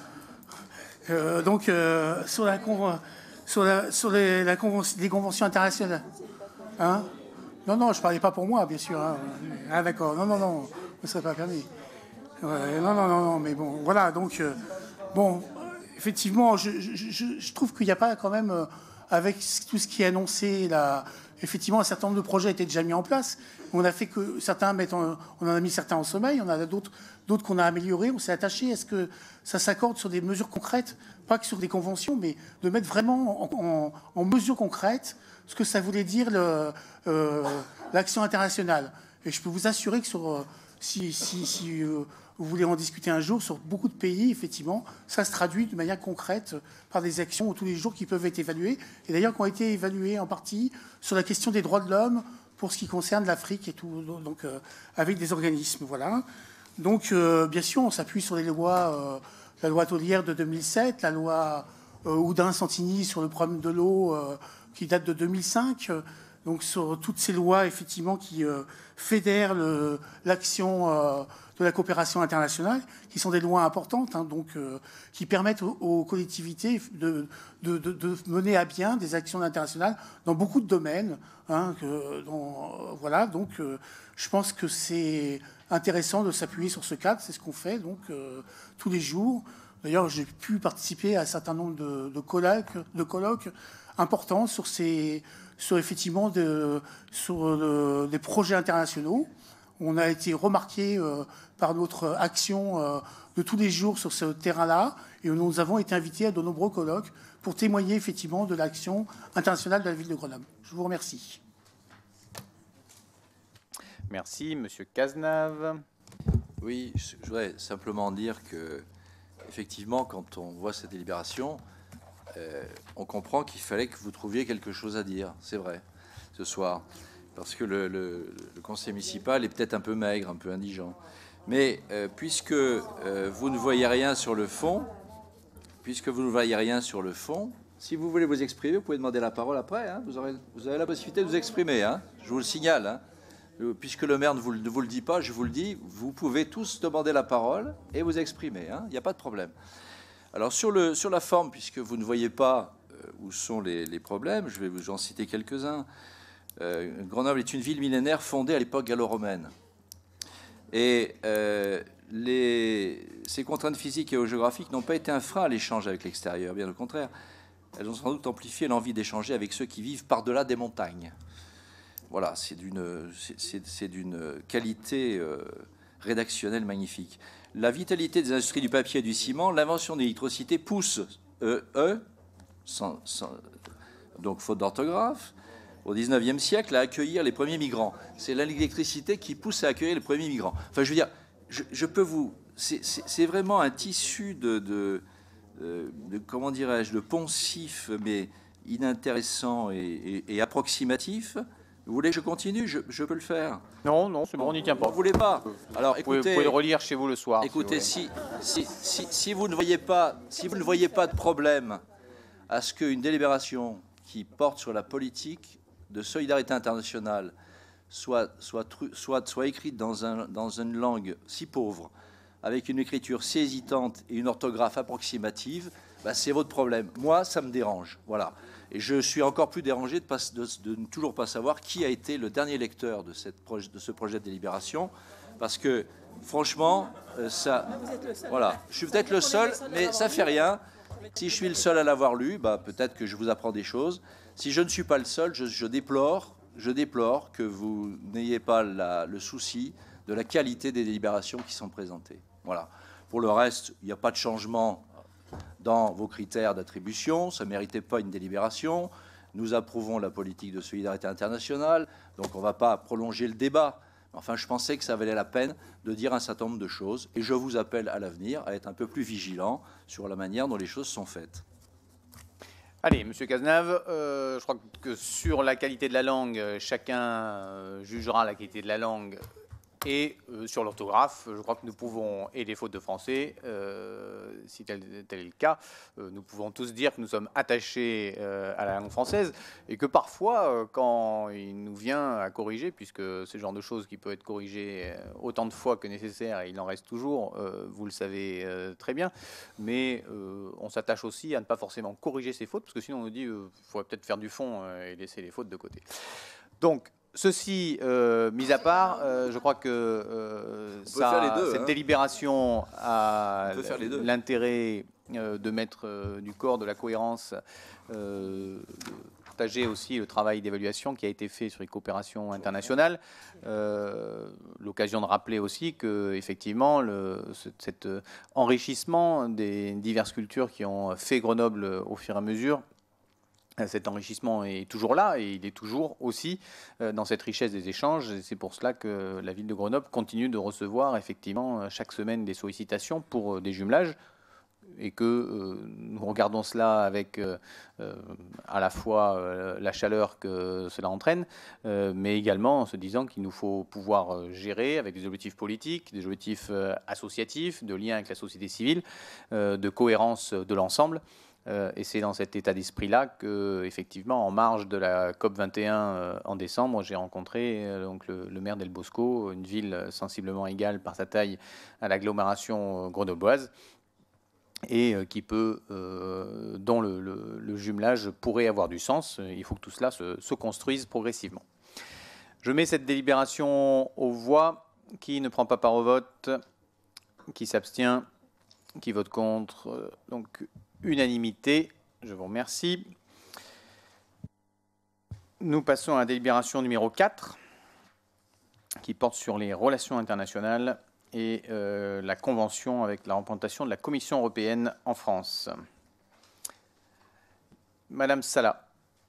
Euh, donc, euh, sur, la, sur, la, sur les, la convention, les conventions internationales. Hein? Non, non, je ne parlais pas pour moi, bien sûr. Hein. Ah, d'accord. Non, non, non, ce ne serait pas permis. Ouais, non, non, non, non, mais bon, voilà. Donc, euh, bon, effectivement, je, je, je trouve qu'il n'y a pas quand même, euh, avec tout ce qui est annoncé, là, effectivement, un certain nombre de projets étaient déjà mis en place. On a fait que certains mettent en, on en a mis certains en sommeil, on en a d'autres d'autres qu'on a améliorés. On s'est attaché à ce que ça s'accorde sur des mesures concrètes, pas que sur des conventions, mais de mettre vraiment en, en, en mesures concrètes ce que ça voulait dire euh, l'action internationale. Et je peux vous assurer que sur, euh, si, si, si euh, vous voulez en discuter un jour, sur beaucoup de pays, effectivement, ça se traduit de manière concrète par des actions tous les jours qui peuvent être évaluées, et d'ailleurs qui ont été évaluées en partie sur la question des droits de l'homme pour ce qui concerne l'Afrique et tout, donc euh, avec des organismes, voilà. Donc, euh, bien sûr, on s'appuie sur les lois, euh, la loi Taulière de deux mille sept, la loi euh, Houdin-Santini sur le problème de l'eau euh, qui date de deux mille cinq. Euh, donc, sur toutes ces lois, effectivement, qui euh, fédèrent l'action euh, de la coopération internationale, qui sont des lois importantes, hein, donc, euh, qui permettent aux, aux collectivités de, de, de, de mener à bien des actions internationales dans beaucoup de domaines. Hein, que, dans, euh, voilà, donc, euh, je pense que c'est intéressant de s'appuyer sur ce cadre, c'est ce qu'on fait donc euh, tous les jours D'ailleurs, j'ai pu participer à un certain nombre de, de colloques, de colloques importants sur, ces, sur effectivement de, sur euh, des projets internationaux. On a été remarqué euh, par notre action euh, de tous les jours sur ce terrain-là, et nous avons été invités à de nombreux colloques pour témoigner effectivement de l'action internationale de la ville de Grenoble. Je vous remercie. Merci, Monsieur Cazenave. Oui, je voudrais simplement dire que, effectivement, quand on voit cette délibération, euh, on comprend qu'il fallait que vous trouviez quelque chose à dire, c'est vrai, ce soir, parce que le, le, le conseil municipal est peut-être un peu maigre, un peu indigent. Mais euh, puisque euh, vous ne voyez rien sur le fond, puisque vous ne voyez rien sur le fond, si vous voulez vous exprimer, vous pouvez demander la parole après. Hein, vous, aurez, vous avez la possibilité de vous exprimer, hein, je vous le signale. Hein. Puisque le maire ne vous, ne vous le dit pas, je vous le dis, vous pouvez tous demander la parole et vous exprimer. Hein, il n'y a pas de problème. Alors sur, le, sur la forme, puisque vous ne voyez pas euh, où sont les, les problèmes, je vais vous en citer quelques-uns. Euh, Grenoble est une ville millénaire fondée à l'époque gallo-romaine. Et euh, les, ces contraintes physiques et géographiques n'ont pas été un frein à l'échange avec l'extérieur, bien au contraire. Elles ont sans doute amplifié l'envie d'échanger avec ceux qui vivent par-delà des montagnes. Voilà, c'est d'une, c'est, c'est d'une qualité euh, rédactionnelle magnifique. La vitalité des industries du papier et du ciment, l'invention de l'électricité pousse E, E sans, sans, donc faute d'orthographe, au dix-neuvième siècle à accueillir les premiers migrants. C'est l'électricité qui pousse à accueillir les premiers migrants. Enfin, je veux dire, je, je peux vous... C'est, c'est, c'est vraiment un tissu de, de, de, de comment dirais-je, de poncif, mais inintéressant et, et, et approximatif. Vous voulez que je continue? je, je peux le faire. Non, non, c'est bon, on n'y tient pas. Vous ne voulez pas? Alors, écoutez, vous, pouvez, vous pouvez le relire chez vous le soir. Écoutez, si, si, si, si, vous ne voyez pas, si vous ne voyez pas de problème à ce qu'une délibération qui porte sur la politique de solidarité internationale soit, soit, soit, soit écrite dans, un, dans une langue si pauvre, avec une écriture si hésitante et une orthographe approximative, bah, c'est votre problème. Moi, ça me dérange. Voilà. Et je suis encore plus dérangé de, pas, de, de ne toujours pas savoir qui a été le dernier lecteur de, cette proje, de ce projet de délibération, parce que, franchement, euh, ça... Voilà. Je suis peut-être le seul, mais ça ne fait rien. Si je suis le seul à l'avoir lu, bah, peut-être que je vous apprends des choses. Si je ne suis pas le seul, je, je, déplore, je déplore que vous n'ayez pas la, le souci de la qualité des délibérations qui sont présentées. Voilà. Pour le reste, il n'y a pas de changement dans vos critères d'attribution, ça ne méritait pas une délibération. Nous approuvons la politique de solidarité internationale, donc on ne va pas prolonger le débat. Enfin, je pensais que ça valait la peine de dire un certain nombre de choses, et je vous appelle à l'avenir à être un peu plus vigilant sur la manière dont les choses sont faites. Allez, Monsieur Cazenave, euh, je crois que sur la qualité de la langue, chacun euh, jugera la qualité de la langue. Et euh, sur l'orthographe, je crois que nous pouvons, et les fautes de français, euh, si tel, tel est le cas, euh, nous pouvons tous dire que nous sommes attachés euh, à la langue française et que parfois, euh, quand il nous vient à corriger, puisque c'est le genre de choses qui peut être corrigé autant de fois que nécessaire, et il en reste toujours, euh, vous le savez euh, très bien, mais euh, on s'attache aussi à ne pas forcément corriger ces fautes, parce que sinon on nous dit qu'il euh, faudrait peut-être faire du fond euh, et laisser les fautes de côté. Donc, ceci euh, mis à part, euh, je crois que euh, ça, deux, cette hein. délibération a l'intérêt euh, de mettre euh, du corps, de la cohérence, euh, de partager aussi le travail d'évaluation qui a été fait sur les coopérations internationales. Euh, L'occasion de rappeler aussi que effectivement, le, cet enrichissement des diverses cultures qui ont fait Grenoble au fur et à mesure, cet enrichissement est toujours là et il est toujours aussi dans cette richesse des échanges. C'est pour cela que la ville de Grenoble continue de recevoir effectivement chaque semaine des sollicitations pour des jumelages et que euh, nous regardons cela avec euh, euh, à la fois euh, la chaleur que cela entraîne, euh, mais également en se disant qu'il nous faut pouvoir gérer avec des objectifs politiques, des objectifs euh, associatifs, de lien avec la société civile, euh, de cohérence de l'ensemble. Euh, et c'est dans cet état d'esprit-là que, effectivement, en marge de la COP vingt et un euh, en décembre, j'ai rencontré euh, donc le, le maire d'El Bosco, une ville sensiblement égale par sa taille à l'agglomération grenobloise, et euh, qui peut, euh, dont le, le, le jumelage pourrait avoir du sens. Il faut que tout cela se, se construise progressivement. Je mets cette délibération aux voix. Qui ne prend pas part au vote? Qui s'abstient? Qui vote contre? Donc, unanimité. Je vous remercie. Nous passons à la délibération numéro quatre, qui porte sur les relations internationales et euh, la convention avec la représentation de la Commission européenne en France. Madame Salah.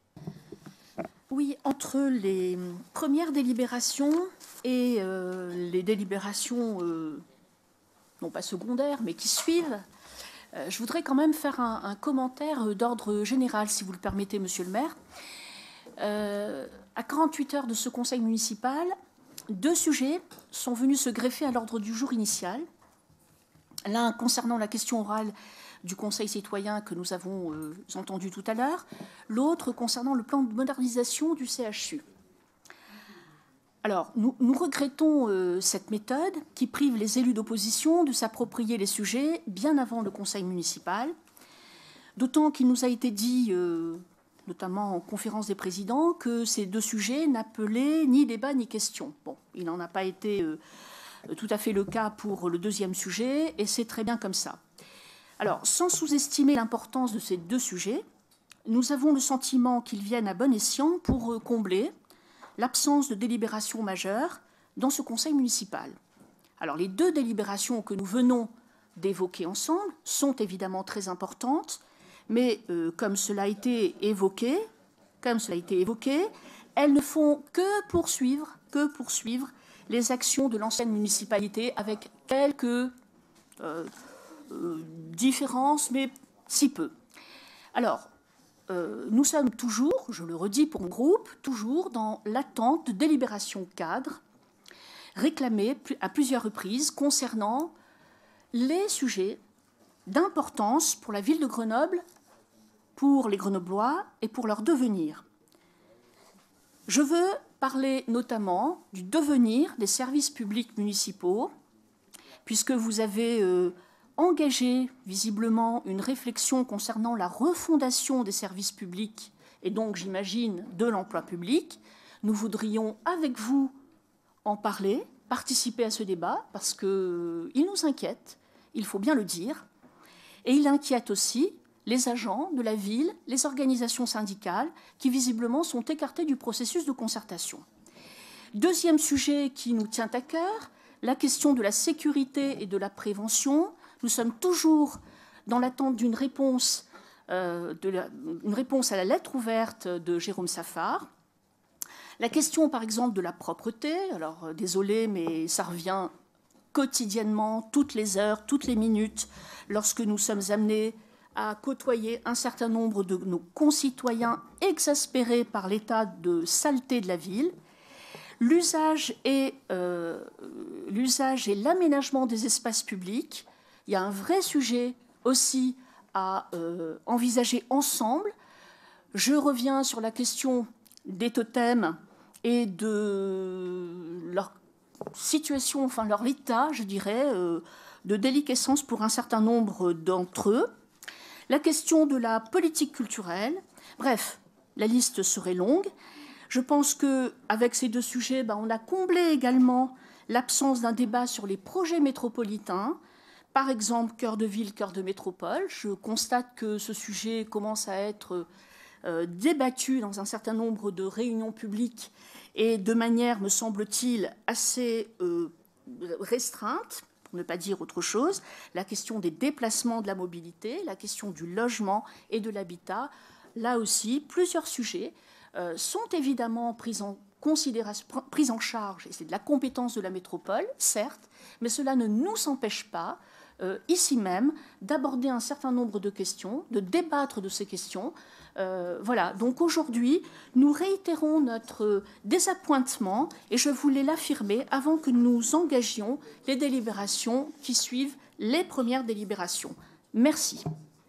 Oui, entre les premières délibérations et euh, les délibérations, euh, non pas secondaires, mais qui suivent, euh, je voudrais quand même faire un, un commentaire d'ordre général, si vous le permettez, Monsieur le maire. Euh, à quarante-huit heures de ce conseil municipal, deux sujets sont venus se greffer à l'ordre du jour initial. L'un concernant la question orale du Conseil citoyen que nous avons euh, entendu tout à l'heure, l'autre concernant le plan de modernisation du C H U. Alors, nous, nous regrettons euh, cette méthode qui prive les élus d'opposition de s'approprier les sujets bien avant le Conseil municipal, d'autant qu'il nous a été dit, euh, notamment en conférence des présidents, que ces deux sujets n'appelaient ni débat ni question. Bon, il n'en a pas été euh, tout à fait le cas pour le deuxième sujet, et c'est très bien comme ça. Alors, sans sous-estimer l'importance de ces deux sujets, nous avons le sentiment qu'ils viennent à bon escient pour combler l'absence de délibération majeure dans ce conseil municipal. Alors, les deux délibérations que nous venons d'évoquer ensemble sont évidemment très importantes, mais euh, comme cela a été évoqué, comme cela a été évoqué, elles ne font que poursuivre, que poursuivre les actions de l'ancienne municipalité avec quelques euh, Euh, différence, mais si peu. Alors, euh, nous sommes toujours, je le redis pour mon groupe, toujours dans l'attente de délibérations cadres réclamées à plusieurs reprises concernant les sujets d'importance pour la ville de Grenoble, pour les Grenoblois et pour leur devenir. Je veux parler notamment du devenir des services publics municipaux, puisque vous avez euh, engagé visiblement une réflexion concernant la refondation des services publics et donc, j'imagine, de l'emploi public. Nous voudrions, avec vous, en parler, participer à ce débat, parce qu'il nous inquiète, il faut bien le dire, et il inquiète aussi les agents de la ville, les organisations syndicales, qui visiblement sont écartés du processus de concertation. Deuxième sujet qui nous tient à cœur, la question de la sécurité et de la prévention. Nous sommes toujours dans l'attente d'une réponse, euh, de la, une réponse à la lettre ouverte de Jérôme Safar. La question, par exemple, de la propreté. Alors, euh, désolé, mais ça revient quotidiennement, toutes les heures, toutes les minutes, lorsque nous sommes amenés à côtoyer un certain nombre de nos concitoyens exaspérés par l'état de saleté de la ville. L'usage et, euh, l'usage et l'aménagement des espaces publics. Il y a un vrai sujet aussi à euh, envisager ensemble. Je reviens sur la question des totems et de leur situation, enfin leur état, je dirais, euh, de déliquescence pour un certain nombre d'entre eux. La question de la politique culturelle. Bref, la liste serait longue. Je pense qu'avec ces deux sujets, ben, on a comblé également l'absence d'un débat sur les projets métropolitains. Par exemple, cœur de ville, cœur de métropole. Je constate que ce sujet commence à être euh, débattu dans un certain nombre de réunions publiques et de manière, me semble-t-il, assez euh, restreinte, pour ne pas dire autre chose. La question des déplacements de la mobilité, la question du logement et de l'habitat. Là aussi, plusieurs sujets euh, sont évidemment pris en considération, pris en charge, et c'est de la compétence de la métropole, certes, mais cela ne nous empêche pas Euh, ici même, d'aborder un certain nombre de questions, de débattre de ces questions. Euh, voilà, donc aujourd'hui, nous réitérons notre désappointement, et je voulais l'affirmer avant que nous engagions les délibérations qui suivent les premières délibérations. Merci.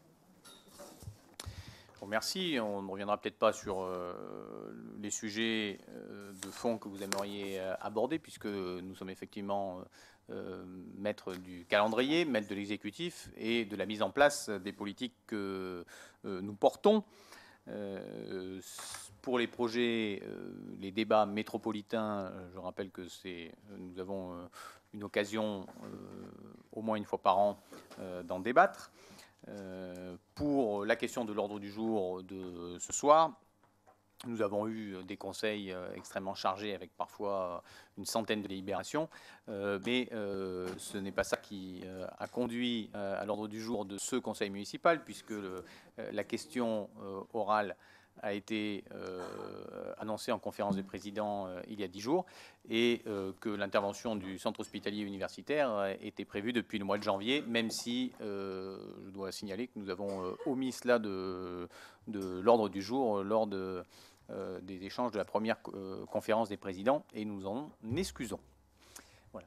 Bon, merci. On ne reviendra peut-être pas sur euh, les sujets euh, de fond que vous aimeriez euh, aborder, puisque nous sommes effectivement euh, Euh, maître du calendrier, maître de l'exécutif et de la mise en place des politiques que euh, nous portons. Euh, pour les projets, euh, les débats métropolitains, je rappelle que c'est, nous avons euh, une occasion euh, au moins une fois par an euh, d'en débattre. Euh, pour la question de l'ordre du jour de ce soir, nous avons eu des conseils euh, extrêmement chargés avec parfois une centaine de délibérations, euh, mais euh, ce n'est pas ça qui euh, a conduit euh, à l'ordre du jour de ce conseil municipal, puisque le, euh, la question euh, orale a été euh, annoncée en conférence des présidents euh, il y a dix jours, et euh, que l'intervention du centre hospitalier universitaire était prévue depuis le mois de janvier, même si euh, je dois signaler que nous avons euh, omis cela de, de l'ordre du jour euh, lors de Euh, des échanges de la première euh, conférence des présidents, et nous en excusons. Voilà.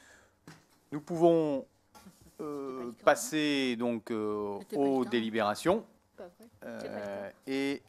Nous pouvons euh, passer donc euh, aux délibérations. Euh, et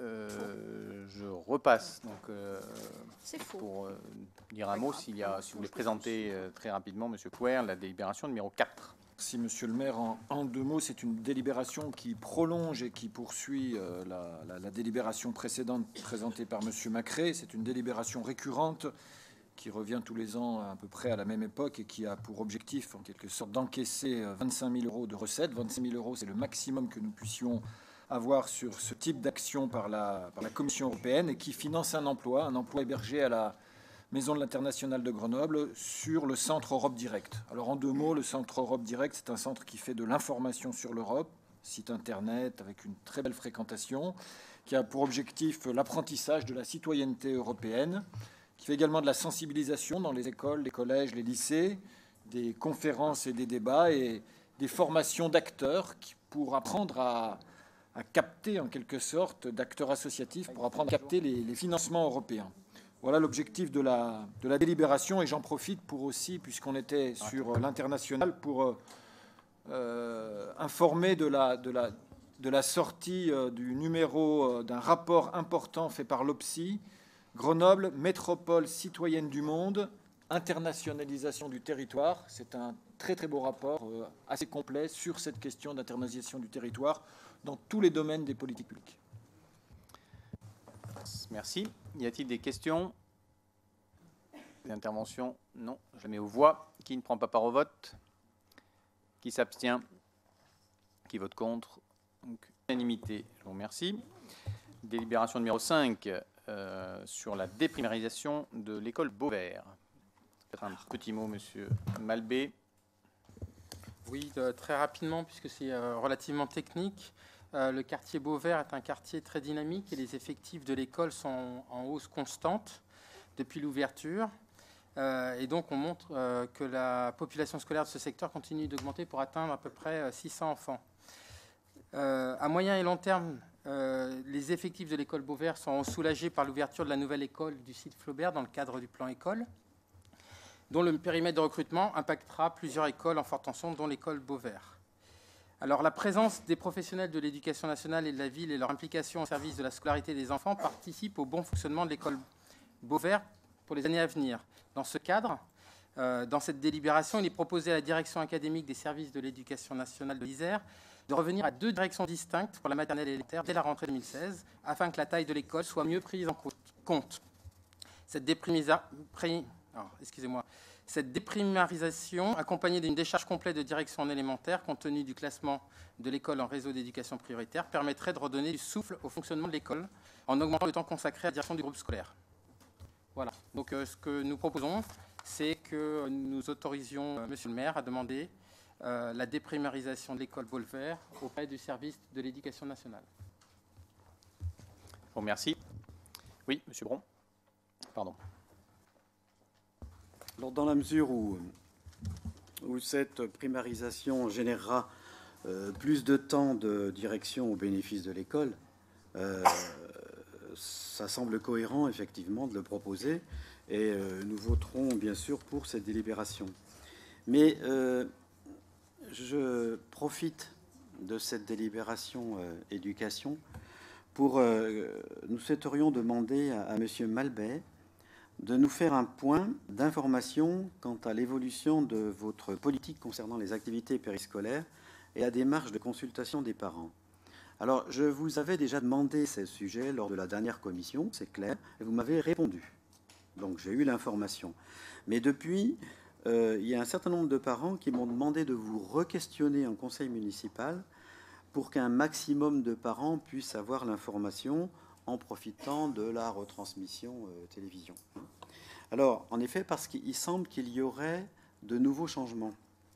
euh, je repasse donc euh, pour euh, dire un mot, s'il y a, si vous voulez présenter euh, très rapidement, Monsieur Couer, la délibération numéro quatre. Merci, Monsieur le maire. En, en deux mots, c'est une délibération qui prolonge et qui poursuit euh, la, la, la délibération précédente présentée par Monsieur Macré. C'est une délibération récurrente qui revient tous les ans à peu près à la même époque et qui a pour objectif, en quelque sorte, d'encaisser vingt-cinq mille euros de recettes. vingt-cinq mille euros, c'est le maximum que nous puissions avoir sur ce type d'action par la, par la Commission européenne, et qui finance un emploi, un emploi hébergé à la Maison de l'International de Grenoble sur le Centre Europe Direct. Alors en deux mots, le Centre Europe Direct, c'est un centre qui fait de l'information sur l'Europe, site internet avec une très belle fréquentation, qui a pour objectif l'apprentissage de la citoyenneté européenne, qui fait également de la sensibilisation dans les écoles, les collèges, les lycées, des conférences et des débats, et des formations d'acteurs pour apprendre à, à capter en quelque sorte, d'acteurs associatifs, pour apprendre à capter les, les financements européens. Voilà l'objectif de la, de la délibération, et j'en profite pour aussi, puisqu'on était sur l'international, pour euh, informer de la, de, la, de la sortie euh, du numéro euh, d'un rapport important fait par l'O P S I, Grenoble, métropole citoyenne du monde, internationalisation du territoire. C'est un très très beau rapport, euh, assez complet, sur cette question d'internationalisation du territoire dans tous les domaines des politiques publiques. Merci. Y a-t-il des questions? Des interventions? Non. Je mets aux voix. Qui ne prend pas part au vote? Qui s'abstient? Qui vote contre? Donc, unanimité. Je vous remercie. Délibération numéro cinq euh, sur la déprimarisation de l'école Beauvert. Peut-être un petit mot, Monsieur Malbé. Oui, de, très rapidement, puisque c'est euh, relativement technique. Euh, le quartier Beauvert est un quartier très dynamique et les effectifs de l'école sont en hausse constante depuis l'ouverture. Euh, et donc, on montre euh, que la population scolaire de ce secteur continue d'augmenter pour atteindre à peu près six cents enfants. Euh, à moyen et long terme, euh, les effectifs de l'école Beauvert sont soulagés par l'ouverture de la nouvelle école du site Flaubert dans le cadre du plan école, dont le périmètre de recrutement impactera plusieurs écoles en forte tension, dont l'école Beauvert. Alors, la présence des professionnels de l'éducation nationale et de la ville et leur implication au service de la scolarité des enfants participent au bon fonctionnement de l'école Beauvert pour les années à venir. Dans ce cadre, euh, dans cette délibération, il est proposé à la direction académique des services de l'éducation nationale de l'Isère de revenir à deux directions distinctes pour la maternelle et l'élémentaire dès la rentrée deux mille seize, afin que la taille de l'école soit mieux prise en compte. Cette déprimisa... Pré... Oh, excusez-moi. Cette déprimarisation, accompagnée d'une décharge complète de direction en élémentaire, compte tenu du classement de l'école en réseau d'éducation prioritaire, permettrait de redonner du souffle au fonctionnement de l'école en augmentant le temps consacré à la direction du groupe scolaire. Voilà. Donc, euh, ce que nous proposons, c'est que nous autorisions euh, Monsieur le maire à demander euh, la déprimarisation de l'école Beauvert auprès du service de l'éducation nationale. Je vous remercie. Oui, Monsieur Bron. Pardon. Alors, dans la mesure où, où cette primarisation générera euh, plus de temps de direction au bénéfice de l'école, euh, ça semble cohérent effectivement de le proposer, et euh, nous voterons bien sûr pour cette délibération. Mais euh, je profite de cette délibération euh, éducation pour... Euh, nous souhaiterions demander à, à Monsieur Malbé de nous faire un point d'information quant à l'évolution de votre politique concernant les activités périscolaires et la démarche de consultation des parents. Alors, je vous avais déjà demandé ce sujet lors de la dernière commission, c'est clair, et vous m'avez répondu. Donc, j'ai eu l'information. Mais depuis, euh, il y a un certain nombre de parents qui m'ont demandé de vous re-questionner en conseil municipal pour qu'un maximum de parents puissent avoir l'information en profitant de la retransmission euh, télévision. Alors, en effet, parce qu'il semble qu'il y aurait de nouveaux changements.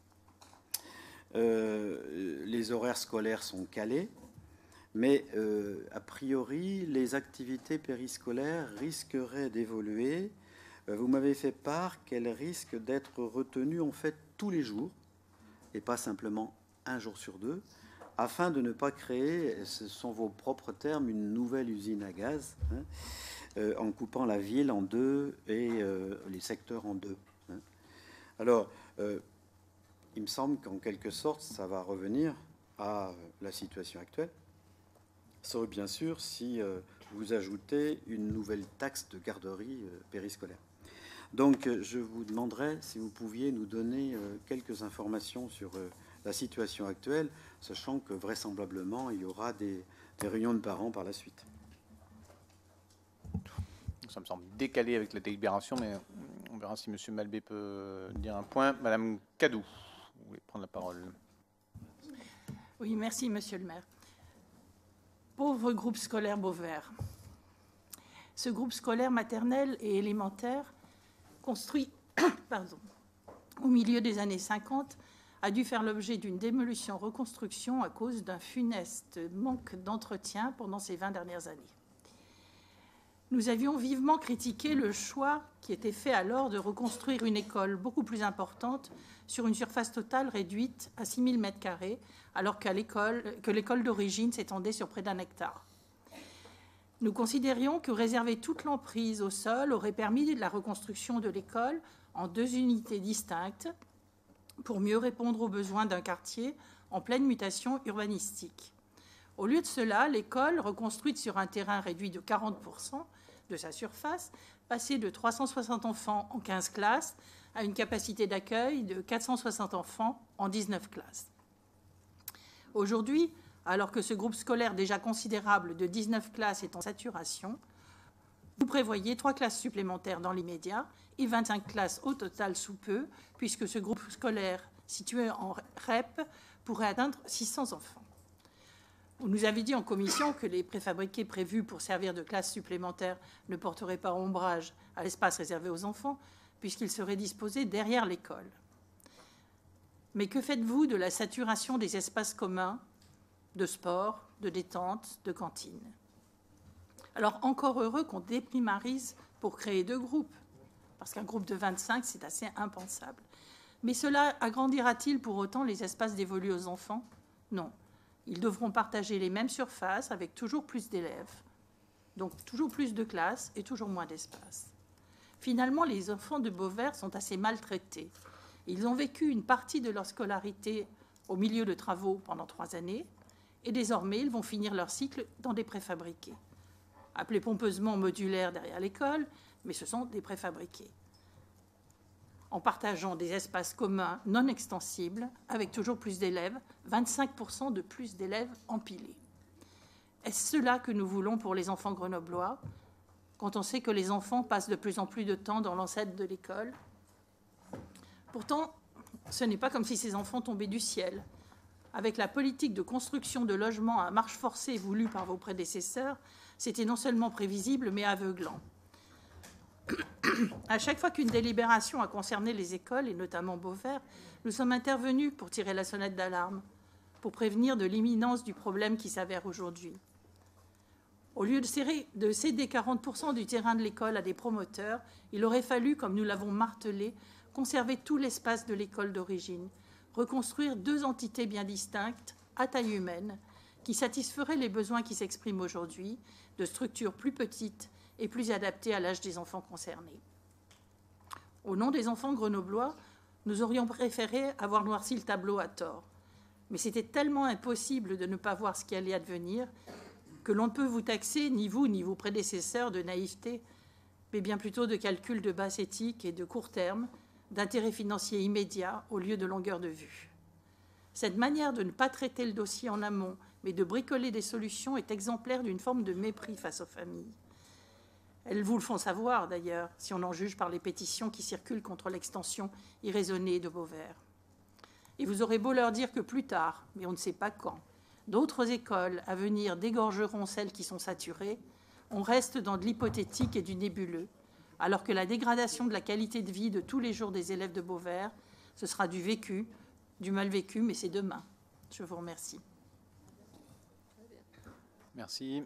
Euh, les horaires scolaires sont calés, mais euh, a priori, les activités périscolaires risqueraient d'évoluer. Euh, vous m'avez fait part qu'elles risquent d'être retenues en fait tous les jours, et pas simplement un jour sur deux, afin de ne pas créer, ce sont vos propres termes, une nouvelle usine à gaz, hein, euh, en coupant la ville en deux et euh, les secteurs en deux. Hein. Alors, euh, il me semble qu'en quelque sorte, ça va revenir à la situation actuelle. Sauf bien sûr si euh, vous ajoutez une nouvelle taxe de garderie euh, périscolaire. Donc, euh, je vous demanderai si vous pouviez nous donner euh, quelques informations sur euh, la situation actuelle, sachant que vraisemblablement, il y aura des, des réunions de parents par la suite. Ça me semble décalé avec la délibération, mais on verra si M. Malbé peut dire un point. Madame Cadou, vous voulez prendre la parole. Oui, merci, Monsieur le maire. Pauvre groupe scolaire Beauvert. Ce groupe scolaire maternel et élémentaire, construit pardon, au milieu des années cinquante, a dû faire l'objet d'une démolition-reconstruction à cause d'un funeste manque d'entretien pendant ces vingt dernières années. Nous avions vivement critiqué le choix qui était fait alors de reconstruire une école beaucoup plus importante sur une surface totale réduite à six mille mètres carrés, alors qu'à l'école, que l'école d'origine s'étendait sur près d'un hectare. Nous considérions que réserver toute l'emprise au sol aurait permis la reconstruction de l'école en deux unités distinctes pour mieux répondre aux besoins d'un quartier en pleine mutation urbanistique. Au lieu de cela, l'école, reconstruite sur un terrain réduit de quarante pour cent de sa surface, passait de trois cent soixante enfants en quinze classes à une capacité d'accueil de quatre cent soixante enfants en dix-neuf classes. Aujourd'hui, alors que ce groupe scolaire déjà considérable de dix-neuf classes est en saturation, vous prévoyez trois classes supplémentaires dans l'immédiat et vingt-cinq classes au total sous peu, puisque ce groupe scolaire situé en R E P pourrait atteindre six cents enfants. On nous avait dit en commission que les préfabriqués prévus pour servir de classes supplémentaires ne porteraient pas ombrage à l'espace réservé aux enfants, puisqu'ils seraient disposés derrière l'école. Mais que faites-vous de la saturation des espaces communs de sport, de détente, de cantine? Alors, encore heureux qu'on déprimarise pour créer deux groupes, parce qu'un groupe de vingt-cinq, c'est assez impensable. Mais cela agrandira-t-il pour autant les espaces dévolus aux enfants? Non. Ils devront partager les mêmes surfaces avec toujours plus d'élèves, donc toujours plus de classes et toujours moins d'espace. Finalement, les enfants de Beauvert sont assez maltraités. Ils ont vécu une partie de leur scolarité au milieu de travaux pendant trois années, et désormais, ils vont finir leur cycle dans des préfabriqués, appelés pompeusement modulaires derrière l'école, mais ce sont des préfabriqués, en partageant des espaces communs non extensibles, avec toujours plus d'élèves, vingt-cinq pour cent de plus d'élèves empilés. Est-ce cela que nous voulons pour les enfants grenoblois, quand on sait que les enfants passent de plus en plus de temps dans l'enceinte de l'école? Pourtant, ce n'est pas comme si ces enfants tombaient du ciel. Avec la politique de construction de logements à marche forcée voulue par vos prédécesseurs, c'était non seulement prévisible, mais aveuglant. À chaque fois qu'une délibération a concerné les écoles, et notamment Beauvert, nous sommes intervenus pour tirer la sonnette d'alarme, pour prévenir de l'imminence du problème qui s'avère aujourd'hui. Au lieu de, serrer, de céder quarante pour cent du terrain de l'école à des promoteurs, il aurait fallu, comme nous l'avons martelé, conserver tout l'espace de l'école d'origine, reconstruire deux entités bien distinctes, à taille humaine, qui satisferaient les besoins qui s'expriment aujourd'hui, de structures plus petites et plus adaptées à l'âge des enfants concernés. Au nom des enfants grenoblois, nous aurions préféré avoir noirci le tableau à tort. Mais c'était tellement impossible de ne pas voir ce qui allait advenir que l'on ne peut vous taxer, ni vous ni vos prédécesseurs, de naïveté, mais bien plutôt de calcul de basse éthique et de court terme, d'intérêt financier immédiat au lieu de longueur de vue. Cette manière de ne pas traiter le dossier en amont, mais de bricoler des solutions, est exemplaire d'une forme de mépris face aux familles. Elles vous le font savoir, d'ailleurs, si on en juge par les pétitions qui circulent contre l'extension irraisonnée de Beauvert. Et vous aurez beau leur dire que plus tard, mais on ne sait pas quand, d'autres écoles à venir dégorgeront celles qui sont saturées, on reste dans de l'hypothétique et du nébuleux, alors que la dégradation de la qualité de vie de tous les jours des élèves de Beauvert, ce sera du vécu, du mal vécu, mais c'est demain. Je vous remercie. Merci.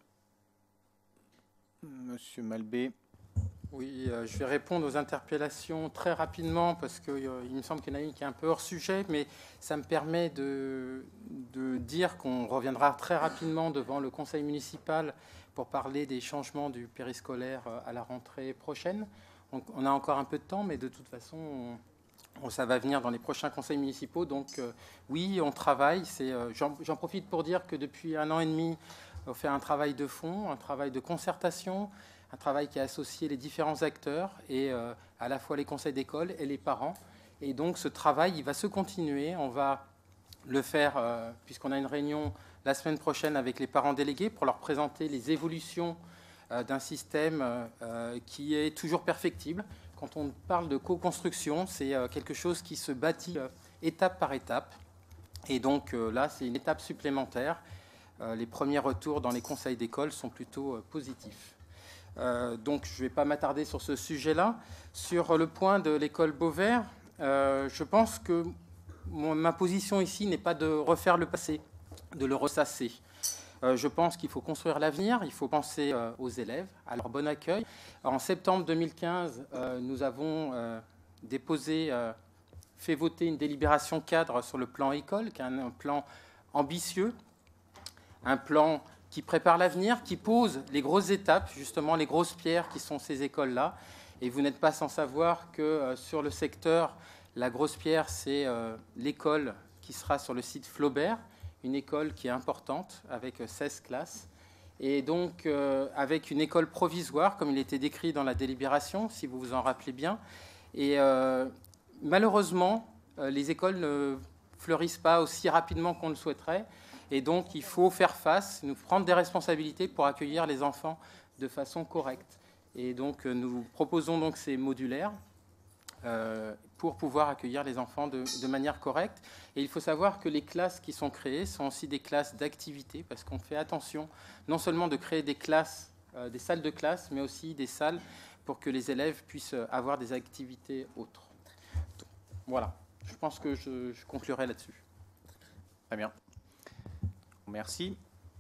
Monsieur Malbé. Oui, euh, je vais répondre aux interpellations très rapidement parce qu'il euh, me semble qu'il y en a une qui est un peu hors sujet, mais ça me permet de, de dire qu'on reviendra très rapidement devant le conseil municipal pour parler des changements du périscolaire à la rentrée prochaine. On, on a encore un peu de temps, mais de toute façon, on, on, ça va venir dans les prochains conseils municipaux. Donc euh, oui, on travaille. Euh, J'en profite pour dire que depuis un an et demi, on fait un travail de fond, un travail de concertation, un travail qui a associé les différents acteurs, et euh, à la fois les conseils d'école et les parents. Et donc ce travail, il va se continuer. On va le faire, euh, puisqu'on a une réunion la semaine prochaine avec les parents délégués pour leur présenter les évolutions euh, d'un système euh, qui est toujours perfectible. Quand on parle de co-construction, c'est euh, quelque chose qui se bâtit euh, étape par étape. Et donc euh, là, c'est une étape supplémentaire. Euh, les premiers retours dans les conseils d'école sont plutôt euh, positifs. Euh, donc je ne vais pas m'attarder sur ce sujet-là. Sur le point de l'école Beauvert, euh, je pense que mon, ma position ici n'est pas de refaire le passé, de le ressasser. Euh, je pense qu'il faut construire l'avenir, il faut penser euh, aux élèves, à leur bon accueil. Alors, en septembre deux mille quinze, euh, nous avons euh, déposé, euh, fait voter une délibération cadre sur le plan école, qui est un, un plan ambitieux, un plan qui prépare l'avenir, qui pose les grosses étapes, justement les grosses pierres qui sont ces écoles-là. Et vous n'êtes pas sans savoir que euh, sur le secteur, la grosse pierre, c'est euh, l'école qui sera sur le site Flaubert, une école qui est importante, avec seize classes. Et donc, euh, avec une école provisoire, comme il était décrit dans la délibération, si vous vous en rappelez bien. Et euh, malheureusement, euh, les écoles ne fleurissent pas aussi rapidement qu'on le souhaiterait. Et donc, il faut faire face, nous prendre des responsabilités pour accueillir les enfants de façon correcte. Et donc, nous proposons donc ces modulaires euh, pour pouvoir accueillir les enfants de, de manière correcte. Et il faut savoir que les classes qui sont créées sont aussi des classes d'activité, parce qu'on fait attention non seulement de créer des classes, euh, des salles de classe, mais aussi des salles pour que les élèves puissent avoir des activités autres. Donc, voilà, je pense que je, je conclurai là-dessus. Très bien. Merci.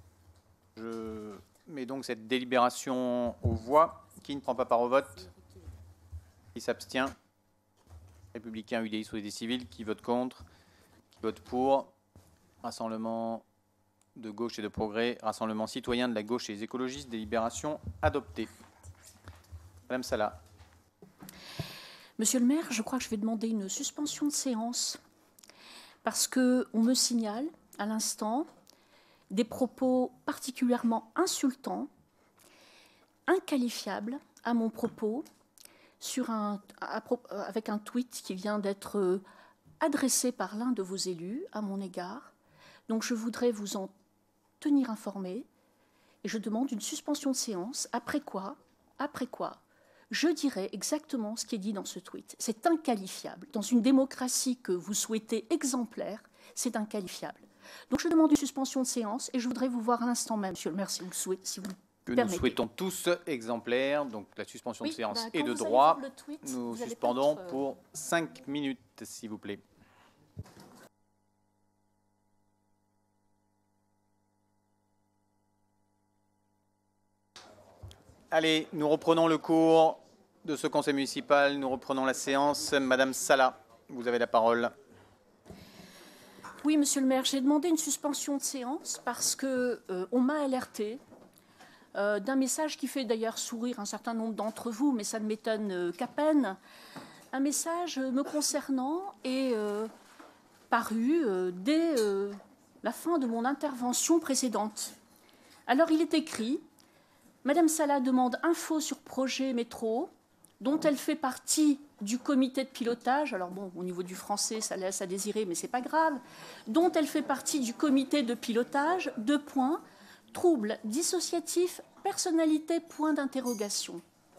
Je mets donc cette délibération aux voix. Qui ne prend pas part au vote? Qui s'abstient? Républicains, U D I, Société civile. Qui vote contre? Qui vote pour? Rassemblement de gauche et de progrès. Rassemblement citoyen de la gauche et les écologistes. Délibération adoptée. Madame Salah. Monsieur le maire, je crois que je vais demander une suspension de séance parce qu'on me signale à l'instant des propos particulièrement insultants, inqualifiables à mon propos, sur un, à, avec un tweet qui vient d'être adressé par l'un de vos élus à mon égard. Donc je voudrais vous en tenir informé et je demande une suspension de séance, après quoi, après quoi, je dirai exactement ce qui est dit dans ce tweet. C'est inqualifiable. Dans une démocratie que vous souhaitez exemplaire, c'est inqualifiable. Donc je demande une suspension de séance et je voudrais vous voir à l'instant même, monsieur le maire, si vous le souhaitez. Si vous que permettez. Nous souhaitons tous exemplaires, donc la suspension oui, de séance bah, est de vous droit. Le tweet, nous vous suspendons être, euh... pour cinq minutes, s'il vous plaît. Allez, nous reprenons le cours de ce conseil municipal. Nous reprenons la séance. Madame Salah, vous avez la parole. Oui, monsieur le maire, j'ai demandé une suspension de séance parce qu'on euh, m'a alerté euh, d'un message qui fait d'ailleurs sourire un certain nombre d'entre vous, mais ça ne m'étonne euh, qu'à peine. Un message me concernant est euh, paru euh, dès euh, la fin de mon intervention précédente. Alors il est écrit « Madame Salah demande info sur projet métro, dont elle fait partie du comité de pilotage, alors bon, au niveau du français, ça laisse à désirer, mais c'est pas grave, dont elle fait partie du comité de pilotage, deux points, troubles dissociatifs, personnalité, point d'interrogation.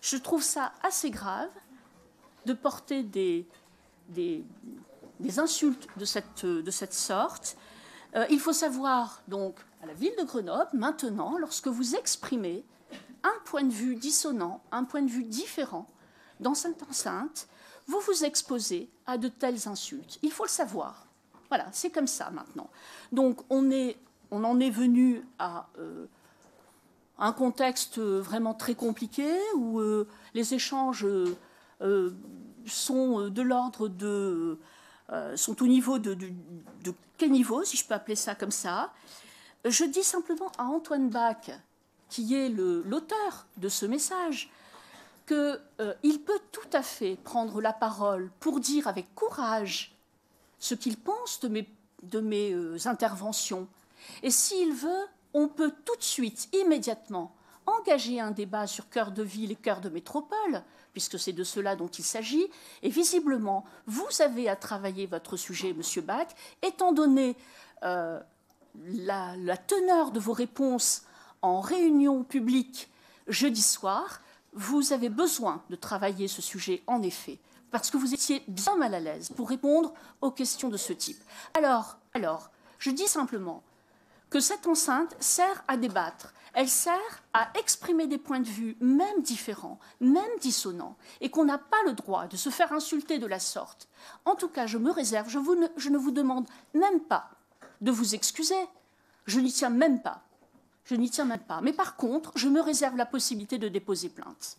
Je trouve ça assez grave de porter des, des, des insultes de cette, de cette sorte. Euh, il faut savoir, donc, à la ville de Grenoble, maintenant, lorsque vous exprimez un point de vue dissonant, un point de vue différent dans cette enceinte, vous vous exposez à de telles insultes. Il faut le savoir. Voilà, c'est comme ça maintenant. Donc, on, est, on en est venu à euh, un contexte vraiment très compliqué où euh, les échanges euh, euh, sont de l'ordre de... Euh, sont au niveau de, de, de quel niveau, si je peux appeler ça comme ça. Je dis simplement à Antoine Bach, qui est l'auteur de ce message, qu'il euh, peut tout à fait prendre la parole pour dire avec courage ce qu'il pense de mes, de mes euh, interventions. Et s'il veut, on peut tout de suite, immédiatement, engager un débat sur cœur de ville et cœur de métropole, puisque c'est de cela dont il s'agit. Et visiblement, vous avez à travailler votre sujet, Monsieur Bach, étant donné euh, la, la teneur de vos réponses en réunion publique jeudi soir, vous avez besoin de travailler ce sujet, en effet, parce que vous étiez bien mal à l'aise pour répondre aux questions de ce type. Alors, alors, je dis simplement que cette enceinte sert à débattre. Elle sert à exprimer des points de vue, même différents, même dissonants, et qu'on n'a pas le droit de se faire insulter de la sorte. En tout cas, je me réserve, je, vous ne, je ne vous demande même pas de vous excuser. Je n'y tiens même pas. Je n'y tiens même pas. Mais par contre, je me réserve la possibilité de déposer plainte.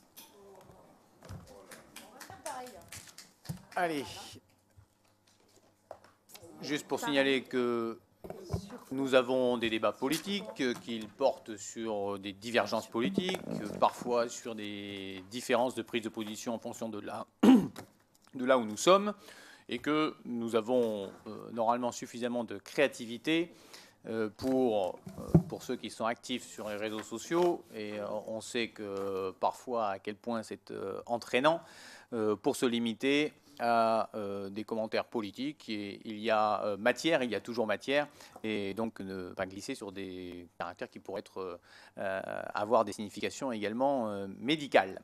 Allez. Juste pour signaler que nous avons des débats politiques, qu'ils portent sur des divergences politiques, parfois sur des différences de prise de position en fonction de là, de là où nous sommes, et que nous avons euh, normalement suffisamment de créativité euh, pour, euh, pour ceux qui sont actifs sur les réseaux sociaux, et euh, on sait que parfois à quel point c'est euh, entraînant, euh, pour se limiter à euh, des commentaires politiques. Et il y a euh, matière, il y a toujours matière, et donc ne pas glisser sur des caractères qui pourraient être, euh, avoir des significations également euh, médicales.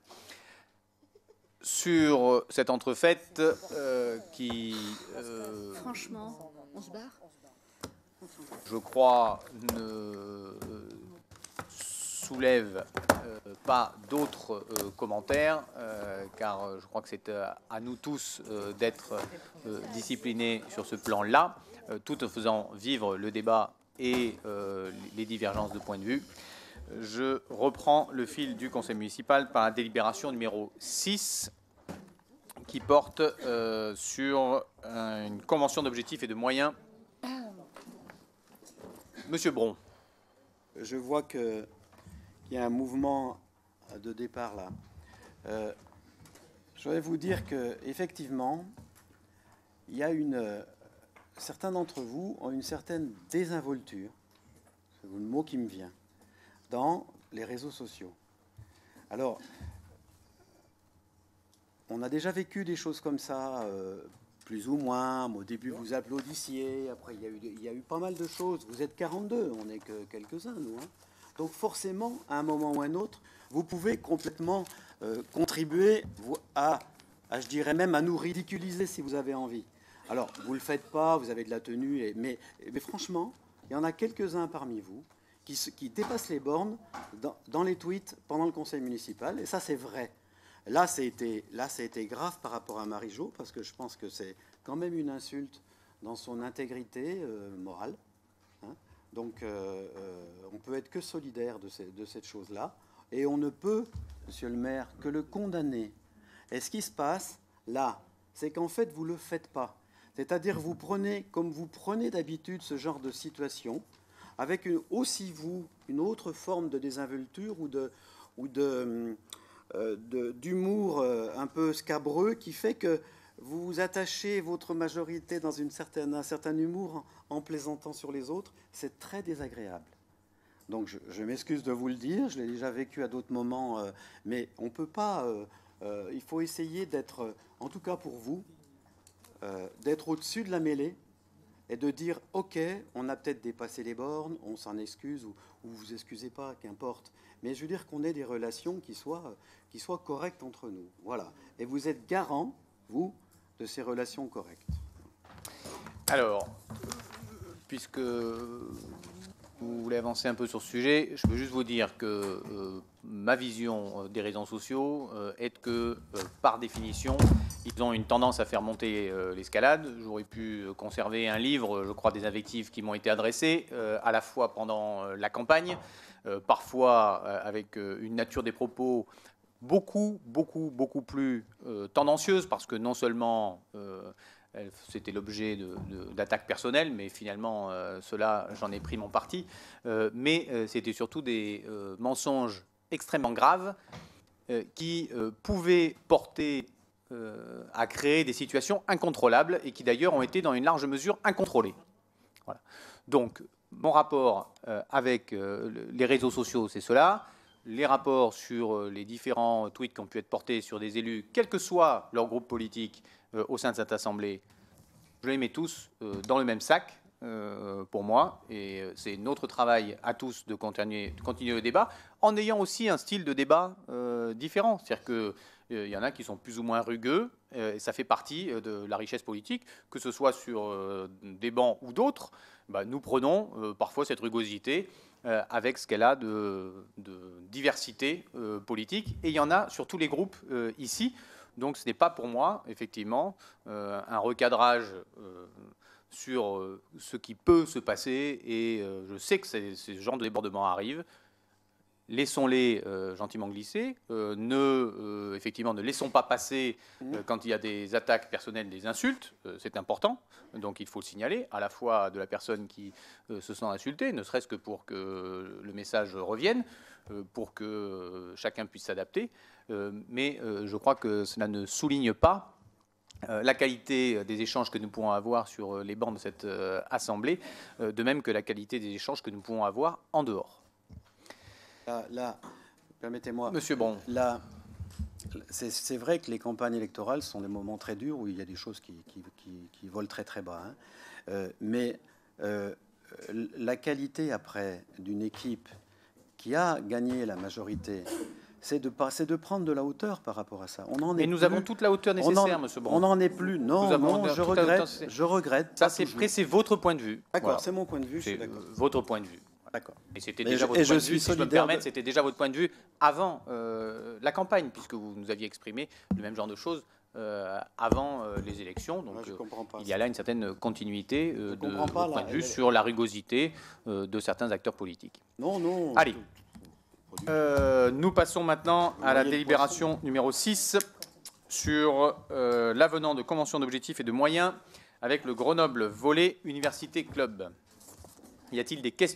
Sur cette entrefaite euh, qui... Euh, Franchement, on se barre ? Je crois ne soulève euh, pas d'autres euh, commentaires, euh, car euh, je crois que c'est euh, à nous tous euh, d'être euh, disciplinés sur ce plan-là, euh, tout en faisant vivre le débat et euh, les divergences de points de vue. Je reprends le fil du Conseil municipal par la délibération numéro six, qui porte euh, sur euh, une convention d'objectifs et de moyens. Monsieur Bron. Je vois que il y a un mouvement de départ là. Euh, je voudrais vous dire que effectivement, il y a une. Euh, certains d'entre vous ont une certaine désinvolture, c'est le mot qui me vient, dans les réseaux sociaux. Alors, on a déjà vécu des choses comme ça, euh, plus ou moins. Au début, vous applaudissiez. Après, il y a eu, il y a eu pas mal de choses. Vous êtes quarante-deux, on n'est que quelques-uns, nous. Hein. Donc forcément, à un moment ou un autre, vous pouvez complètement euh, contribuer à, à, je dirais même, à nous ridiculiser si vous avez envie. Alors, vous ne le faites pas, vous avez de la tenue, et, mais, mais franchement, il y en a quelques-uns parmi vous qui, qui dépassent les bornes dans, dans les tweets pendant le conseil municipal, et ça, c'est vrai. Là, c'était, là, ça a été grave par rapport à Marie-Jo, parce que je pense que c'est quand même une insulte dans son intégrité euh, morale. Hein. Donc, euh, euh, on peut être que solidaire de, ces, de cette chose-là, et on ne peut, monsieur le maire, que le condamner. Et ce qui se passe, là, c'est qu'en fait, vous ne le faites pas. C'est-à-dire, vous prenez, comme vous prenez d'habitude ce genre de situation, avec une, aussi, vous, une autre forme de désinvolture ou de... Ou de Euh, d'humour euh, un peu scabreux qui fait que vous vous attachez votre majorité dans une certaine, un certain humour en, en plaisantant sur les autres. C'est très désagréable. Donc je, je m'excuse de vous le dire, je l'ai déjà vécu à d'autres moments, euh, mais on ne peut pas... Euh, euh, il faut essayer d'être, en tout cas pour vous, euh, d'être au-dessus de la mêlée et de dire « Ok, on a peut-être dépassé les bornes, on s'en excuse, ou, ou vous vous excusez pas, qu'importe. » Mais je veux dire qu'on ait des relations qui soient, qui soient correctes entre nous. Voilà. Et vous êtes garant, vous, de ces relations correctes. Alors, puisque vous voulez avancer un peu sur ce sujet, je peux juste vous dire que euh, ma vision des réseaux sociaux euh, est que, euh, par définition, ils ont une tendance à faire monter euh, l'escalade. J'aurais pu conserver un livre, je crois, des invectives qui m'ont été adressées, euh, à la fois pendant euh, la campagne, euh, parfois euh, avec euh, une nature des propos beaucoup, beaucoup, beaucoup plus euh, tendancieuse, parce que non seulement euh, c'était l'objet d'attaques personnelles, mais finalement, euh, cela, j'en ai pris mon parti, euh, mais euh, c'était surtout des euh, mensonges extrêmement graves euh, qui euh, pouvaient porter euh, à créer des situations incontrôlables et qui d'ailleurs ont été dans une large mesure incontrôlées. Voilà. Donc, mon rapport euh, avec euh, les réseaux sociaux, c'est cela. Les rapports sur euh, les différents tweets qui ont pu être portés sur des élus, quel que soit leur groupe politique, euh, au sein de cette Assemblée, je les mets tous euh, dans le même sac euh, pour moi. Et euh, c'est notre travail à tous de continuer, de continuer le débat, en ayant aussi un style de débat euh, différent. C'est-à-dire qu'il euh, y en a qui sont plus ou moins rugueux, euh, et ça fait partie euh, de la richesse politique, que ce soit sur euh, des bancs ou d'autres. Bah, nous prenons euh, parfois cette rugosité euh, avec ce qu'elle a de, de diversité euh, politique. Et il y en a sur tous les groupes euh, ici. Donc ce n'est pas pour moi, effectivement, euh, un recadrage euh, sur euh, ce qui peut se passer. Et euh, je sais que ces, ce genre de débordement arrive. Laissons-les euh, gentiment glisser. Euh, ne, euh, effectivement, ne laissons pas passer euh, quand il y a des attaques personnelles, des insultes. Euh, c'est important. Donc il faut le signaler, à la fois de la personne qui euh, se sent insultée, ne serait-ce que pour que le message revienne, euh, pour que euh, chacun puisse s'adapter. Euh, mais euh, je crois que cela ne souligne pas euh, la qualité des échanges que nous pouvons avoir sur les bancs de cette euh, Assemblée, euh, de même que la qualité des échanges que nous pouvons avoir en dehors. Là, là permettez-moi. Monsieur Bon. Là, c'est vrai que les campagnes électorales sont des moments très durs où il y a des choses qui, qui, qui, qui volent très très bas. Hein. Euh, mais euh, la qualité après d'une équipe qui a gagné la majorité, c'est de, de prendre de la hauteur par rapport à ça. On en est Et nous plus, avons toute la hauteur nécessaire, monsieur Bon. On n'en est plus. Non, non, je regrette. Je regrette. Ça, c'est c'est votre point de vue. D'accord, voilà. c'est mon point de vue. C'est votre point de vue. D'accord. Et c'était déjà je, votre point de vue, si je peux me permettre, de... c'était déjà votre point de vue avant euh, la campagne, puisque vous nous aviez exprimé le même genre de choses euh, avant euh, les élections. Donc ouais, euh, il y a là une certaine continuité euh, de votre point de vue elle, sur la rugosité euh, de certains acteurs politiques. Non, non. Allez. Euh, nous passons maintenant à la délibération numéro six sur euh, l'avenant de convention d'objectifs et de moyens avec le Grenoble Volley Université Club. Y a-t-il des questions ?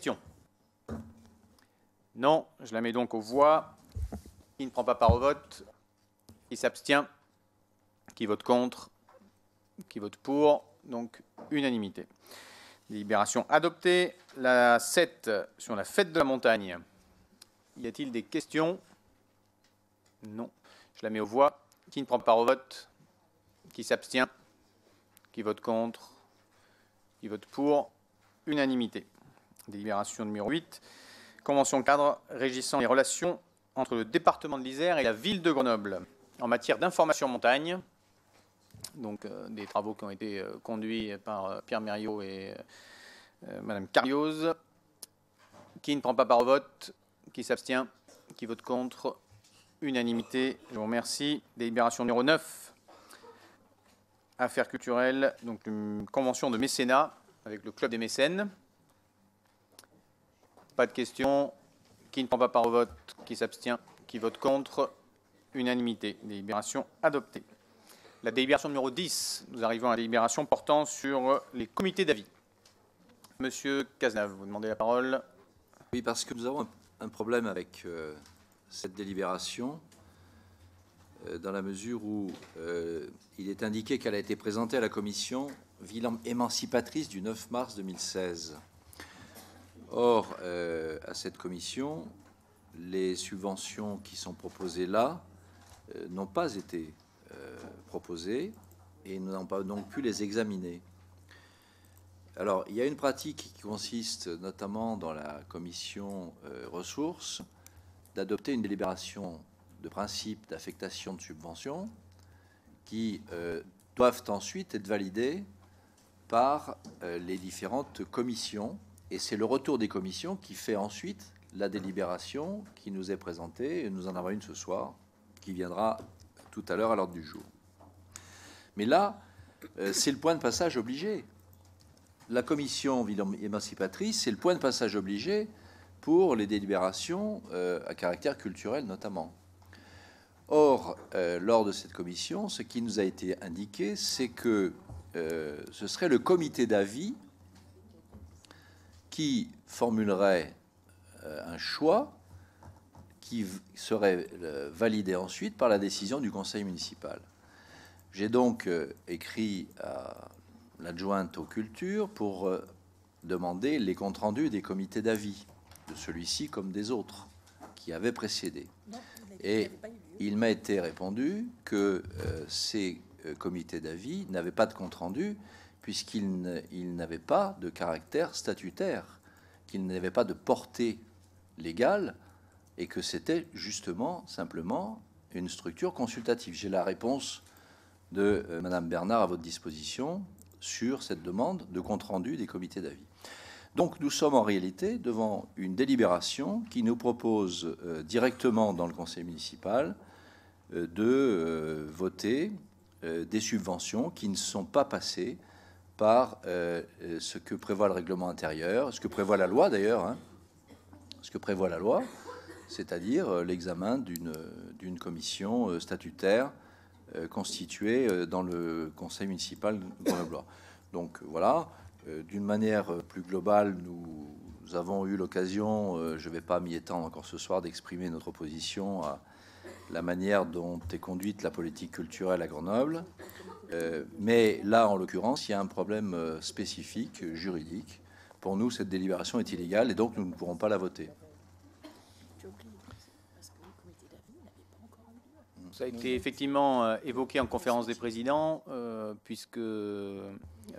Non, je la mets donc aux voix. Qui ne prend pas part au vote ? Qui s'abstient ? Qui vote contre ? Qui vote pour ? Donc, unanimité. Délibération adoptée. La sept sur la fête de la montagne. Y a-t-il des questions ? Non. Je la mets aux voix. Qui ne prend pas part au vote ? Qui s'abstient ? Qui vote contre ? Qui vote pour ? Unanimité. Délibération numéro huit. Convention cadre régissant les relations entre le département de l'Isère et la ville de Grenoble en matière d'information montagne. Donc euh, des travaux qui ont été euh, conduits par euh, Pierre Mériot et euh, Madame Carlioz. Qui ne prend pas part au vote ? Qui s'abstient ? Qui vote contre ? Unanimité. Je vous remercie. Délibération numéro neuf. Affaires culturelles. Donc une convention de mécénat avec le club des mécènes. Pas de questions. Qui ne prend pas part au vote ? Qui s'abstient ? Qui vote contre ? Unanimité. Délibération adoptée. La délibération numéro dix. Nous arrivons à la délibération portant sur les comités d'avis. Monsieur Cazenave, vous demandez la parole. Oui, parce que nous avons un problème avec euh, cette délibération, euh, dans la mesure où euh, il est indiqué qu'elle a été présentée à la commission ville émancipatrice du neuf mars deux mille seize. Or, euh, à cette commission, les subventions qui sont proposées là euh, n'ont pas été euh, proposées et nous n'avons pas donc pu les examiner. Alors, il y a une pratique qui consiste notamment dans la commission euh, ressources d'adopter une délibération de principe d'affectation de subventions qui euh, doivent ensuite être validées par euh, les différentes commissions. Et c'est le retour des commissions qui fait ensuite la délibération qui nous est présentée. Et nous en avons une ce soir qui viendra tout à l'heure à l'ordre du jour. Mais là, euh, c'est le point de passage obligé. La commission ville émancipatrice, c'est le point de passage obligé pour les délibérations euh, à caractère culturel notamment. Or, euh, lors de cette commission, ce qui nous a été indiqué, c'est que euh, ce serait le comité d'avis qui formulerait euh, un choix qui serait euh, validé ensuite par la décision du conseil municipal. J'ai donc euh, écrit à l'adjointe aux cultures pour euh, demander les comptes rendus des comités d'avis, de celui-ci comme des autres, qui avaient précédé. Et il m'a été répondu que euh, ces euh, comités d'avis n'avaient pas de compte rendu, puisqu'ils ils n'avaient pas de caractère statutaire, qu'ils n'avaient pas de portée légale, et que c'était justement, simplement, une structure consultative. J'ai la réponse de euh, Madame Bernard à votre disposition sur cette demande de compte-rendu des comités d'avis. Donc nous sommes en réalité devant une délibération qui nous propose euh, directement dans le conseil municipal euh, de euh, voter euh, des subventions qui ne sont pas passées par euh, ce que prévoit le règlement intérieur, ce que prévoit la loi d'ailleurs, hein, ce que prévoit la loi, c'est-à-dire euh, l'examen d'une d'une commission euh, statutaire euh, constituée euh, dans le conseil municipal grenoblois. Donc voilà, euh, d'une manière plus globale, nous, nous avons eu l'occasion, euh, je ne vais pas m'y étendre encore ce soir, d'exprimer notre opposition à la manière dont est conduite la politique culturelle à Grenoble. Euh, mais là, en l'occurrence, il y a un problème euh, spécifique, juridique. Pour nous, cette délibération est illégale et donc nous ne pourrons pas la voter. Ça a été effectivement euh, évoqué en conférence des présidents, euh, puisque euh,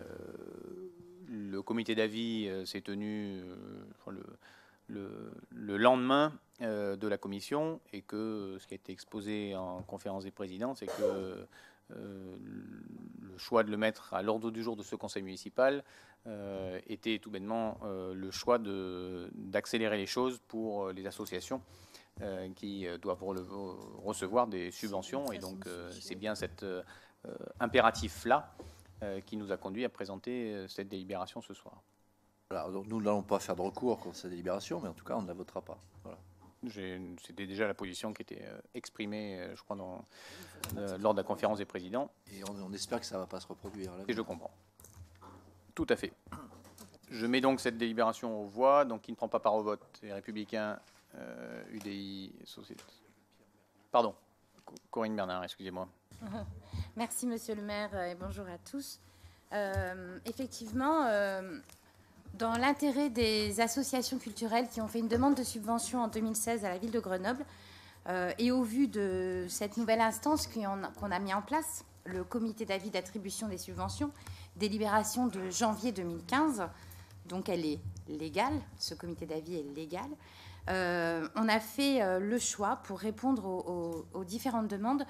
le comité d'avis euh, s'est tenu euh, le, le, le lendemain euh, de la commission, et que ce qui a été exposé en conférence des présidents, c'est que euh, le choix de le mettre à l'ordre du jour de ce conseil municipal euh, était tout bêtement euh, le choix de, d'accélérer les choses pour les associations Euh, qui euh, doivent re recevoir des subventions. Et donc, euh, c'est bien cet euh, impératif-là euh, qui nous a conduit à présenter euh, cette délibération ce soir. Voilà, donc nous n'allons pas faire de recours contre cette délibération, mais en tout cas, on ne la votera pas. Voilà. C'était déjà la position qui était euh, exprimée, euh, je crois, dans, euh, lors de la conférence des présidents. Et on, on espère que ça ne va pas se reproduire. Et je comprends. Tout à fait. Je mets donc cette délibération aux voix. Donc, qui ne prend pas part au vote, les Républicains, Euh, U D I, Société. Pardon, Corinne Bernard, excusez-moi. Merci, monsieur le maire, et bonjour à tous. Euh, effectivement, euh, dans l'intérêt des associations culturelles qui ont fait une demande de subvention en deux mille seize à la ville de Grenoble, euh, et au vu de cette nouvelle instance qu'on a mis en place, le comité d'avis d'attribution des subventions, délibération de janvier deux mille quinze, donc elle est légale, ce comité d'avis est légal. Euh, on a fait euh, le choix, pour répondre aux, aux, aux différentes demandes,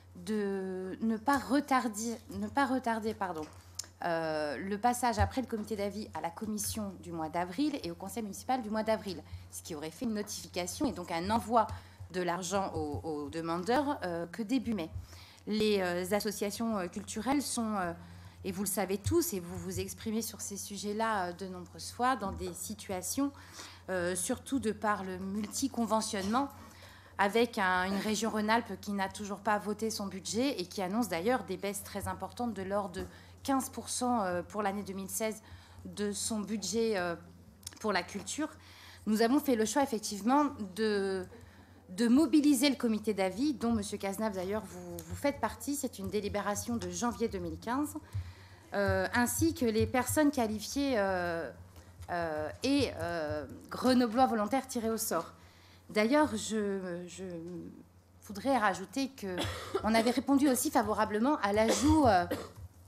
de ne pas retarder, ne pas retarder pardon, euh, le passage après le comité d'avis à la commission du mois d'avril et au conseil municipal du mois d'avril, ce qui aurait fait une notification et donc un envoi de l'argent aux, aux demandeurs euh, que début mai. Les euh, associations euh, culturelles sont, euh, et vous le savez tous, et vous vous exprimez sur ces sujets-là euh, de nombreuses fois, dans des situations... Euh, surtout de par le multi-conventionnement avec un, une région Rhône-Alpes qui n'a toujours pas voté son budget et qui annonce d'ailleurs des baisses très importantes de l'ordre de quinze pour cent pour l'année deux mille seize de son budget euh, pour la culture. Nous avons fait le choix effectivement de, de mobiliser le comité d'avis, dont M. Cazenave d'ailleurs vous, vous faites partie. C'est une délibération de janvier deux mille quinze, euh, ainsi que les personnes qualifiées euh, Euh, et euh, grenoblois volontaires tirés au sort. D'ailleurs, je, je voudrais rajouter qu'on avait répondu aussi favorablement à l'ajout euh,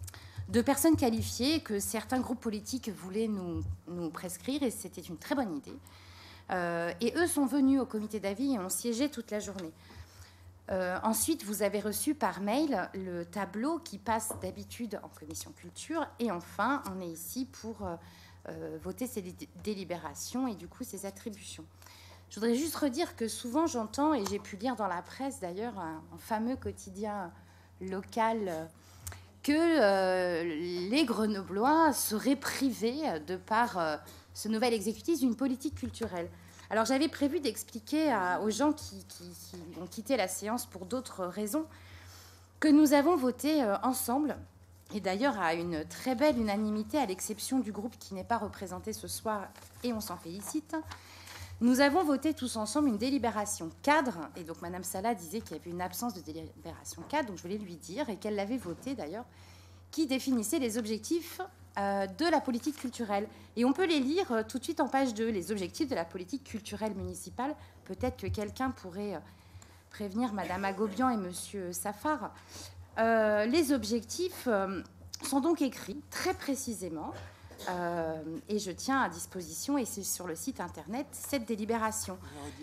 de personnes qualifiées que certains groupes politiques voulaient nous, nous prescrire, et c'était une très bonne idée. Euh, et eux sont venus au comité d'avis et ont siégé toute la journée. Euh, ensuite, vous avez reçu par mail le tableau qui passe d'habitude en commission culture. Et enfin, on est ici pour euh, euh, voter ces dé délibérations et du coup ces attributions. Je voudrais juste redire que souvent j'entends, et j'ai pu lire dans la presse d'ailleurs, un, un fameux quotidien local, euh, que euh, les Grenoblois seraient privés de par euh, ce nouvel exécutif d'une politique culturelle. Alors j'avais prévu d'expliquer aux gens qui, qui, qui ont quitté la séance pour d'autres raisons que nous avons voté euh, ensemble, et d'ailleurs à une très belle unanimité, à l'exception du groupe qui n'est pas représenté ce soir, et on s'en félicite. Nous avons voté tous ensemble une délibération cadre, et donc Madame Salah disait qu'il y avait une absence de délibération cadre, donc je voulais lui dire, et qu'elle l'avait voté d'ailleurs, qui définissait les objectifs euh, de la politique culturelle. Et on peut les lire euh, tout de suite en page deux, les objectifs de la politique culturelle municipale. Peut-être que quelqu'un pourrait euh, prévenir Madame Agobian et Monsieur Safar. Euh, les objectifs euh, sont donc écrits très précisément, euh, et je tiens à disposition, et c'est sur le site internet, cette délibération.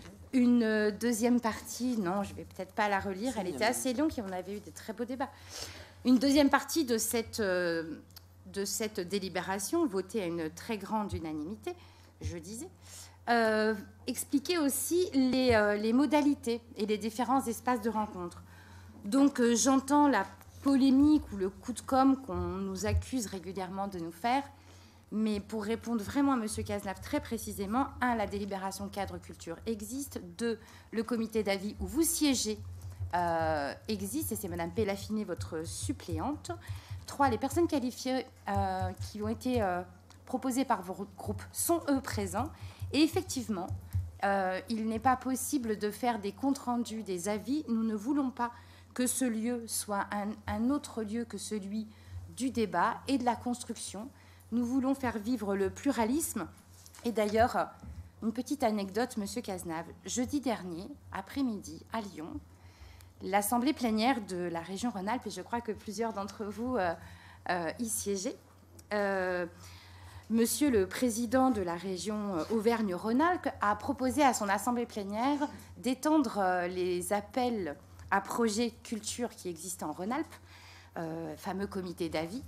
Une deuxième partie, non, je ne vais peut-être pas la relire, elle était assez longue et on avait eu des très beaux débats. Une deuxième partie de cette, euh, de cette délibération, votée à une très grande unanimité, je disais, euh, expliquait aussi les, euh, les modalités et les différents espaces de rencontre. Donc euh, j'entends la polémique ou le coup de com' qu'on nous accuse régulièrement de nous faire, mais pour répondre vraiment à M. Cazenave très précisément, un, la délibération cadre culture existe, deux, le comité d'avis où vous siégez Euh, existe, et c'est Madame Pellafiné, votre suppléante. Trois, les personnes qualifiées euh, qui ont été euh, proposées par vos groupes sont, eux, présents. Et effectivement, euh, il n'est pas possible de faire des comptes rendus, des avis. Nous ne voulons pas que ce lieu soit un, un autre lieu que celui du débat et de la construction. Nous voulons faire vivre le pluralisme. Et d'ailleurs, une petite anecdote, Monsieur Cazenave. Jeudi dernier, après-midi, à Lyon, l'Assemblée plénière de la région Rhône-Alpes, et je crois que plusieurs d'entre vous euh, euh, y siégeaient, euh, Monsieur le Président de la région Auvergne-Rhône-Alpes a proposé à son Assemblée plénière d'étendre euh, les appels à projets culture qui existent en Rhône-Alpes, euh, fameux comité d'avis,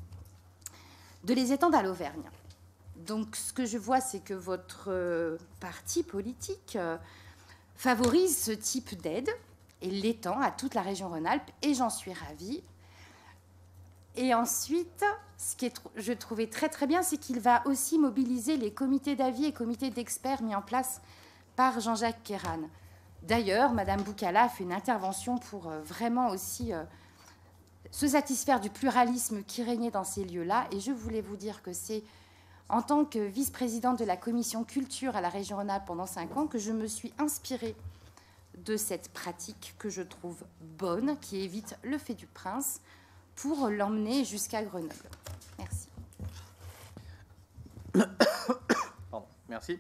de les étendre à l'Auvergne. Donc ce que je vois, c'est que votre euh, parti politique euh, favorise ce type d'aide, et l'étend à toute la région Rhône-Alpes, et j'en suis ravie. Et ensuite, ce que je trouvais très très bien, c'est qu'il va aussi mobiliser les comités d'avis et comités d'experts mis en place par Jean-Jacques Kéran. D'ailleurs, Madame Boukala a fait une intervention pour euh, vraiment aussi euh, se satisfaire du pluralisme qui régnait dans ces lieux-là, et je voulais vous dire que c'est en tant que vice-présidente de la commission culture à la région Rhône-Alpes pendant cinq ans que je me suis inspirée de cette pratique que je trouve bonne, qui évite le fait du prince, pour l'emmener jusqu'à Grenoble. Merci. Pardon. Merci.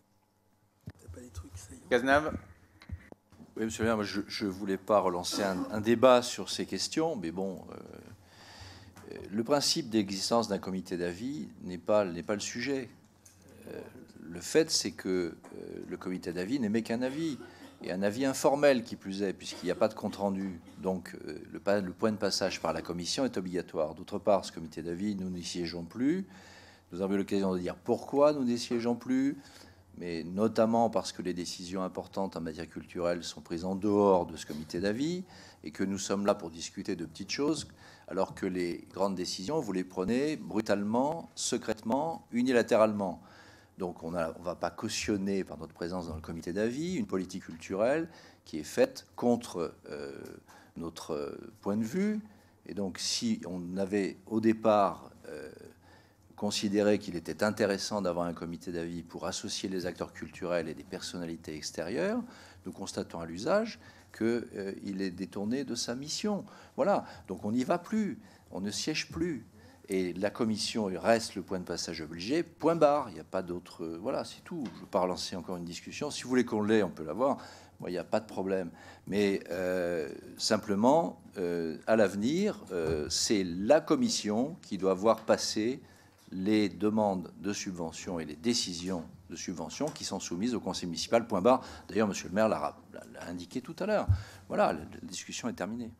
Cazenave. Oui, monsieur le maire, je ne voulais pas relancer un, un débat sur ces questions, mais bon, euh, le principe d'existence d'un comité d'avis n'est pas, n'est pas le sujet. Euh, le fait, c'est que euh, le comité d'avis n'émet qu'un avis. Et un avis informel qui plus est, puisqu'il n'y a pas de compte-rendu. Donc euh, le, le point de passage par la commission est obligatoire. D'autre part, ce comité d'avis, nous n'y siégeons plus. Nous avons eu l'occasion de dire pourquoi nous n'y siégeons plus, mais notamment parce que les décisions importantes en matière culturelle sont prises en dehors de ce comité d'avis, et que nous sommes là pour discuter de petites choses, alors que les grandes décisions, vous les prenez brutalement, secrètement, unilatéralement. Donc on ne va pas cautionner par notre présence dans le comité d'avis une politique culturelle qui est faite contre euh, notre point de vue. Et donc si on avait au départ euh, considéré qu'il était intéressant d'avoir un comité d'avis pour associer les acteurs culturels et des personnalités extérieures, nous constatons à l'usage qu'il euh, est détourné de sa mission. Voilà, donc on n'y va plus, on ne siège plus. Et la commission reste le point de passage obligé, point barre. Il n'y a pas d'autre... Voilà, c'est tout. Je ne veux pas relancer encore une discussion. Si vous voulez qu'on l'ait, on peut l'avoir. il n'y a pas de problème. Mais euh, simplement, euh, à l'avenir, euh, c'est la commission qui doit voir passer les demandes de subvention et les décisions de subvention qui sont soumises au conseil municipal, point barre. D'ailleurs, monsieur le maire l'a indiqué tout à l'heure. Voilà, la, la discussion est terminée.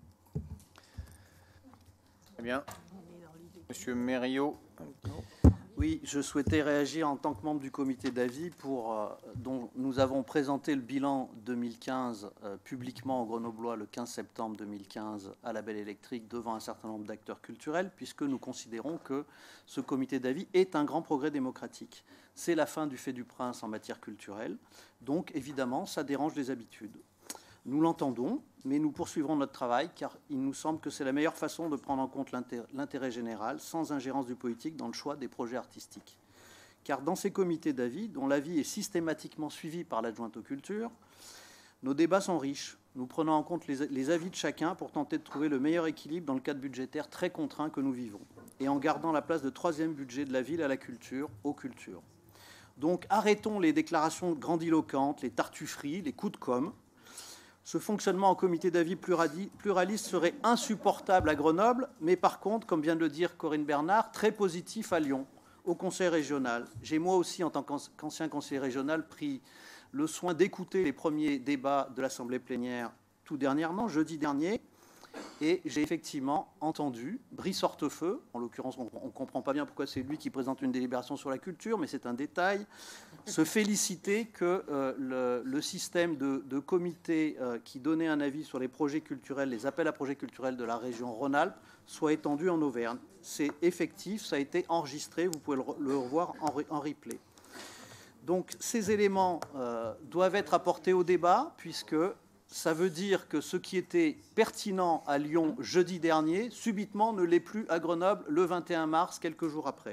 Très bien. Monsieur Mériot. Oui, je souhaitais réagir en tant que membre du comité d'avis pour euh, dont nous avons présenté le bilan deux mille quinze euh, publiquement au Grenoblois le quinze septembre deux mille quinze à la Belle Électrique devant un certain nombre d'acteurs culturels, puisque nous considérons que ce comité d'avis est un grand progrès démocratique. C'est la fin du fait du prince en matière culturelle, donc évidemment ça dérange les habitudes. Nous l'entendons, mais nous poursuivrons notre travail car il nous semble que c'est la meilleure façon de prendre en compte l'intérêt général sans ingérence du politique dans le choix des projets artistiques. Car dans ces comités d'avis, dont l'avis est systématiquement suivi par l'adjointe aux cultures, nos débats sont riches. Nous prenons en compte les, les avis de chacun pour tenter de trouver le meilleur équilibre dans le cadre budgétaire très contraint que nous vivons, et en gardant la place de troisième budget de la ville à la culture, aux cultures. Donc arrêtons les déclarations grandiloquentes, les tartufferies, les coups de com'. Ce fonctionnement en comité d'avis pluraliste serait insupportable à Grenoble, mais par contre, comme vient de le dire Corinne Bernard, très positif à Lyon, au conseil régional. J'ai moi aussi, en tant qu'ancien conseiller régional, pris le soin d'écouter les premiers débats de l'Assemblée plénière tout dernièrement, jeudi dernier, et j'ai effectivement entendu Brice Hortefeux, en l'occurrence on ne comprend pas bien pourquoi c'est lui qui présente une délibération sur la culture, mais c'est un détail, se féliciter que euh, le, le système de, de comité euh, qui donnait un avis sur les projets culturels, les appels à projets culturels de la région Rhône-Alpes, soit étendu en Auvergne. C'est effectif, ça a été enregistré, vous pouvez le, le revoir en, en replay. Donc ces éléments euh, doivent être apportés au débat, puisque ça veut dire que ce qui était pertinent à Lyon jeudi dernier, subitement ne l'est plus à Grenoble le vingt et un mars, quelques jours après.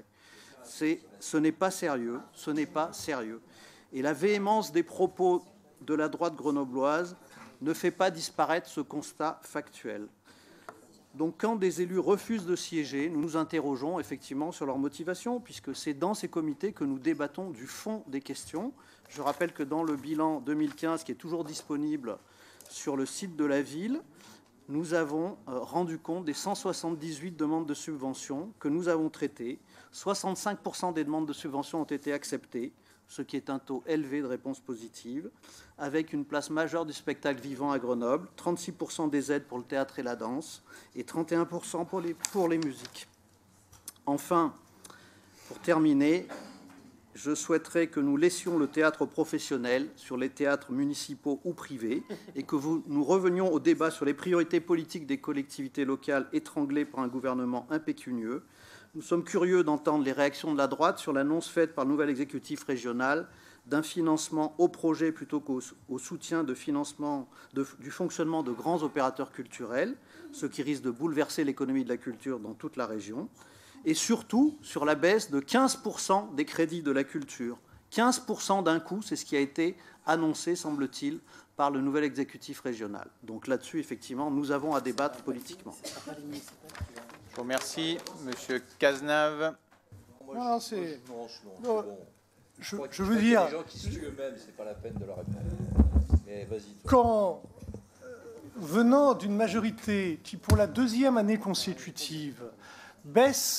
Ce n'est pas sérieux, ce n'est pas sérieux. Et la véhémence des propos de la droite grenobloise ne fait pas disparaître ce constat factuel. Donc quand des élus refusent de siéger, nous nous interrogeons effectivement sur leur motivation, puisque c'est dans ces comités que nous débattons du fond des questions. Je rappelle que dans le bilan deux mille quinze, qui est toujours disponible sur le site de la ville, nous avons rendu compte des cent soixante-dix-huit demandes de subventions que nous avons traitées. soixante-cinq pour cent des demandes de subventions ont été acceptées, ce qui est un taux élevé de réponses positives, avec une place majeure du spectacle vivant à Grenoble, trente-six pour cent des aides pour le théâtre et la danse, et trente et un pour cent pour les, pour les musiques. Enfin, pour terminer, je souhaiterais que nous laissions le théâtre aux professionnels sur les théâtres municipaux ou privés et que vous, nous revenions au débat sur les priorités politiques des collectivités locales étranglées par un gouvernement impécunieux. Nous sommes curieux d'entendre les réactions de la droite sur l'annonce faite par le nouvel exécutif régional d'un financement au projet plutôt qu'au au soutien de financement de, du fonctionnement de grands opérateurs culturels, ce qui risque de bouleverser l'économie de la culture dans toute la région. Et surtout sur la baisse de quinze pour cent des crédits de la culture. quinze pour cent d'un coup, c'est ce qui a été annoncé, semble-t-il, par le nouvel exécutif régional. Donc là-dessus, effectivement, nous avons à débattre politiquement. Je vous remercie. Monsieur Cazenave. Non, c'est... Non, je, je veux dire... Les gens qui se tuent eux-mêmes, c'est pas la peine de leur répondre. Mais vas-y. Quand, euh, venant d'une majorité qui, pour la deuxième année consécutive, baisse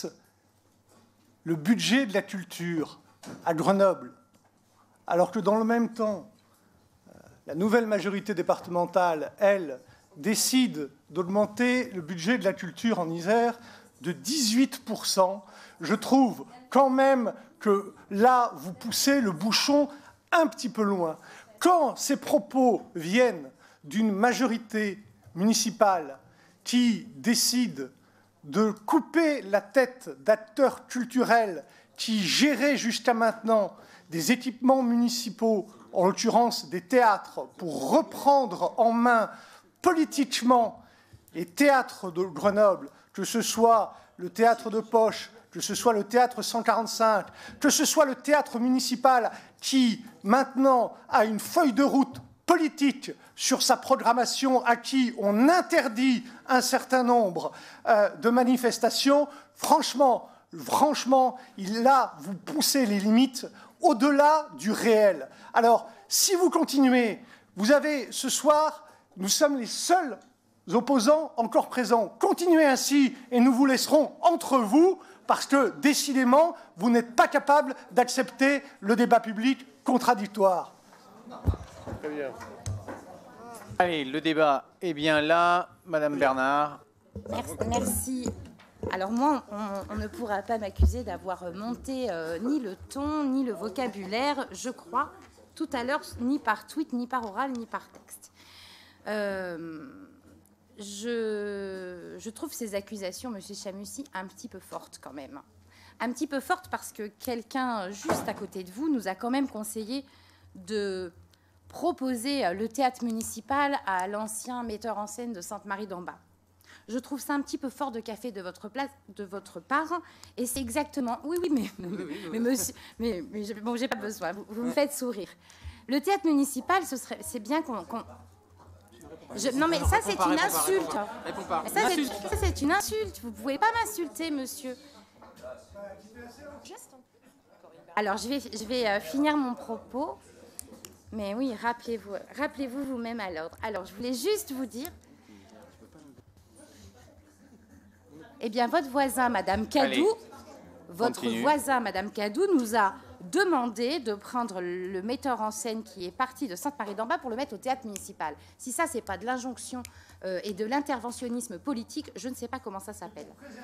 le budget de la culture à Grenoble, alors que dans le même temps, la nouvelle majorité départementale, elle, décide d'augmenter le budget de la culture en Isère de dix-huit pour cent, je trouve quand même que là, vous poussez le bouchon un petit peu loin. Quand ces propos viennent d'une majorité municipale qui décide de couper la tête d'acteurs culturels qui géraient jusqu'à maintenant des équipements municipaux, en l'occurrence des théâtres, pour reprendre en main politiquement les théâtres de Grenoble, que ce soit le théâtre de Poche, que ce soit le théâtre cent quarante-cinq, que ce soit le théâtre municipal qui, maintenant, a une feuille de route politique sur sa programmation, à qui on interdit un certain nombre euh, de manifestations, franchement, franchement, il, là, vous poussez les limites au-delà du réel. Alors, si vous continuez Vous avez ce soir, nous sommes les seuls opposants encore présents. Continuez ainsi et nous vous laisserons entre vous parce que, décidément, vous n'êtes pas capable d'accepter le débat public contradictoire. Très bien. Allez, le débat est bien là. Madame Bernard. Merci. merci. Alors moi, on, on ne pourra pas m'accuser d'avoir monté euh, ni le ton, ni le vocabulaire, je crois, tout à l'heure, ni par tweet, ni par oral, ni par texte. Euh, je, je trouve ces accusations, Monsieur Chamussi, un petit peu fortes quand même. Un petit peu fortes parce que quelqu'un juste à côté de vous nous a quand même conseillé de proposer le théâtre municipal à l'ancien metteur en scène de Sainte-Marie-d'en-Bas. Je trouve ça un petit peu fort de café de votre place, de votre part, et c'est exactement. Oui, oui, mais, mais, mais monsieur, mais, mais je, bon, j'ai pas besoin. Vous, vous me faites sourire. Le théâtre municipal, ce serait, c'est bien qu'on. qu'on je, non, mais ça, c'est une insulte. Ça, c'est, ça, c'est une insulte. Vous pouvez pas m'insulter, monsieur. Alors, je vais, je vais euh, finir mon propos. Mais oui, rappelez-vous, rappelez-vous vous-même à l'ordre. Alors, je voulais juste vous dire. Eh bien, votre voisin, Madame Cadou, Allez, votre continue. voisin, Madame Cadou, nous a demandé de prendre le metteur en scène qui est parti de Sainte-Marie-d'en-Bas pour le mettre au théâtre municipal. Si ça, c'est pas de l'injonction euh, et de l'interventionnisme politique, je ne sais pas comment ça s'appelle.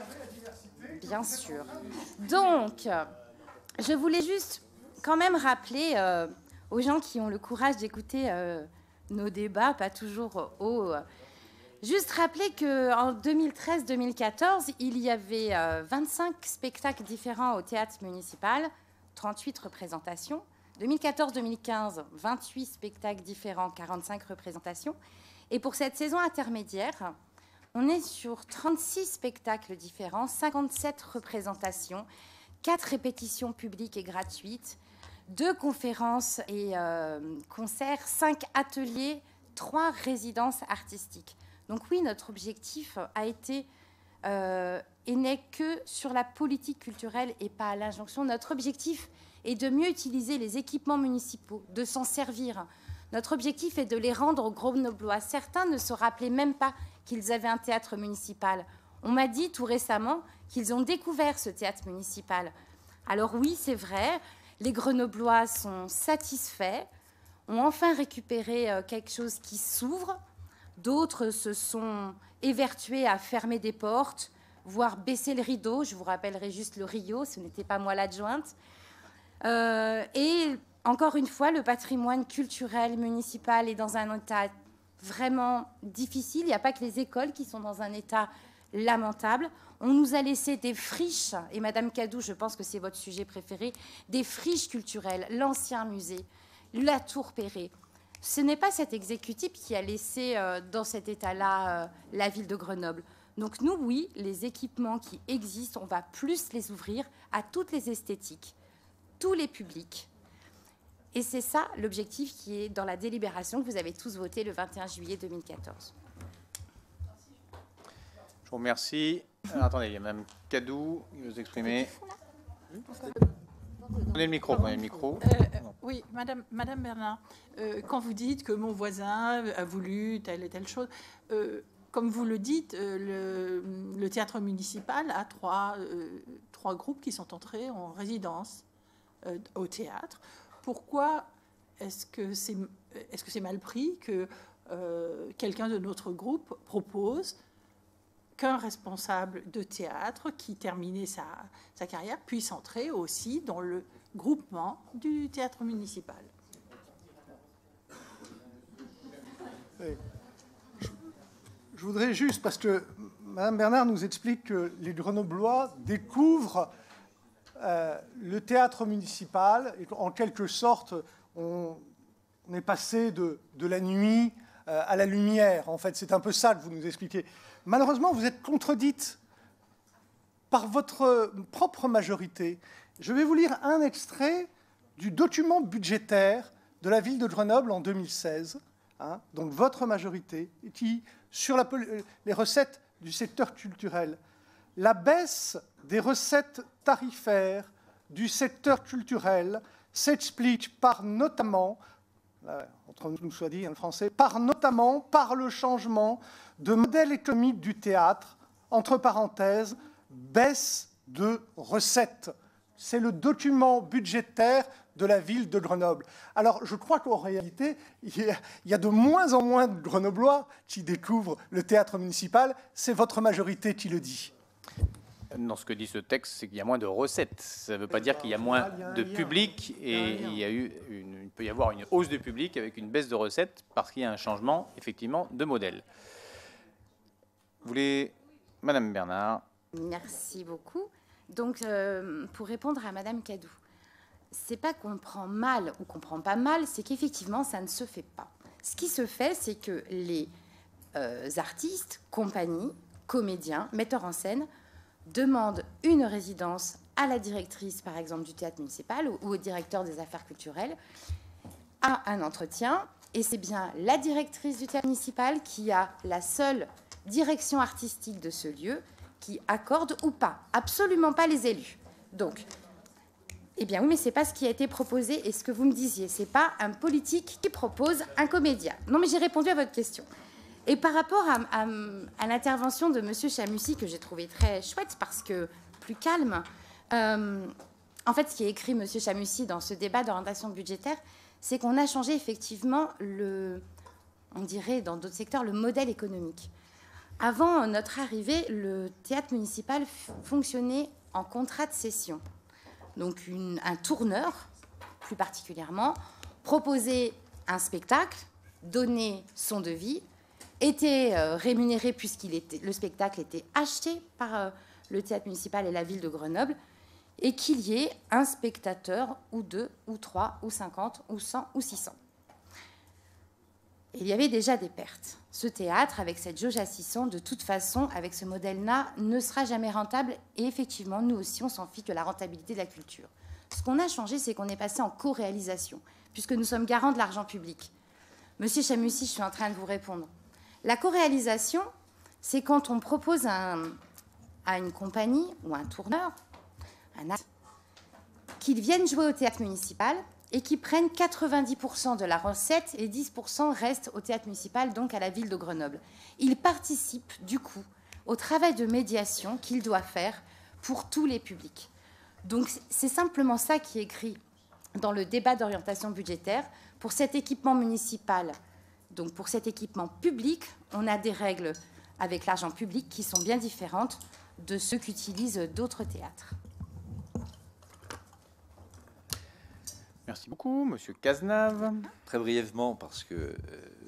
Bien sûr. Donc, je voulais juste quand même rappeler euh, aux gens qui ont le courage d'écouter euh, nos débats, pas toujours haut. Euh, Juste rappeler qu'en deux mille treize deux mille quatorze, il y avait euh, vingt-cinq spectacles différents au théâtre municipal, trente-huit représentations. deux mille quatorze deux mille quinze, vingt-huit spectacles différents, quarante-cinq représentations. Et pour cette saison intermédiaire, on est sur trente-six spectacles différents, cinquante-sept représentations, quatre répétitions publiques et gratuites, deux conférences et euh, concerts, cinq ateliers, trois résidences artistiques. Donc oui, notre objectif a été euh, et n'est que sur la politique culturelle et pas à l'injonction. Notre objectif est de mieux utiliser les équipements municipaux, de s'en servir. Notre objectif est de les rendre grenoblois. Certains ne se rappelaient même pas qu'ils avaient un théâtre municipal. On m'a dit tout récemment qu'ils ont découvert ce théâtre municipal. Alors oui, c'est vrai, les grenoblois sont satisfaits, ont enfin récupéré euh, quelque chose qui s'ouvre. D'autres se sont évertués à fermer des portes, voire baisser le rideau. Je vous rappellerai juste le Rio, ce n'était pas moi l'adjointe. Euh, et encore une fois, le patrimoine culturel municipal est dans un état vraiment difficile. Il n'y a pas que les écoles qui sont dans un état lamentable. On nous a laissé des friches, et Madame Cadou, je pense que c'est votre sujet préféré, des friches culturelles, l'ancien musée, la Tour Perret. Ce n'est pas cet exécutif qui a laissé euh, dans cet état-là euh, la ville de Grenoble. Donc nous, oui, les équipements qui existent, on va plus les ouvrir à toutes les esthétiques, tous les publics. Et c'est ça l'objectif qui est dans la délibération que vous avez tous voté le vingt et un juillet deux mille quatorze. Je vous remercie. Alors, attendez, il y a Mme Cadou qui veut s'exprimer. Prenez le micro, prenez le micro. Euh, euh, oui, Madame, Madame Bernard, euh, quand vous dites que mon voisin a voulu telle et telle chose, euh, comme vous le dites, euh, le, le théâtre municipal a trois, euh, trois groupes qui sont entrés en résidence euh, au théâtre. Pourquoi est-ce que c'est est-ce que c'est mal pris que euh, quelqu'un de notre groupe propose qu'un responsable de théâtre qui terminait sa, sa carrière puisse entrer aussi dans le groupement du théâtre municipal? Oui. Je, je voudrais juste, parce que Mme Bernard nous explique que les Grenoblois découvrent euh, le théâtre municipal et qu'en quelque sorte, on, on est passé de, de la nuit euh, à la lumière. En fait, c'est un peu ça que vous nous expliquez. Malheureusement, vous êtes contredite par votre propre majorité. Je vais vous lire un extrait du document budgétaire de la ville de Grenoble en deux mille seize, hein, donc votre majorité, qui, sur la, les recettes du secteur culturel, la baisse des recettes tarifaires du secteur culturel s'explique par notamment là, entre nous soit dit en français, par notamment par le changement de modèle économique du théâtre, entre parenthèses, baisse de recettes. C'est le document budgétaire de la ville de Grenoble. Alors, je crois qu'en réalité, il y a de moins en moins de Grenoblois qui découvrent le théâtre municipal. C'est votre majorité qui le dit. Non, ce que dit ce texte, c'est qu'il y a moins de recettes. Ça ne veut pas dire qu'il y a moins de public, et il, y a eu une, il peut y avoir une hausse de public avec une baisse de recettes parce qu'il y a un changement, effectivement, de modèle. Vous voulez, Madame Bernard? Merci beaucoup. Donc, euh, pour répondre à Madame Cadou, c'est pas qu'on prend mal ou qu'on prend pas mal, c'est qu'effectivement, ça ne se fait pas. Ce qui se fait, c'est que les euh, artistes, compagnies, comédiens, metteurs en scène demandent une résidence à la directrice, par exemple, du théâtre municipal ou, ou au directeur des affaires culturelles, à un entretien, et c'est bien la directrice du théâtre municipal qui a la seule direction artistique de ce lieu qui accorde ou pas, absolument pas les élus. Donc, eh bien oui, mais c'est pas ce qui a été proposé, et ce que vous me disiez, c'est pas un politique qui propose un comédien. Non, mais j'ai répondu à votre question. Et par rapport à, à, à l'intervention de Monsieur Chamussy, que j'ai trouvé très chouette, parce que plus calme, euh, en fait, ce qui est écrit, Monsieur Chamussy, dans ce débat d'orientation budgétaire, c'est qu'on a changé effectivement le, on dirait dans d'autres secteurs, le modèle économique. Avant notre arrivée, le théâtre municipal fonctionnait en contrat de cession. Donc une, un tourneur, plus particulièrement, proposait un spectacle, donnait son devis, était euh, rémunéré puisqu'il était, le spectacle était acheté par euh, le théâtre municipal et la ville de Grenoble, et qu'il y ait un spectateur, ou deux, ou trois, ou cinquante, ou cent, ou six cents. Et il y avait déjà des pertes. Ce théâtre, avec cette jauge à six cents, de toute façon, avec ce modèle-là, ne sera jamais rentable. Et effectivement, nous aussi, on s'en fiche de la rentabilité de la culture. Ce qu'on a changé, c'est qu'on est passé en co-réalisation, puisque nous sommes garants de l'argent public. Monsieur Chamussy, je suis en train de vous répondre. La co-réalisation, c'est quand on propose un, à une compagnie ou un tourneur, un artiste, qu'ils viennent jouer au théâtre municipal et qui prennent quatre-vingt-dix pour cent de la recette et dix pour cent restent au théâtre municipal, donc à la ville de Grenoble. Ils participent du coup au travail de médiation qu'il doit faire pour tous les publics. Donc c'est simplement ça qui est écrit dans le débat d'orientation budgétaire. Pour cet équipement municipal, donc pour cet équipement public, on a des règles avec l'argent public qui sont bien différentes de ceux qu'utilisent d'autres théâtres. Merci beaucoup, Monsieur Cazenave. Très brièvement, parce que euh,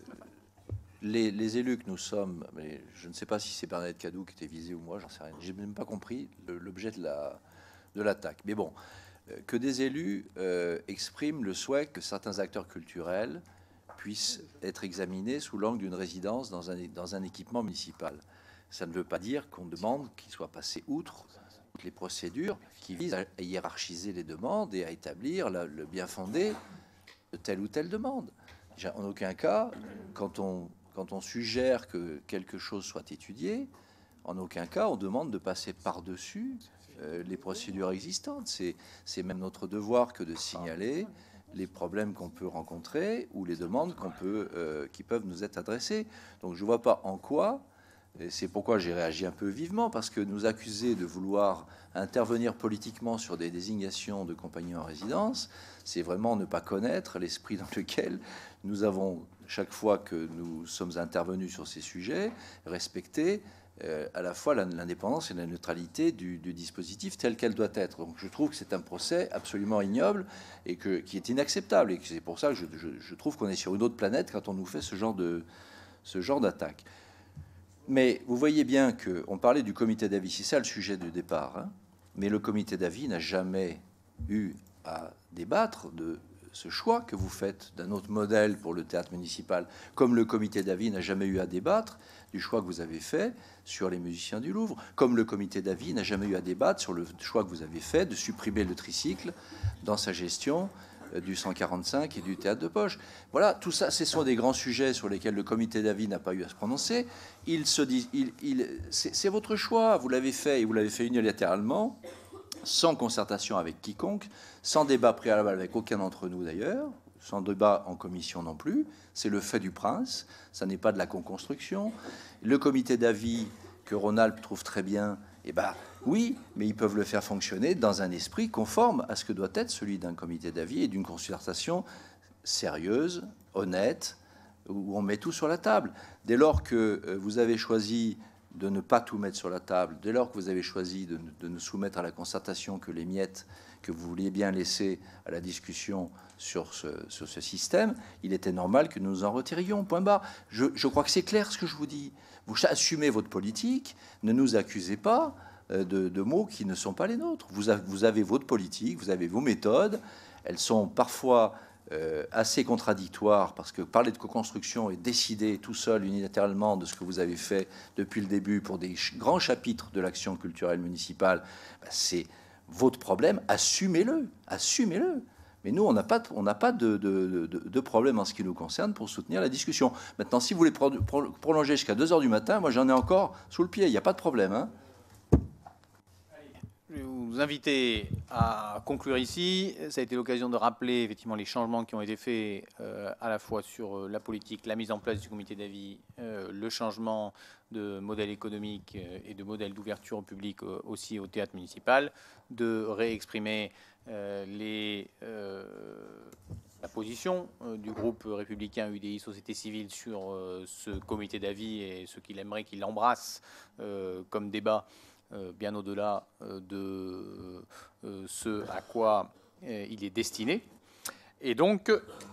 les, les élus que nous sommes, mais je ne sais pas si c'est Bernadette Cadou qui était visée ou moi, j'en sais rien. J'ai même pas compris l'objet de la de l'attaque. Mais bon, euh, que des élus euh, expriment le souhait que certains acteurs culturels puissent être examinés sous l'angle d'une résidence dans un dans un équipement municipal. Ça ne veut pas dire qu'on demande qu'ils soient passés outre les procédures qui visent à hiérarchiser les demandes et à établir la, le bien fondé de telle ou telle demande. En aucun cas, quand on, quand on suggère que quelque chose soit étudié, en aucun cas on demande de passer par-dessus euh, les procédures existantes. C'est même notre devoir que de signaler les problèmes qu'on peut rencontrer ou les demandes qu'on peut, euh, qui peuvent nous être adressées. Donc je ne vois pas en quoi. Et c'est pourquoi j'ai réagi un peu vivement, parce que nous accuser de vouloir intervenir politiquement sur des désignations de compagnies en résidence, c'est vraiment ne pas connaître l'esprit dans lequel nous avons, chaque fois que nous sommes intervenus sur ces sujets, respecté euh, à la fois l'indépendance et la neutralité du, du dispositif tel qu'elle doit être. Donc je trouve que c'est un procès absolument ignoble et que, qui est inacceptable. Et c'est pour ça que je, je, je trouve qu'on est sur une autre planète quand on nous fait ce genre de, ce genre d'attaque. Mais vous voyez bien qu'on parlait du comité d'avis, c'est ça le sujet du départ, hein, mais le comité d'avis n'a jamais eu à débattre de ce choix que vous faites d'un autre modèle pour le théâtre municipal, comme le comité d'avis n'a jamais eu à débattre du choix que vous avez fait sur les musiciens du Louvre, comme le comité d'avis n'a jamais eu à débattre sur le choix que vous avez fait de supprimer le tricycle dans sa gestion du cent quarante-cinq et du théâtre de poche. Voilà, tout ça, ce sont des grands sujets sur lesquels le comité d'avis n'a pas eu à se prononcer. Il se dit, il, il, c'est votre choix, vous l'avez fait, et vous l'avez fait unilatéralement, sans concertation avec quiconque, sans débat préalable avec aucun d'entre nous d'ailleurs, sans débat en commission non plus. C'est le fait du prince, ça n'est pas de la co-construction. Le comité d'avis que Rhône-Alpes trouve très bien, eh ben, oui, mais ils peuvent le faire fonctionner dans un esprit conforme à ce que doit être celui d'un comité d'avis et d'une concertation sérieuse, honnête, où on met tout sur la table. Dès lors que vous avez choisi de ne pas tout mettre sur la table, dès lors que vous avez choisi de, de ne soumettre à la concertation que les miettes que vous vouliez bien laisser à la discussion sur ce, sur ce système, il était normal que nous nous en retirions, point barre. Je, je crois que c'est clair ce que je vous dis. Vous assumez votre politique, ne nous accusez pas de, de mots qui ne sont pas les nôtres. Vous avez, vous avez votre politique, vous avez vos méthodes, elles sont parfois euh, assez contradictoires, parce que parler de co-construction et décider tout seul unilatéralement de ce que vous avez fait depuis le début pour des ch- grands chapitres de l'action culturelle municipale, ben c'est votre problème, assumez-le, assumez-le. Mais nous, on n'a pas, on n'a pas de, de, de, de problème en ce qui nous concerne pour soutenir la discussion. Maintenant, si vous voulez pro, pro, prolonger jusqu'à deux heures du matin, moi j'en ai encore sous le pied, il n'y a pas de problème. Hein. Je vais vous inviter à conclure ici. Ça a été l'occasion de rappeler effectivement les changements qui ont été faits euh, à la fois sur euh, la politique, la mise en place du comité d'avis, euh, le changement de modèle économique euh, et de modèle d'ouverture au public euh, aussi au théâtre municipal, de réexprimer euh, les, euh, la position euh, du groupe républicain U D I Société Civile sur euh, ce comité d'avis et ce qu'il aimerait qu'il embrasse euh, comme débat. Euh, bien au-delà euh, de euh, ce à quoi euh, il est destiné. Et donc,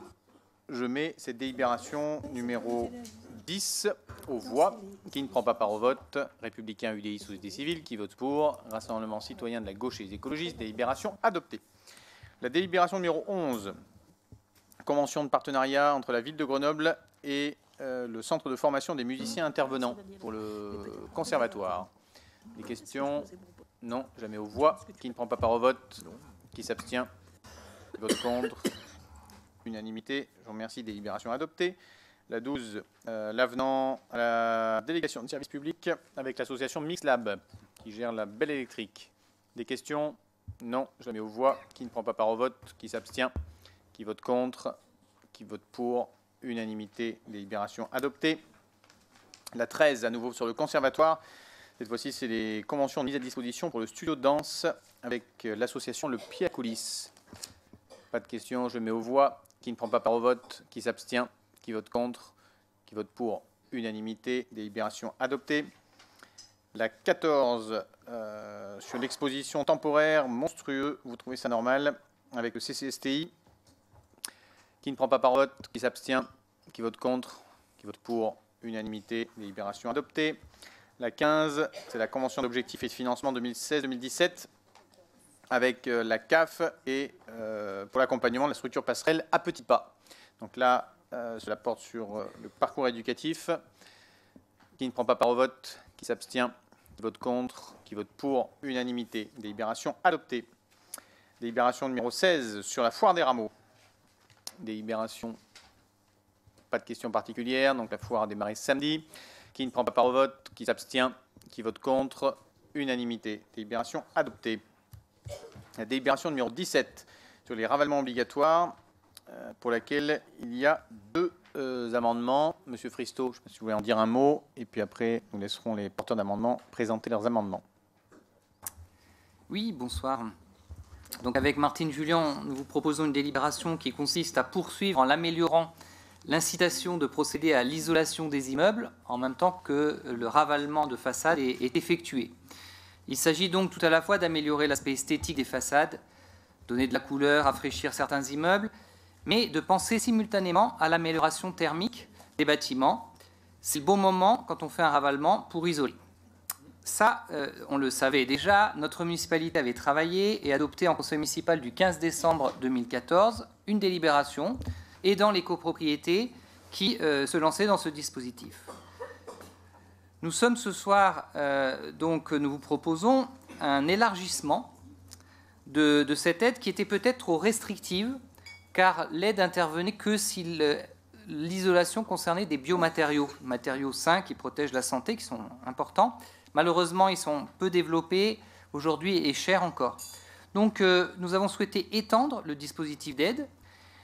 je mets cette délibération numéro dix aux voix. Qui ne prend pas part au vote? Républicain, U D I, Société Civile. Qui vote pour? Rassemblement citoyen de la gauche et les écologistes. Délibération adoptée. La délibération numéro onze. Convention de partenariat entre la ville de Grenoble et euh, le centre de formation des musiciens intervenants pour le conservatoire. Des questions? Non, jamais aux voix. Qui ne prend pas part au vote? Qui s'abstient? Qui vote contre? Unanimité. Je vous remercie. Délibération adoptée. La douze, euh, l'avenant à la délégation de service public avec l'association Mixlab qui gère la Belle Électrique. Des questions? Non, jamais aux voix. Qui ne prend pas part au vote? Qui s'abstient? Qui vote contre? Qui vote pour? Unanimité. Délibération adoptée. La treize, à nouveau sur le conservatoire. Cette fois-ci, c'est les conventions de mise à disposition pour le studio de danse avec l'association Le Pied à Coulisses. Pas de questions, je mets aux voix. Qui ne prend pas part au vote? Qui s'abstient? Qui vote contre? Qui vote pour? Unanimité. Délibération adoptée. La quatorze, euh, sur l'exposition temporaire monstrueux, vous trouvez ça normal, avec le C C S T I. Qui ne prend pas part au vote? Qui s'abstient? Qui vote contre? Qui vote pour? Unanimité. Délibération adoptée. La quinze, c'est la convention d'objectifs et de financement deux mille seize deux mille dix-sept avec euh, la C A F et euh, pour l'accompagnement de la structure passerelle à petits pas. Donc là, euh, cela porte sur euh, le parcours éducatif. Qui ne prend pas part au vote? Qui s'abstient? Qui vote contre? Qui vote pour? Unanimité. Délibération adoptée. Délibération numéro seize sur la foire des rameaux. Délibération, pas de questions particulières, donc la foire a démarré samedi. Qui ne prend pas part au vote? Qui s'abstient? Qui vote contre? Unanimité. Délibération adoptée. La délibération numéro dix-sept sur les ravalements obligatoires, euh, pour laquelle il y a deux euh, amendements. Monsieur Fristo, je ne sais pas si vous voulez en dire un mot, et puis après, nous laisserons les porteurs d'amendements présenter leurs amendements. Oui, bonsoir. Donc avec Martine Julien, nous vous proposons une délibération qui consiste à poursuivre en l'améliorant l'incitation de procéder à l'isolation des immeubles en même temps que le ravalement de façade est, est effectué. Il s'agit donc tout à la fois d'améliorer l'aspect esthétique des façades, donner de la couleur, rafraîchir certains immeubles, mais de penser simultanément à l'amélioration thermique des bâtiments. C'est le bon moment quand on fait un ravalement pour isoler. Ça, euh, on le savait déjà, notre municipalité avait travaillé et adopté en conseil municipal du quinze décembre deux mille quatorze une délibération aidant les copropriétés qui euh, se lançaient dans ce dispositif. Nous sommes ce soir, euh, donc nous vous proposons un élargissement de, de cette aide qui était peut-être trop restrictive, car l'aide intervenait que si l'isolation concernait des biomatériaux, matériaux sains qui protègent la santé, qui sont importants. Malheureusement, ils sont peu développés aujourd'hui et chers encore. Donc euh, nous avons souhaité étendre le dispositif d'aide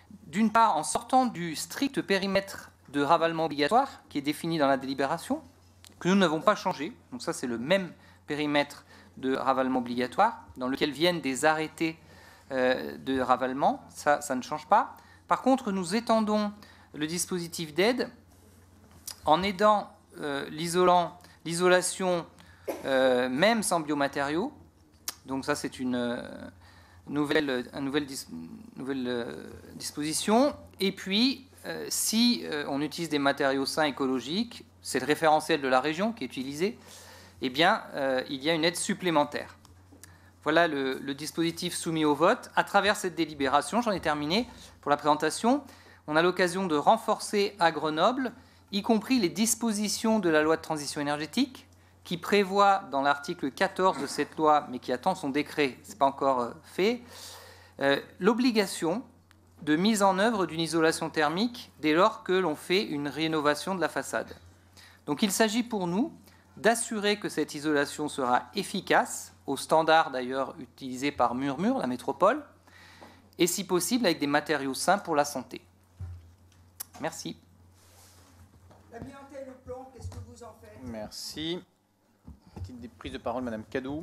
D'une part, en sortant du strict périmètre de ravalement obligatoire qui est défini dans la délibération, que nous n'avons pas changé. Donc ça, c'est le même périmètre de ravalement obligatoire dans lequel viennent des arrêtés euh, de ravalement. Ça, ça ne change pas. Par contre, nous étendons le dispositif d'aide en aidant euh, l'isolant, l'isolation, euh, même sans biomatériaux. Donc ça, c'est une euh, nouvelle, une nouvelle, dis, nouvelle euh, disposition. Et puis, euh, si euh, on utilise des matériaux sains écologiques, c'est le référentiel de la région qui est utilisé, eh bien, euh, il y a une aide supplémentaire. Voilà le, le dispositif soumis au vote. À travers cette délibération, j'en ai terminé pour la présentation, on a l'occasion de renforcer à Grenoble, y compris les dispositions de la loi de transition énergétique, qui prévoit dans l'article quatorze de cette loi, mais qui attend son décret, ce n'est pas encore euh, fait, euh, l'obligation de mise en œuvre d'une isolation thermique dès lors que l'on fait une rénovation de la façade. Donc il s'agit pour nous d'assurer que cette isolation sera efficace, au standard d'ailleurs utilisé par Murmure, la métropole, et si possible avec des matériaux sains pour la santé. Merci. L'amiante et le plomb, qu'est-ce que vous en faites? Merci. Petite prise de parole, Madame Cadou.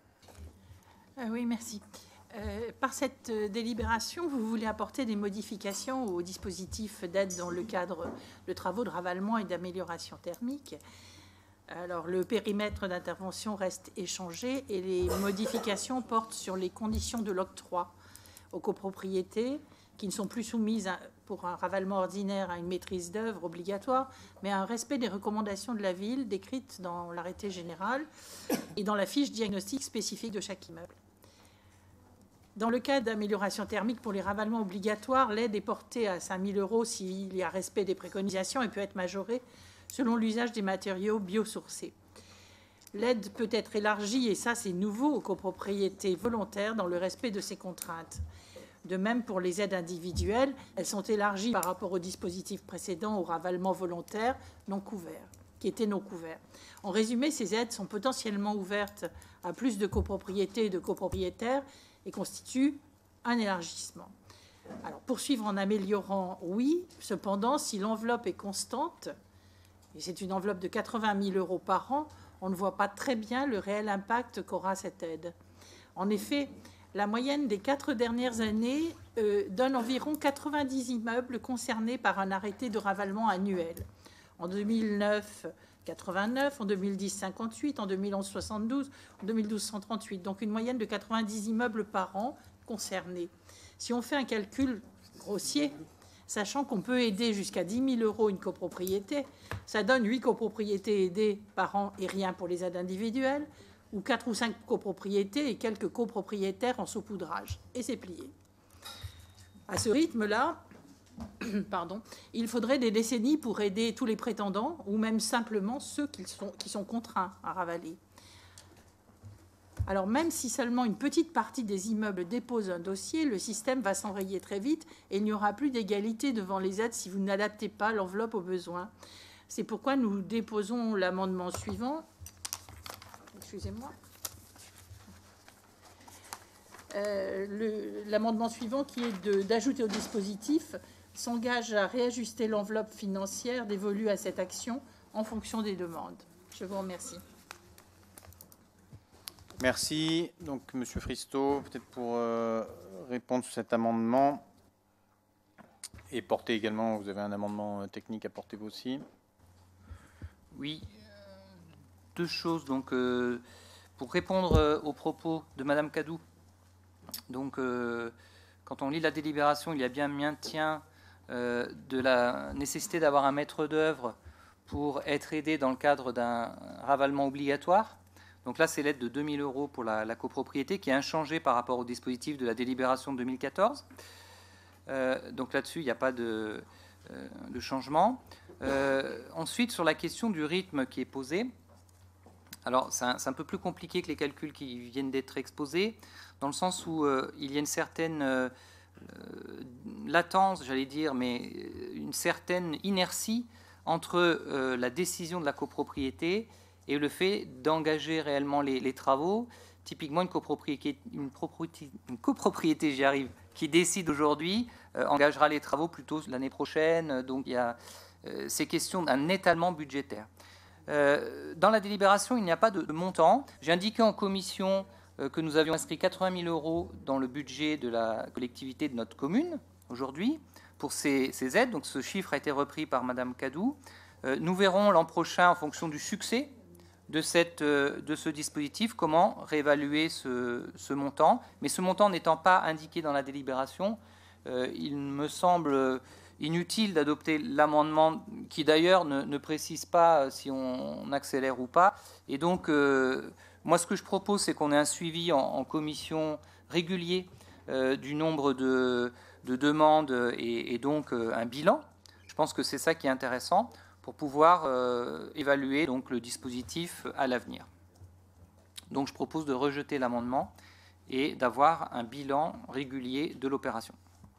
Euh, oui, merci. Euh, par cette euh, délibération, vous voulez apporter des modifications au dispositif d'aide dans le cadre de travaux de ravalement et d'amélioration thermique. Alors, le périmètre d'intervention reste échangé et les modifications portent sur les conditions de l'octroi aux copropriétés qui ne sont plus soumises à, pour un ravalement ordinaire à une maîtrise d'œuvre obligatoire, mais à un respect des recommandations de la ville décrites dans l'arrêté général et dans la fiche diagnostique spécifique de chaque immeuble. Dans le cas d'amélioration thermique pour les ravalements obligatoires, l'aide est portée à cinq mille euros s'il y a respect des préconisations et peut être majorée selon l'usage des matériaux biosourcés. L'aide peut être élargie, et ça c'est nouveau, aux copropriétés volontaires dans le respect de ces contraintes. De même pour les aides individuelles, elles sont élargies par rapport au dispositif précédent au ravalement volontaire non couvert, qui était non couvert. En résumé, ces aides sont potentiellement ouvertes à plus de copropriétés et de copropriétaires et constituent un élargissement. Alors, poursuivre en améliorant, oui. Cependant, si l'enveloppe est constante, et c'est une enveloppe de quatre-vingt mille euros par an, on ne voit pas très bien le réel impact qu'aura cette aide. En effet, la moyenne des quatre dernières années euh, donne environ quatre-vingt-dix immeubles concernés par un arrêté de ravalement annuel. En deux mille neuf, quatre-vingt-neuf, en deux mille dix, cinquante-huit, en deux mille onze, soixante-douze, en deux mille douze, cent trente-huit. Donc une moyenne de quatre-vingt-dix immeubles par an concernés. Si on fait un calcul grossier, sachant qu'on peut aider jusqu'à dix mille euros une copropriété, ça donne huit copropriétés aidées par an et rien pour les aides individuelles, ou quatre ou cinq copropriétés et quelques copropriétaires en saupoudrage. Et c'est plié. À ce rythme-là, pardon, il faudrait des décennies pour aider tous les prétendants, ou même simplement ceux qui sont, qui sont contraints à ravaler. Alors même si seulement une petite partie des immeubles dépose un dossier, le système va s'enrayer très vite et il n'y aura plus d'égalité devant les aides si vous n'adaptez pas l'enveloppe aux besoins. C'est pourquoi nous déposons l'amendement suivant. Excusez-moi. Euh, l'amendement suivant qui est d'ajouter au dispositif s'engage à réajuster l'enveloppe financière dévolue à cette action en fonction des demandes. Je vous remercie. Merci. Donc, Monsieur Fristo, peut-être pour euh, répondre sur cet amendement et porter également, vous avez un amendement technique à porter vous aussi. Oui, deux choses. Donc, euh, pour répondre euh, aux propos de Madame Cadou, donc, euh, quand on lit la délibération, il y a bien maintien euh, de la nécessité d'avoir un maître d'œuvre pour être aidé dans le cadre d'un ravalement obligatoire. Donc là, c'est l'aide de deux mille euros pour la, la copropriété qui est inchangée par rapport au dispositif de la délibération de deux mille quatorze. Euh, donc là-dessus, il n'y a pas de, euh, de changement. Euh, ensuite, sur la question du rythme qui est posé, alors c'est un, un peu plus compliqué que les calculs qui viennent d'être exposés, dans le sens où euh, il y a une certaine euh, latence, j'allais dire, mais une certaine inertie entre euh, la décision de la copropriété et le fait d'engager réellement les, les travaux, typiquement une copropriété, une copropriété, une copropriété j'y arrive, qui décide aujourd'hui, euh, engagera les travaux plutôt l'année prochaine. Donc il y a euh, ces questions d'un étalement budgétaire. Euh, dans la délibération, il n'y a pas de, de montant. J'ai indiqué en commission euh, que nous avions inscrit quatre-vingt mille euros dans le budget de la collectivité de notre commune aujourd'hui pour ces, ces aides. Donc ce chiffre a été repris par Madame Cadou. Euh, nous verrons l'an prochain, en fonction du succès de, cette, euh, de ce dispositif, comment réévaluer ce, ce montant. Mais ce montant n'étant pas indiqué dans la délibération, euh, il me semble inutile d'adopter l'amendement qui d'ailleurs ne, ne précise pas si on, on accélère ou pas. Et donc, euh, moi, ce que je propose, c'est qu'on ait un suivi en, en commission régulier euh, du nombre de, de demandes et, et donc euh, un bilan. Je pense que c'est ça qui est intéressant pour pouvoir euh, évaluer donc, le dispositif à l'avenir. Donc, je propose de rejeter l'amendement et d'avoir un bilan régulier de l'opération.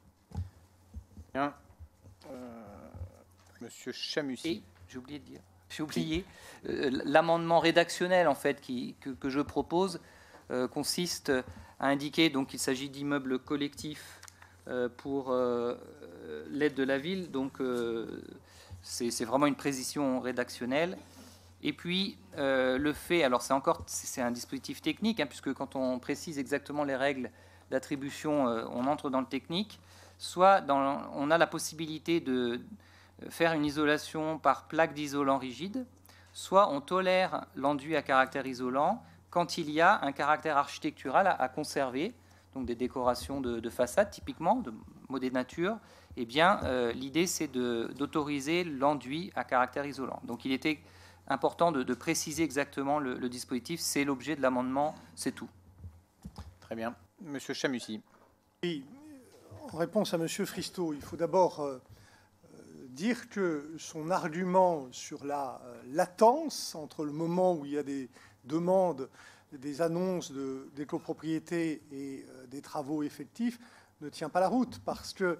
Bien. Euh, Monsieur Chamussi. J'ai oublié de dire. J'ai oublié. Euh, L'amendement rédactionnel en fait qui, que, que je propose euh, consiste à indiquer donc qu'il s'agit d'immeubles collectifs euh, pour euh, l'aide de la ville. Donc euh, c'est vraiment une précision rédactionnelle. Et puis euh, le fait, alors c'est encore c'est un dispositif technique hein, puisque quand on précise exactement les règles d'attribution, euh, on entre dans le technique. Soit dans, on a la possibilité de faire une isolation par plaque d'isolant rigide, soit on tolère l'enduit à caractère isolant quand il y a un caractère architectural à, à conserver, donc des décorations de, de façade typiquement, de modé nature. Eh bien, euh, l'idée c'est d'autoriser l'enduit à caractère isolant. Donc il était important de, de préciser exactement le, le dispositif, c'est l'objet de l'amendement, c'est tout. Très bien. Monsieur Chamussi. Oui. En réponse à M. Fristo, il faut d'abord euh, dire que son argument sur la euh, latence entre le moment où il y a des demandes, des annonces de, des copropriétés et euh, des travaux effectifs ne tient pas la route, parce que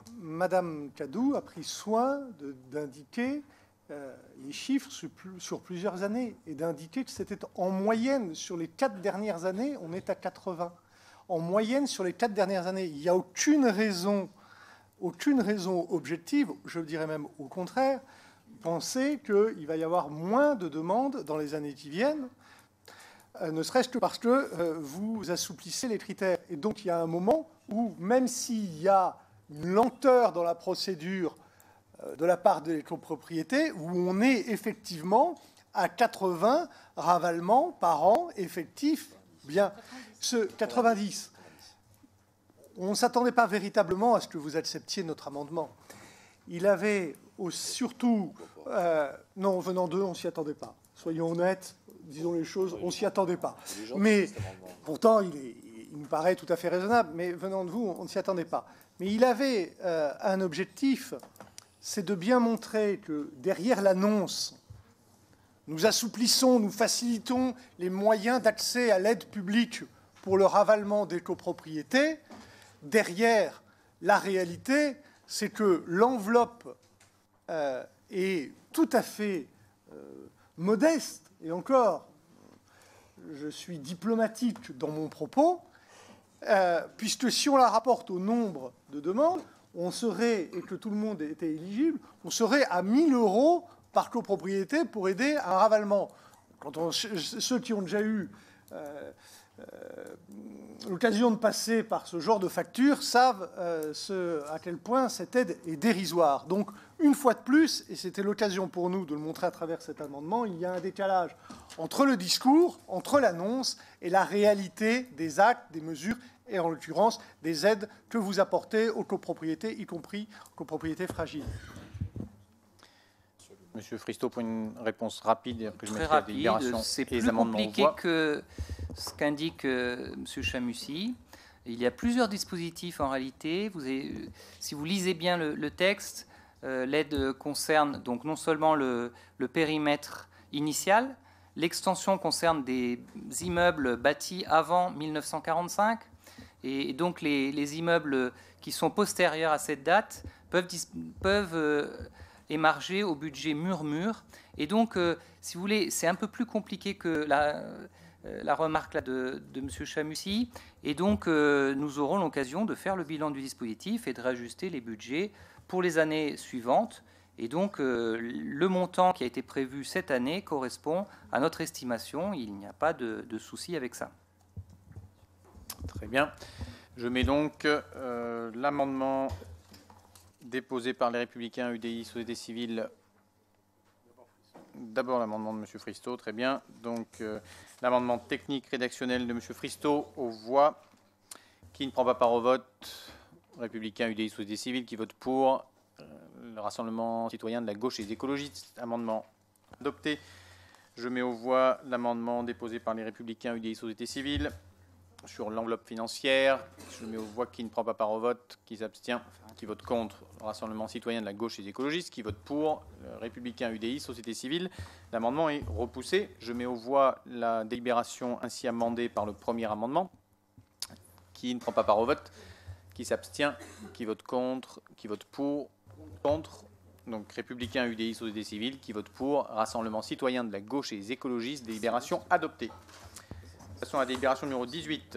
Mme Cadou a pris soin d'indiquer euh, les chiffres sur, sur plusieurs années et d'indiquer que c'était en moyenne, sur les quatre dernières années, on est à quatre-vingts. En moyenne, sur les quatre dernières années, il n'y a aucune raison, aucune raison objective, je dirais même au contraire, penser qu'il va y avoir moins de demandes dans les années qui viennent, euh, ne serait-ce que parce que euh, vous assouplissez les critères. Et donc, il y a un moment où, même s'il y a une lenteur dans la procédure euh, de la part des copropriétés, où on est effectivement à quatre-vingts ravalements par an effectifs, bien... Ce quatre-vingt-dix, on ne s'attendait pas véritablement à ce que vous acceptiez notre amendement. Il avait au, surtout... Euh, non, venant d'eux, on ne s'y attendait pas. Soyons honnêtes, disons les choses, on ne s'y attendait pas. Mais pourtant, il, est, il nous paraît tout à fait raisonnable, mais venant de vous, on ne s'y attendait pas. Mais il avait euh, un objectif, c'est de bien montrer que derrière l'annonce, nous assouplissons, nous facilitons les moyens d'accès à l'aide publique pour le ravalement des copropriétés. Derrière la réalité, c'est que l'enveloppe euh, est tout à fait euh, modeste. Et encore, je suis diplomatique dans mon propos, euh, puisque si on la rapporte au nombre de demandes, on serait, et que tout le monde était éligible, on serait à mille euros par copropriété pour aider à un ravalement. Quand on, ceux qui ont déjà eu euh, euh, l'occasion de passer par ce genre de facture savent euh, ce, à quel point cette aide est dérisoire. Donc, une fois de plus, et c'était l'occasion pour nous de le montrer à travers cet amendement, il y a un décalage entre le discours, entre l'annonce et la réalité des actes, des mesures, et en l'occurrence des aides que vous apportez aux copropriétés, y compris aux copropriétés fragiles. Monsieur Fristo, pour une réponse rapide, que je Très mette la délibération rapide, c'est et les plus amendements au compliqué voie. que ce qu'indique euh, M. Chamussi. Il y a plusieurs dispositifs en réalité. Vous avez, si vous lisez bien le, le texte, euh, l'aide concerne donc non seulement le, le périmètre initial, l'extension concerne des immeubles bâtis avant mille neuf cent quarante-cinq, et donc les, les immeubles qui sont postérieurs à cette date peuvent, peuvent euh, émarger au budget mur-mur. Et donc, euh, si vous voulez, c'est un peu plus compliqué que la, euh, la remarque là de, de M. Chamussy. Et donc, euh, nous aurons l'occasion de faire le bilan du dispositif et de réajuster les budgets pour les années suivantes. Et donc, euh, le montant qui a été prévu cette année correspond à notre estimation. Il n'y a pas de, de souci avec ça. Très bien. Je mets donc euh, l'amendement déposé par les Républicains, U D I, Société civile. D'abord l'amendement de M. Fristo, très bien. Donc euh, l'amendement technique rédactionnel de M. Fristo aux voix. Qui ne prend pas part au vote? Républicains, U D I, Société civile, qui vote pour. Euh, le Rassemblement citoyen de la gauche et des écologistes. Amendement adopté. Je mets aux voix l'amendement déposé par les Républicains, U D I, Société civile. Sur l'enveloppe financière, je mets aux voix qui ne prend pas part au vote, qui s'abstient, qui vote contre, le Rassemblement citoyen de la gauche et des écologistes, qui vote pour, le Républicain, U D I, Société civile. L'amendement est repoussé. Je mets aux voix la délibération ainsi amendée par le premier amendement, qui ne prend pas part au vote, qui s'abstient, qui vote contre, qui vote pour, contre. Donc Républicain, U D I, Société civile, qui vote pour, Rassemblement citoyen de la gauche et des écologistes, délibération adoptée. Passons à la délibération numéro dix-huit.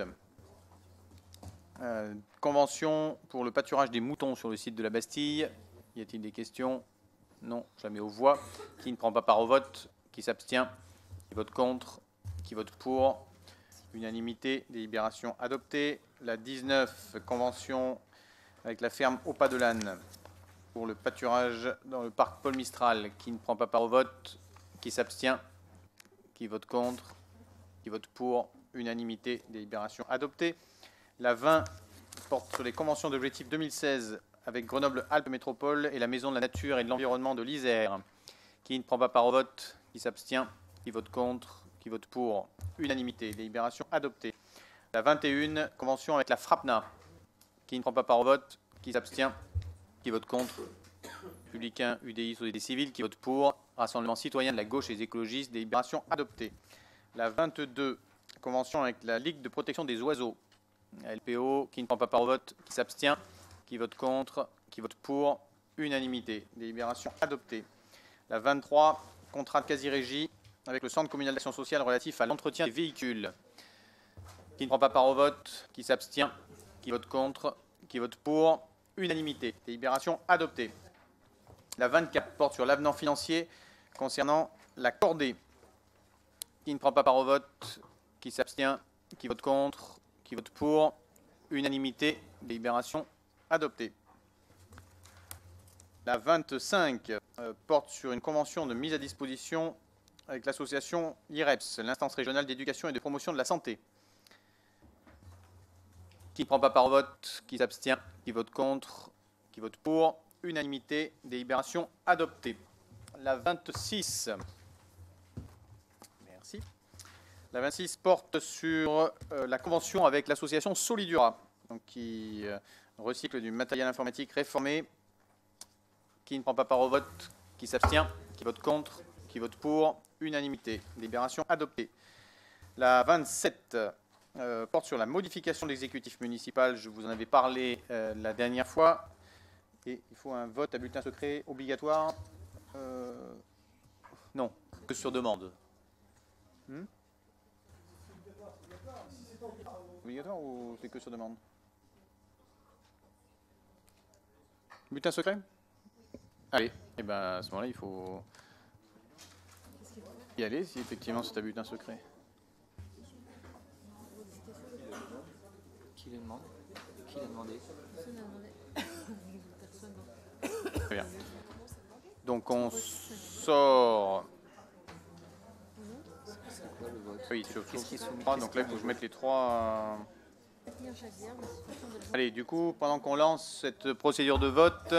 Euh, convention pour le pâturage des moutons sur le site de la Bastille. Y a-t-il des questions? Non, je la mets aux voix. Qui ne prend pas part au vote? Qui s'abstient? Qui vote contre? Qui vote pour? Unanimité, délibération adoptée. La dix-neuf, convention avec la ferme au Pas de l'Âne pour le pâturage dans le parc Paul Mistral. Qui ne prend pas part au vote? Qui s'abstient? Qui vote contre? Qui vote pour? Unanimité, délibération adoptée. La vingt porte sur les conventions d'objectifs deux mille seize avec Grenoble-Alpes Métropole et la Maison de la Nature et de l'Environnement de l'Isère. Qui ne prend pas part au vote? Qui s'abstient? Qui vote contre? Qui vote pour? Unanimité, délibération adoptée. La vingt et une, convention avec la FRAPNA. Qui ne prend pas part au vote? Qui s'abstient? Qui vote contre? Républicains, U D I, Société civile, qui vote pour. Rassemblement citoyen de la gauche et des écologistes, délibération adoptée. La vingt-deux, convention avec la Ligue de protection des oiseaux. L P O, qui ne prend pas part au vote, qui s'abstient, qui vote contre, qui vote pour, unanimité, délibération adoptée. La vingt-trois, contrat de quasi-régie avec le Centre communal d'action sociale relatif à l'entretien des véhicules. Qui ne prend pas part au vote, qui s'abstient, qui vote contre, qui vote pour, unanimité, délibération adoptée. La vingt-quatre porte sur l'avenant financier concernant la cordée. Qui ne prend pas part au vote, qui s'abstient, qui vote contre, qui vote pour, unanimité, délibération adoptée. La vingt-cinq euh, porte sur une convention de mise à disposition avec l'association I R E P S, l'instance régionale d'éducation et de promotion de la santé. Qui ne prend pas part au vote, qui s'abstient, qui vote contre, qui vote pour, unanimité, délibération adoptée. La vingt-six... La vingt-six porte sur euh, la convention avec l'association Solidura, donc qui euh, recycle du matériel informatique réformé. Qui ne prend pas part au vote, qui s'abstient, qui vote contre, qui vote pour, unanimité, délibération adoptée. La vingt-sept euh, porte sur la modification de l'exécutif municipal. Je vous en avais parlé euh, la dernière fois. Et il faut un vote à bulletin secret obligatoire. Euh, non, que sur demande. Hmm Obligatoire ou c'est que sur demande? Bulletin secret? Allez, et ben à ce moment-là, il faut y aller si effectivement c'est un bulletin secret. Qui l'a demandé? Qui l'a demandé? Très bien. Donc on sort. Oui, sur trois, donc là il faut que je mette les trois. Allez, du coup, pendant qu'on lance cette procédure de vote,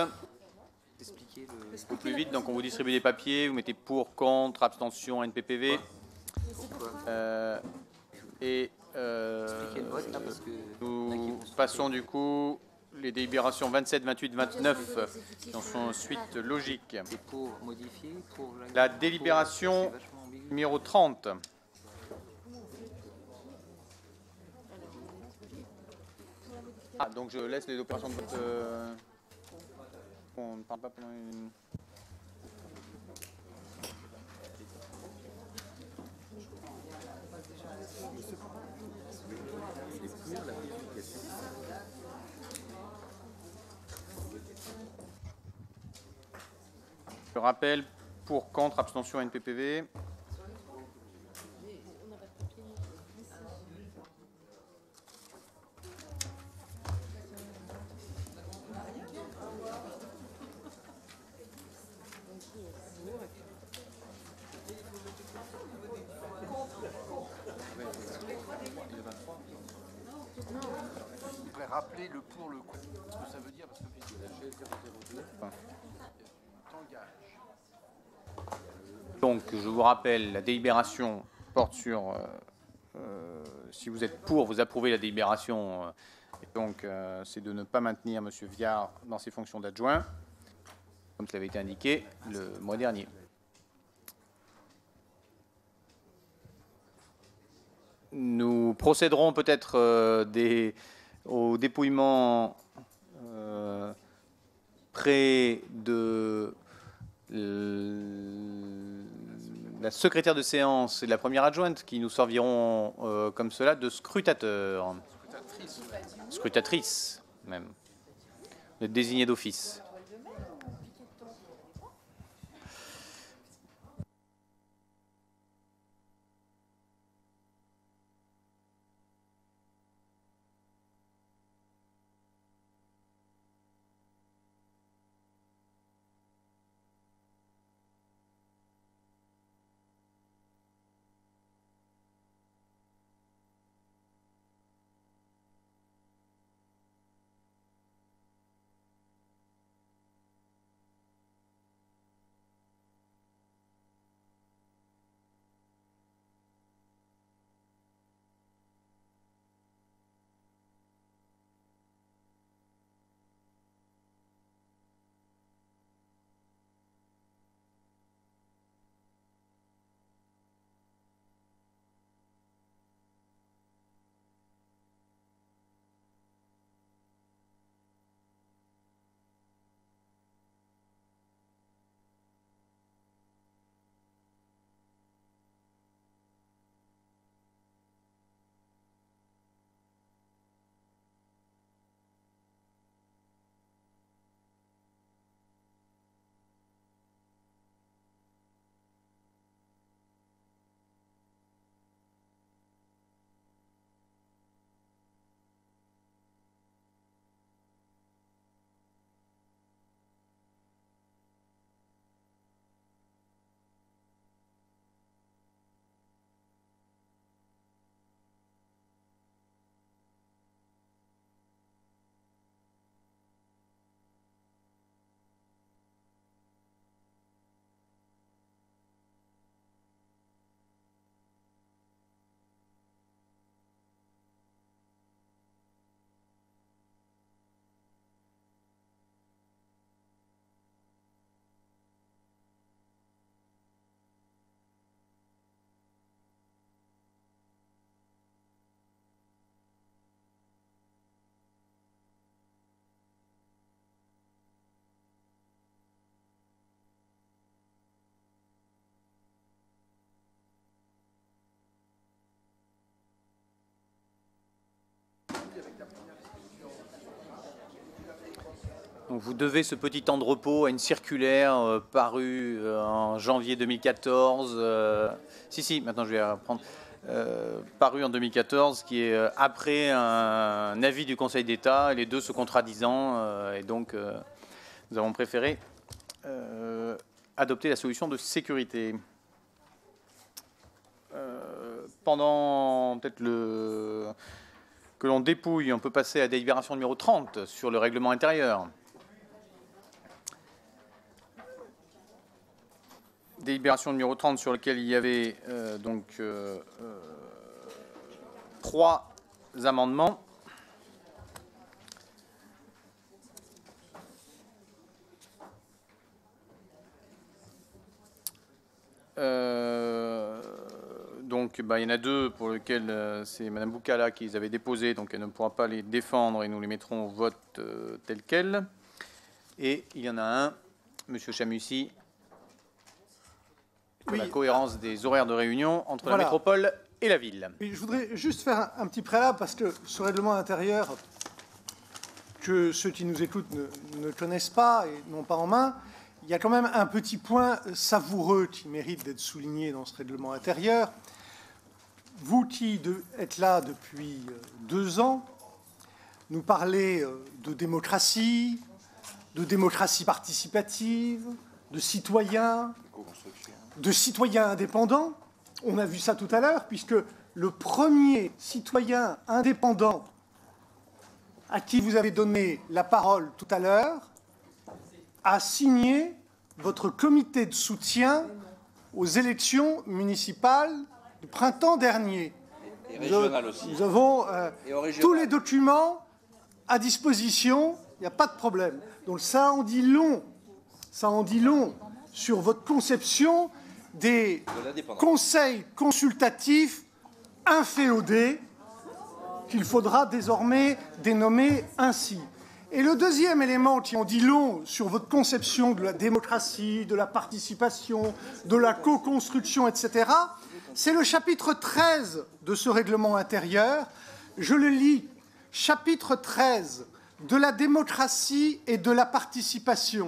au plus vite, donc on vous distribue les papiers, vous mettez pour, contre, abstention, N P P V. Euh, et euh, nous passons du coup les délibérations vingt-sept, vingt-huit, vingt-neuf qui en sont suite logique. La délibération numéro trente. Ah, donc je laisse les opérations de vote. Euh, on ne parle pas pendant une. Je rappelle, pour, contre, abstention, N P P V. Il faudrait rappeler le pour, le contre, ce que ça veut dire, parce que Donc, je vous rappelle, la délibération porte sur, euh, euh, si vous êtes pour, vous approuvez la délibération, euh, et donc euh, c'est de ne pas maintenir M. Viard dans ses fonctions d'adjoint, comme cela avait été indiqué le mois dernier. Nous procéderons peut-être euh, des, au dépouillement euh, près de euh, la secrétaire de séance et de la première adjointe qui nous serviront euh, comme cela de scrutateurs. Scrutatrice. Scrutatrice, même. De désigné d'office. Donc vous devez ce petit temps de repos à une circulaire euh, parue euh, en janvier deux mille quatorze. Euh, si, si, maintenant je vais reprendre. Euh, parue en deux mille quatorze, qui est euh, après un, un avis du Conseil d'État, les deux se contradisant. Euh, et donc, euh, nous avons préféré euh, adopter la solution de sécurité. Euh, pendant peut-être le... que l'on dépouille, on peut passer à la délibération numéro trente sur le règlement intérieur. Délibération numéro trente sur lequel il y avait euh, donc euh, euh, trois amendements. Euh, donc bah, il y en a deux pour lesquels euh, c'est Mme Boukala qui les avait déposés, donc elle ne pourra pas les défendre et nous les mettrons au vote euh, tel quel. Et il y en a un, M. Chamussi, pour oui. la cohérence des horaires de réunion entre Voilà. la métropole et la ville. Oui, je voudrais juste faire un, un petit préalable, parce que ce règlement intérieur, que ceux qui nous écoutent ne, ne connaissent pas et n'ont pas en main, il y a quand même un petit point savoureux qui mérite d'être souligné dans ce règlement intérieur. Vous qui de, êtes là depuis deux ans, nous parlez de démocratie, de démocratie participative, de citoyens, de citoyens indépendants. On a vu ça tout à l'heure, puisque le premier citoyen indépendant à qui vous avez donné la parole tout à l'heure a signé votre comité de soutien aux élections municipales du printemps dernier. Et régional aussi. Nous avons euh, tous les documents à disposition, il n'y a pas de problème. Donc ça en dit long, ça en dit long sur votre conception des conseils consultatifs inféodés qu'il faudra désormais dénommer ainsi. Et le deuxième élément qui en dit long sur votre conception de la démocratie, de la participation, de la co-construction, et cetera, c'est le chapitre treize de ce règlement intérieur. Je le lis. Chapitre treize de la démocratie et de la participation.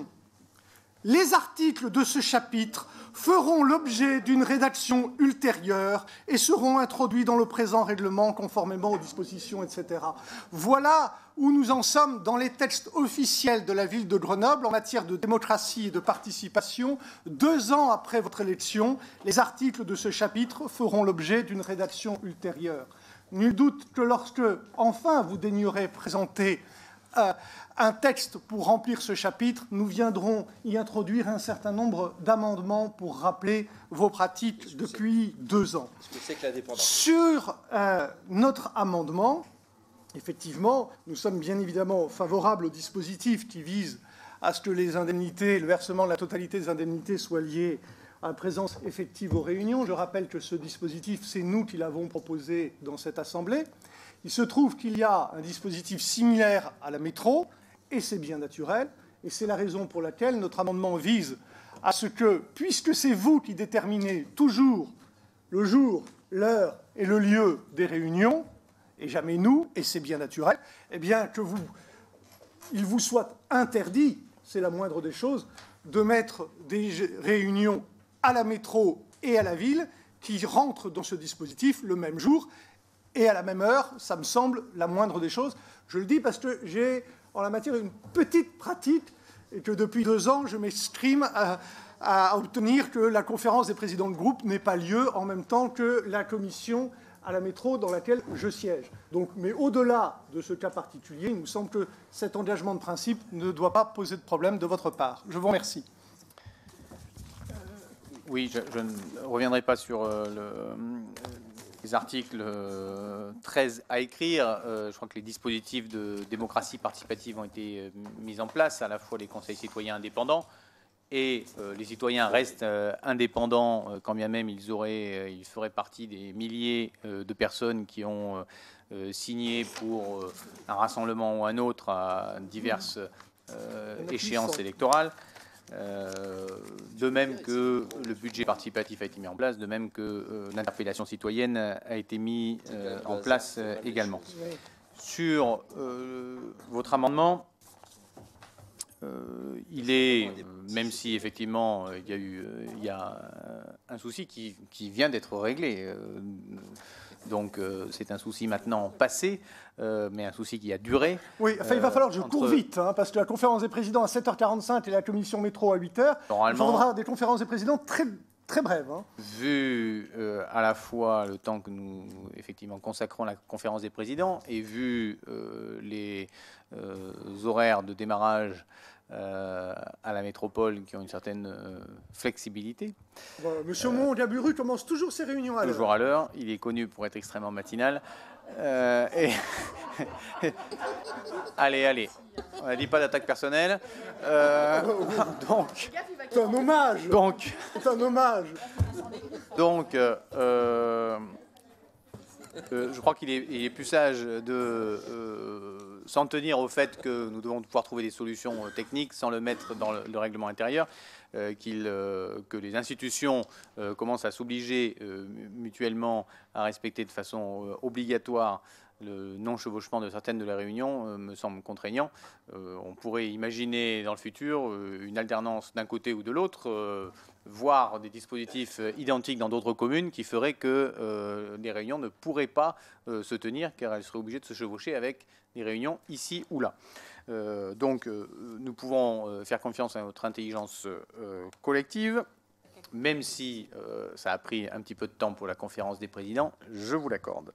Les articles de ce chapitre feront l'objet d'une rédaction ultérieure et seront introduits dans le présent règlement conformément aux dispositions, et cetera. Voilà où nous en sommes dans les textes officiels de la ville de Grenoble en matière de démocratie et de participation. Deux ans après votre élection, les articles de ce chapitre feront l'objet d'une rédaction ultérieure. Nul doute que lorsque, enfin, vous daignerez présenter euh, un texte pour remplir ce chapitre, nous viendrons y introduire un certain nombre d'amendements pour rappeler vos pratiques depuis deux ans. Ce que c'est que l'indépendance. Sur euh, notre amendement, effectivement, nous sommes bien évidemment favorables au dispositif qui vise à ce que les indemnités, le versement de la totalité des indemnités soit lié à la présence effective aux réunions. Je rappelle que ce dispositif, c'est nous qui l'avons proposé dans cette Assemblée. Il se trouve qu'il y a un dispositif similaire à la métro, et c'est bien naturel, et c'est la raison pour laquelle notre amendement vise à ce que, puisque c'est vous qui déterminez toujours le jour, l'heure et le lieu des réunions, et jamais nous, et c'est bien naturel, eh bien que vous, il vous soit interdit, c'est la moindre des choses, de mettre des réunions à la métro et à la ville qui rentrent dans ce dispositif le même jour et à la même heure. Ça me semble la moindre des choses. Je le dis parce que j'ai en la matière une petite pratique et que depuis deux ans, je m'exprime à, à obtenir que la conférence des présidents de groupe n'ait pas lieu en même temps que la commission à la métro dans laquelle je siège. Donc, mais au-delà de ce cas particulier, il nous semble que cet engagement de principe ne doit pas poser de problème de votre part. Je vous remercie. Oui, je, je ne reviendrai pas sur euh, le, les articles euh, treize à écrire. Euh, je crois que les dispositifs de démocratie participative ont été euh, mis en place, à la fois les conseils citoyens indépendants, et euh, les citoyens restent euh, indépendants, euh, quand bien même ils, auraient, euh, ils feraient partie des milliers euh, de personnes qui ont euh, signé pour euh, un rassemblement ou un autre à diverses euh, échéances électorales. Euh, de même que le budget participatif a été mis en place, de même que euh, l'interpellation citoyenne a été mis euh, en place euh, également. Sur euh, votre amendement, euh, il est, même si effectivement il y a eu il y a un souci qui, qui vient d'être réglé, euh, donc euh, c'est un souci maintenant passé, euh, mais un souci qui a duré. Oui, enfin, il va falloir que je entre... cours vite, hein, parce que la conférence des présidents à sept heures quarante-cinq et la commission métro à huit heures, il faudra des conférences des présidents très, très brèves. Hein. Vu euh, à la fois le temps que nous effectivement consacrons à la conférence des présidents et vu euh, les euh, horaires de démarrage Euh, à la métropole qui ont une certaine euh, flexibilité. Bon, Monsieur euh, Mont-Gaburu commence toujours ses réunions à l'heure. Toujours à l'heure. Il est connu pour être extrêmement matinal. Euh, et allez, allez. On n'a dit pas d'attaque personnelle. Euh, donc. C'est un hommage. Donc. C'est un hommage. Donc. Euh, euh, je crois qu'il est, il est plus sage de euh, s'en tenir au fait que nous devons pouvoir trouver des solutions techniques sans le mettre dans le, le règlement intérieur. euh, qu'il, euh, que les institutions euh, commencent à s'obliger euh, mutuellement à respecter de façon euh, obligatoire le non-chevauchement de certaines de la réunion euh, me semble contraignant. Euh, on pourrait imaginer dans le futur euh, une alternance d'un côté ou de l'autre, euh, voire des dispositifs euh, identiques dans d'autres communes qui feraient que euh, les réunions ne pourraient pas euh, se tenir car elles seraient obligées de se chevaucher avec des réunions ici ou là. Euh, donc euh, nous pouvons euh, faire confiance à notre intelligence euh, collective, même si euh, ça a pris un petit peu de temps pour la conférence des présidents, je vous l'accorde.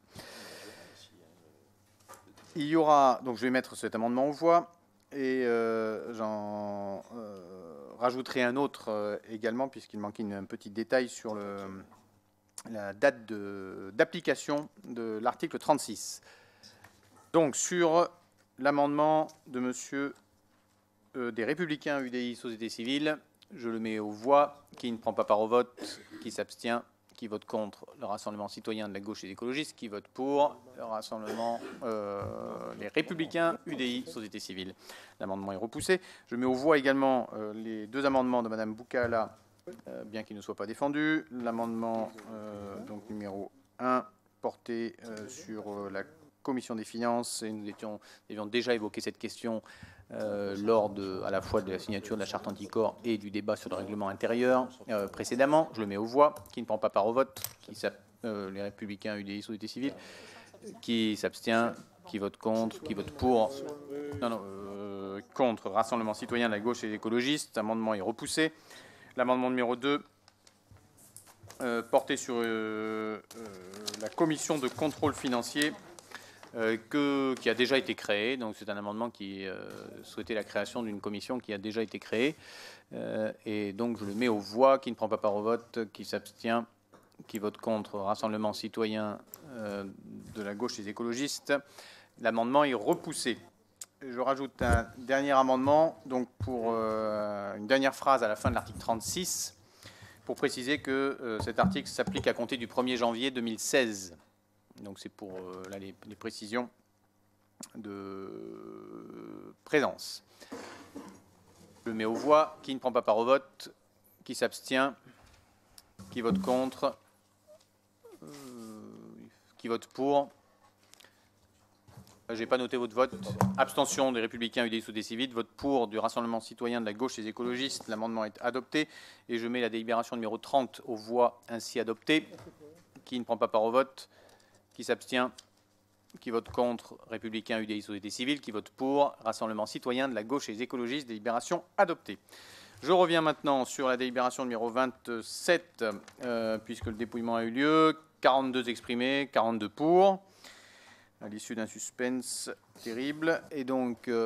Il y aura, donc je vais mettre cet amendement aux voix et euh, j'en euh, rajouterai un autre euh, également puisqu'il manquait une, un petit détail sur le, la date de, d'application de l'article trente-six. Donc sur l'amendement de Monsieur euh, des Républicains U D I Société Civile, je le mets aux voix. Qui ne prend pas part au vote, qui s'abstient, qui vote contre, le Rassemblement citoyen de la gauche et des écologistes, qui vote pour, le Rassemblement, euh, les Républicains, U D I, Société civile. L'amendement est repoussé. Je mets aux voix également euh, les deux amendements de Madame Boucala, euh, bien qu'ils ne soient pas défendus. L'amendement euh, donc numéro un, porté euh, sur euh, la Commission des finances, et nous étions, avions déjà évoqué cette question Euh, lors de, à la fois de la signature de la charte anticorps et du débat sur le règlement intérieur euh, précédemment. Je le mets aux voix. Qui ne prend pas part au vote, qui euh, les Républicains, U D I, Société civile, qui s'abstient, qui vote contre, qui vote pour, non, non, euh, contre, Rassemblement citoyen de la gauche et des écologistes. L'amendement est repoussé. L'amendement numéro deux, euh, porté sur euh, euh, la commission de contrôle financier, Euh, que, qui a déjà été créé. Donc c'est un amendement qui euh, souhaitait la création d'une commission qui a déjà été créée. Euh, et donc je le mets aux voix. Qui ne prend pas part au vote, qui s'abstient, qui vote contre, Rassemblement citoyen euh, de la gauche et des écologistes. L'amendement est repoussé. Je rajoute un dernier amendement, donc pour euh, une dernière phrase à la fin de l'article trente-six, pour préciser que euh, cet article s'applique à compter du premier janvier deux mille seize. Donc c'est pour euh, là, les, les précisions de présence. Je mets aux voix. Qui ne prend pas part au vote, qui s'abstient, qui vote contre, euh, qui vote pour. Je n'ai pas noté votre vote. Abstention des Républicains, U D I, Société civile. Vote pour du Rassemblement citoyen de la gauche et des écologistes. L'amendement est adopté. Et je mets la délibération numéro trente aux voix ainsi adoptée. Qui ne prend pas part au vote, qui s'abstient, qui vote contre, Républicains, U D I, Société civile, qui vote pour, Rassemblement citoyen de la gauche et des écologistes, délibération adoptée. Je reviens maintenant sur la délibération numéro vingt-sept, euh, puisque le dépouillement a eu lieu. quarante-deux exprimés, quarante-deux pour, à l'issue d'un suspense terrible. Et donc, euh,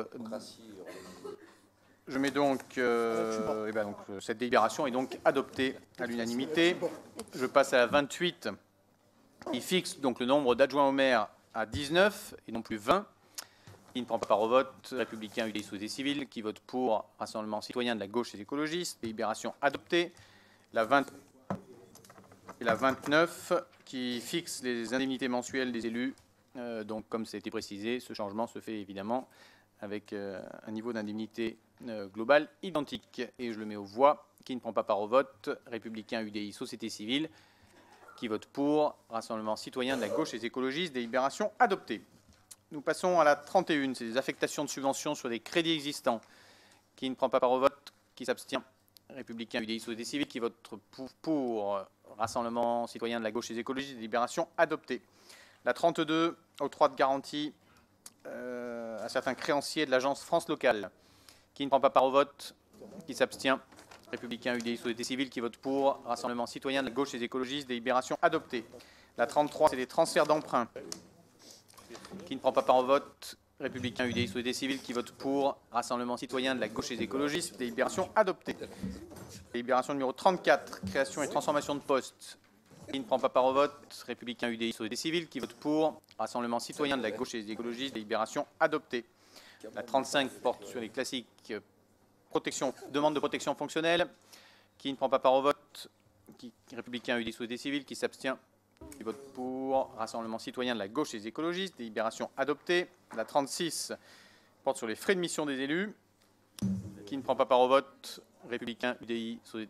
je mets donc, euh, et ben donc, cette délibération est donc adoptée à l'unanimité. Je passe à la vingt-huit. Il fixe donc le nombre d'adjoints au maire à dix-neuf et non plus vingt. Qui ne prend pas part au vote, Républicains, U D I, Société civile, qui vote pour, Rassemblement citoyen de la gauche et des écologistes, délibération adoptée. La, vingt et la vingt-neuf qui fixe les indemnités mensuelles des élus. Euh, donc comme ça a été précisé, ce changement se fait évidemment avec euh, un niveau d'indemnité euh, global identique. Et je le mets aux voix. Qui ne prend pas part au vote, Républicains, U D I, Société civile, qui vote pour, Rassemblement citoyen de la gauche et des écologistes, délibération adoptée. Nous passons à la trente et une, c'est des affectations de subventions sur des crédits existants. Qui ne prend pas part au vote, qui s'abstient, Républicains, U D I, Société civile, qui vote pour, pour, Rassemblement citoyen de la gauche et des écologistes, délibération adoptée. La trente-deux, octroi de garantie euh, à certains créanciers de l'agence France Locale. Qui ne prend pas part au vote, qui s'abstient, Républicains, U D I, Société civile, qui vote pour, Rassemblement citoyen de la gauche et des écologistes, délibération adoptée. La trente-trois, c'est des transferts d'emprunt. Qui ne prend pas part au vote, Républicains, U D I, Société civile, qui vote pour, Rassemblement citoyen de la gauche et des écologistes, délibération adoptée. Délibération numéro trente-quatre, création et transformation de postes. Qui ne prend pas part au vote, Républicains, U D I, Société civile, qui vote pour, Rassemblement citoyen de la gauche et des écologistes, délibération adoptée. La trente-cinq porte sur les classiques protection, demande de protection fonctionnelle. Qui ne prend pas part au vote, qui, Républicains, U D I, Société civile, qui s'abstient, qui vote pour, Rassemblement citoyen de la gauche et des écologistes, délibération adoptée. La trente-six porte sur les frais de mission des élus. Qui ne prend pas part au vote, Républicains, U D I, Société...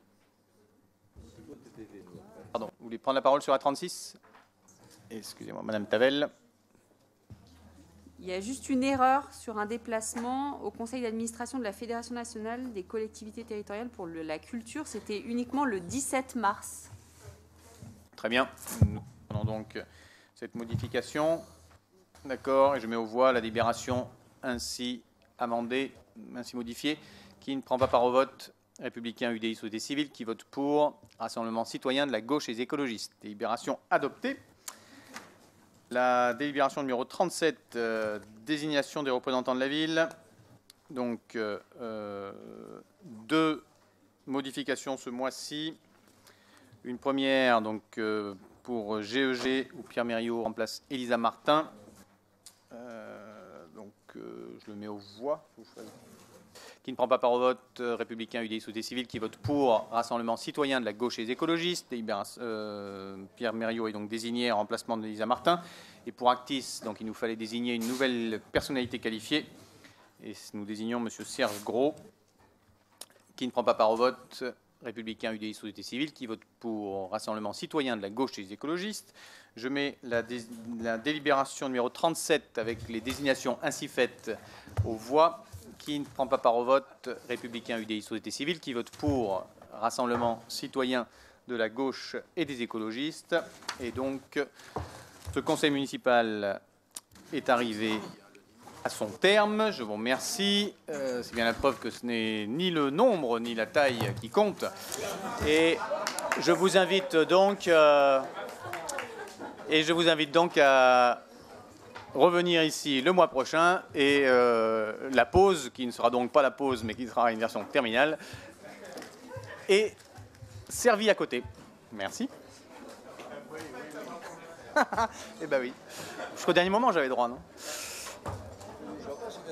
Pardon, vous voulez prendre la parole sur la trente-six? Excusez-moi, Madame Tavel. Il y a juste une erreur sur un déplacement au conseil d'administration de la Fédération nationale des collectivités territoriales pour le, la culture. C'était uniquement le dix-sept mars. Très bien. Nous prenons donc cette modification. D'accord. Et je mets aux voix la délibération ainsi amendée, ainsi modifiée, qui ne prend pas part au vote. Républicains, U D I, Société civile, qui vote pour. Rassemblement citoyen de la gauche et les écologistes. Délibération adoptée. La délibération numéro trente-sept, euh, désignation des représentants de la ville. Donc, euh, euh, deux modifications ce mois-ci. Une première, donc, euh, pour G E G, où Pierre Mériot remplace Elisa Martin. Euh, donc, euh, je le mets aux voix. Qui ne prend pas part au vote. euh, Républicains, U D I, Société civile, qui vote pour. Rassemblement citoyen de la gauche et les écologistes. Euh, Pierre Mériot est donc désigné en remplacement d'Elisa Martin. Et pour Actis, donc, il nous fallait désigner une nouvelle personnalité qualifiée. Et nous désignons M. Serge Gros, qui ne prend pas part au vote. Républicains, U D I, Société civile, qui vote pour. Rassemblement citoyen de la gauche et les écologistes. Je mets la, dé la délibération numéro trente-sept avec les désignations ainsi faites aux voix. Qui ne prend pas part au vote. Républicains, U D I, Société civile, qui vote pour. Rassemblement citoyen de la gauche et des écologistes. Et donc, ce conseil municipal est arrivé à son terme. Je vous remercie. Euh, C'est bien la preuve que ce n'est ni le nombre ni la taille qui compte. Et je vous invite donc, euh, et je vous invite donc à revenir ici le mois prochain et euh, la pause, qui ne sera donc pas la pause, mais qui sera une version terminale, est servie à côté. Merci. Eh ben oui. Jusqu'au dernier moment, j'avais droit, non ?